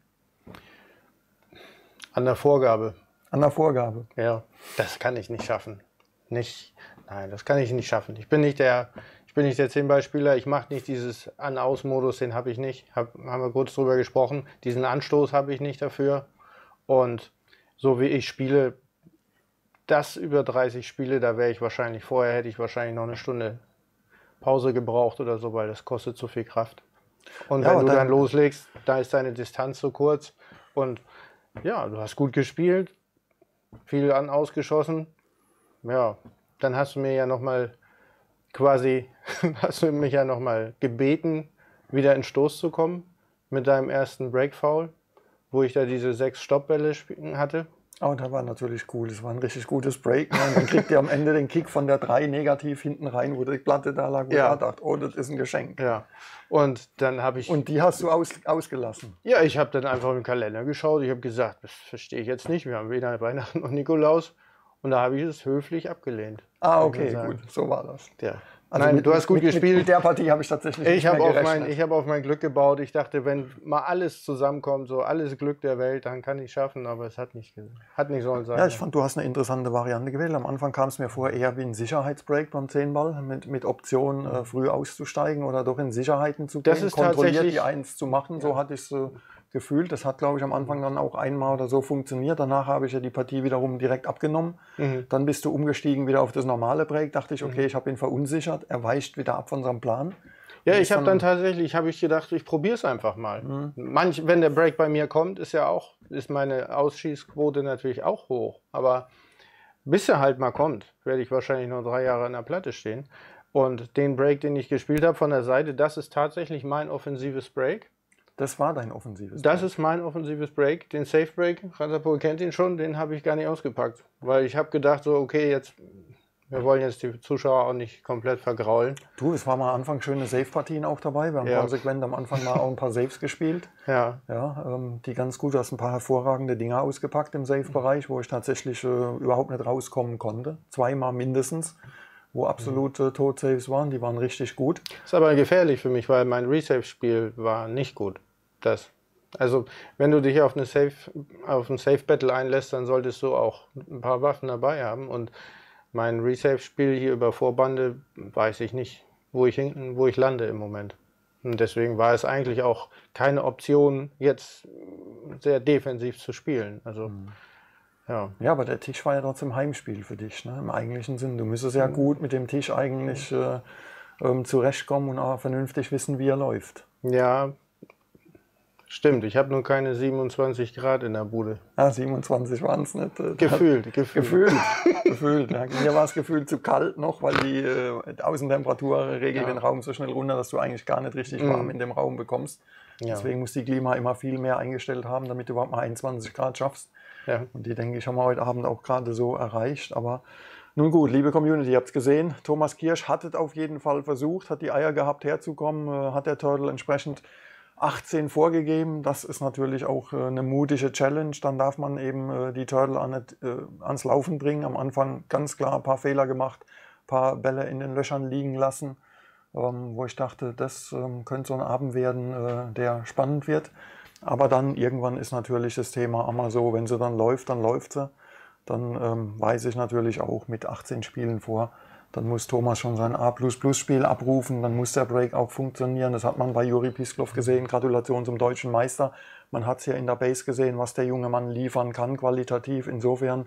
An der Vorgabe. An der Vorgabe. Ja, das kann ich nicht schaffen. Nein, das kann ich nicht schaffen. Ich bin nicht der 10-Ball-Spieler. Ich mache nicht dieses An-Aus-Modus, den habe ich nicht. Haben wir kurz drüber gesprochen. Diesen Anstoß habe ich nicht dafür. Und so wie ich spiele, das über 30 Spiele, da wäre ich wahrscheinlich, vorher hätte ich wahrscheinlich noch eine Stunde Pause gebraucht oder so, weil das kostet zu viel Kraft. Und ja, wenn du dann loslegst, da ist deine Distanz so kurz. Und ja, du hast gut gespielt. Viel ausgeschossen. Ja, dann hast du mir ja nochmal hast du mich ja nochmal gebeten, wieder in Stoß zu kommen mit deinem ersten Breakfoul, wo ich da diese 6 Stoppbälle hatte. Oh, das war natürlich cool. Das war ein richtig gutes Break. Und dann kriegt ihr am Ende den Kick von der 3 negativ hinten rein, wo die Platte da lag, wo ich dachte, oh, das ist ein Geschenk. Ja. Und dann habe ich... Und die hast du ausgelassen? Ja, ich habe dann einfach im Kalender geschaut. Ich habe gesagt, das verstehe ich jetzt nicht. Wir haben weder Weihnachten noch Nikolaus. Und da habe ich es höflich abgelehnt. Ah, okay, gut, so war das. Ja. Also Nein, du hast gut gespielt. Mit der Partie habe ich tatsächlich Ich nicht habe mehr auf, gerechnet. hab auf mein Glück gebaut. Ich dachte, wenn mal alles zusammenkommt, so alles Glück der Welt, dann kann ich schaffen, aber es hat nicht sollen sein. Ja, ich fand, du hast eine interessante Variante gewählt. Am Anfang kam es mir vor eher wie ein Sicherheitsbreak beim 10-Ball, mit Option früh auszusteigen oder doch in Sicherheiten zu gehen, Das ist kontrolliert tatsächlich- die 1 zu machen. So hatte ich es gefühlt. Das hat, glaube ich, am Anfang dann auch einmal oder so funktioniert. Danach habe ich ja die Partie wiederum direkt abgenommen. Dann bist du umgestiegen wieder auf das normale Break. Dachte ich, okay, ich habe ihn verunsichert. Er weicht wieder ab von seinem Plan. Ja, Und ich habe dann tatsächlich, gedacht, ich probiere es einfach mal. Wenn der Break bei mir kommt, ist meine Ausschießquote natürlich auch hoch. Aber bis er halt mal kommt, werde ich wahrscheinlich noch 3 Jahre an der Platte stehen. Und den Break, den ich gespielt habe von der Seite, das ist tatsächlich mein offensives Break. Das war dein offensives Das ist mein offensives Break. Den Safe Break, Razapol kennt ihn schon, den habe ich gar nicht ausgepackt. Weil ich habe gedacht, so okay, wir wollen jetzt die Zuschauer auch nicht komplett vergraulen. Du, es war mal am Anfang schöne Safe-Partien auch dabei. Wir haben konsequent am Anfang mal auch ein paar Saves gespielt. Ja. Ja, die ganz gut, du hast ein paar hervorragende Dinge ausgepackt im Safe-Bereich, wo ich tatsächlich überhaupt nicht rauskommen konnte. 2-mal mindestens, wo absolute Tot-Saves waren, die waren richtig gut. Ist aber gefährlich für mich, weil mein Resave-Spiel war nicht gut. Also, wenn du dich auf ein Safe-Battle einlässt, dann solltest du auch ein paar Waffen dabei haben. Und mein Resave-Spiel hier über Vorbande, weiß ich nicht, wo ich lande im Moment. Und deswegen war es eigentlich auch keine Option, jetzt sehr defensiv zu spielen. Also, ja. Ja, aber der Tisch war ja trotzdem Heimspiel für dich, ne? Im eigentlichen Sinn. Du müsstest ja gut mit dem Tisch eigentlich zurechtkommen und auch vernünftig wissen, wie er läuft. Ja, stimmt. Ich habe nur keine 27 Grad in der Bude. Ja, 27 waren es nicht. Gefühlt. Gefühlt. Ja, mir war es gefühlt zu kalt noch, weil die Außentemperatur regelt den Raum so schnell runter, dass du eigentlich gar nicht richtig warm in dem Raum bekommst. Ja. Deswegen muss die Klima immer viel mehr eingestellt haben, damit du überhaupt mal 21 Grad schaffst. Ja. Und die, denke ich, haben wir heute Abend auch gerade so erreicht. Aber nun gut, liebe Community, ihr habt es gesehen. Thomas Kirsch hat es auf jeden Fall versucht, hat die Eier gehabt herzukommen, hat der Turtle entsprechend 18 vorgegeben. Das ist natürlich auch eine mutige Challenge. Dann darf man eben die Turtle ans Laufen bringen. Am Anfang ganz klar ein paar Fehler gemacht, ein paar Bälle in den Löchern liegen lassen, wo ich dachte, das könnte so ein Abend werden, der spannend wird. Aber dann irgendwann ist natürlich das Thema immer so, wenn sie dann läuft sie. Dann weiß ich natürlich auch mit 18 Spielen vor, dann muss Thomas schon sein A++-Spiel abrufen, dann muss der Break auch funktionieren. Das hat man bei Juri Pisklov gesehen. Gratulation zum deutschen Meister. Man hat es ja in der Base gesehen, was der junge Mann liefern kann, qualitativ. Insofern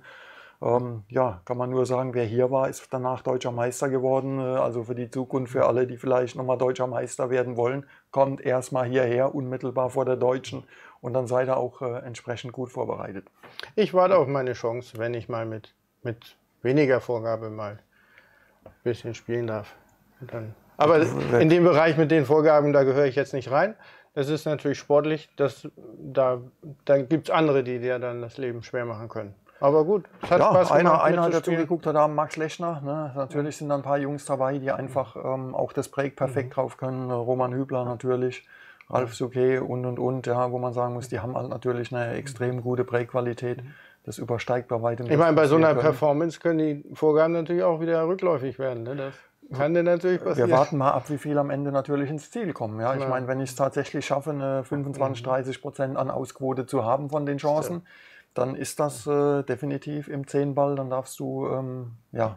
ja, kann man nur sagen, wer hier war, ist danach deutscher Meister geworden. Also für die Zukunft, für alle, die vielleicht nochmal deutscher Meister werden wollen, kommt erstmal hierher, unmittelbar vor der Deutschen. Und dann seid ihr auch entsprechend gut vorbereitet. Ich warte auf meine Chance, wenn ich mal mit weniger Vorgabe mal ein bisschen spielen darf. Aber in dem Bereich mit den Vorgaben, da gehöre ich jetzt nicht rein. Das ist natürlich sportlich. Da gibt es andere, die dir dann das Leben schwer machen können. Aber gut, es hat Spaß gemacht. Einer der zugeguckt hat, Max Lechner. Ne? Natürlich sind da ein paar Jungs dabei, die einfach auch das Break perfekt drauf können. Roman Hübler natürlich, Ralf Souquet und, ja, wo man sagen muss, die haben halt natürlich eine extrem gute Break-Qualität. Das übersteigt bei weitem. Ich meine, bei so einer Performance können die Vorgaben natürlich auch wieder rückläufig werden. Ne? Das kann dir natürlich passieren. Wir warten mal ab, wie viel am Ende natürlich ins Ziel kommen. Ja? Ich meine, wenn ich es tatsächlich schaffe, eine 25-30% an Ausquote zu haben von den Chancen, dann ist das definitiv im 10-Ball. Dann darfst du, ja,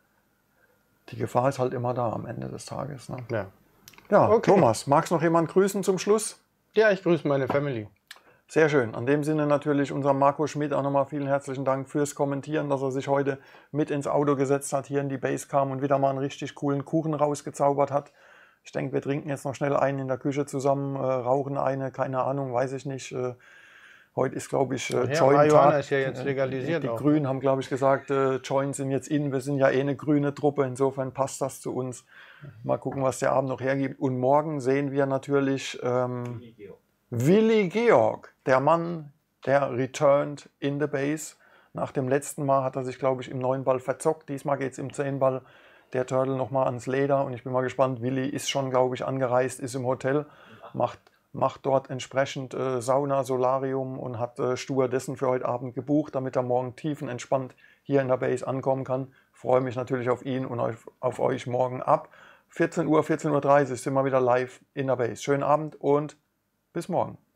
die Gefahr ist halt immer da am Ende des Tages. Ne? Ja, okay. Thomas, magst du noch jemanden grüßen zum Schluss? Ja, ich grüße meine Family. Sehr schön. An dem Sinne natürlich unserem Marco Schmidt auch nochmal vielen herzlichen Dank fürs Kommentieren, dass er sich heute mit ins Auto gesetzt hat, hier in die Base kam und wieder mal einen richtig coolen Kuchen rausgezaubert hat. Ich denke, wir trinken jetzt noch schnell einen in der Küche zusammen, rauchen eine, keine Ahnung, weiß ich nicht. Heute ist, glaube ich, Joint-Tag. Ist ja jetzt legalisiert. Die Grünen haben, glaube ich, gesagt, Joints sind jetzt in. Wir sind ja eine grüne Truppe, insofern passt das zu uns. Mal gucken, was der Abend noch hergibt. Und morgen sehen wir natürlich Willi Georg, der Mann, der returned in the base. Nach dem letzten Mal hat er sich, glaube ich, im 9-Ball verzockt. Diesmal geht es im 10-Ball der Turtle nochmal ans Leder. Und ich bin mal gespannt, Willi ist schon, glaube ich, angereist, ist im Hotel, macht dort entsprechend Sauna, Solarium und hat Stewardessen für heute Abend gebucht, damit er morgen tiefenentspannt hier in der Base ankommen kann. Freue mich natürlich auf ihn und auf euch morgen ab 14 Uhr, 14:30 Uhr sind wir wieder live in der Base. Schönen Abend und bis morgen.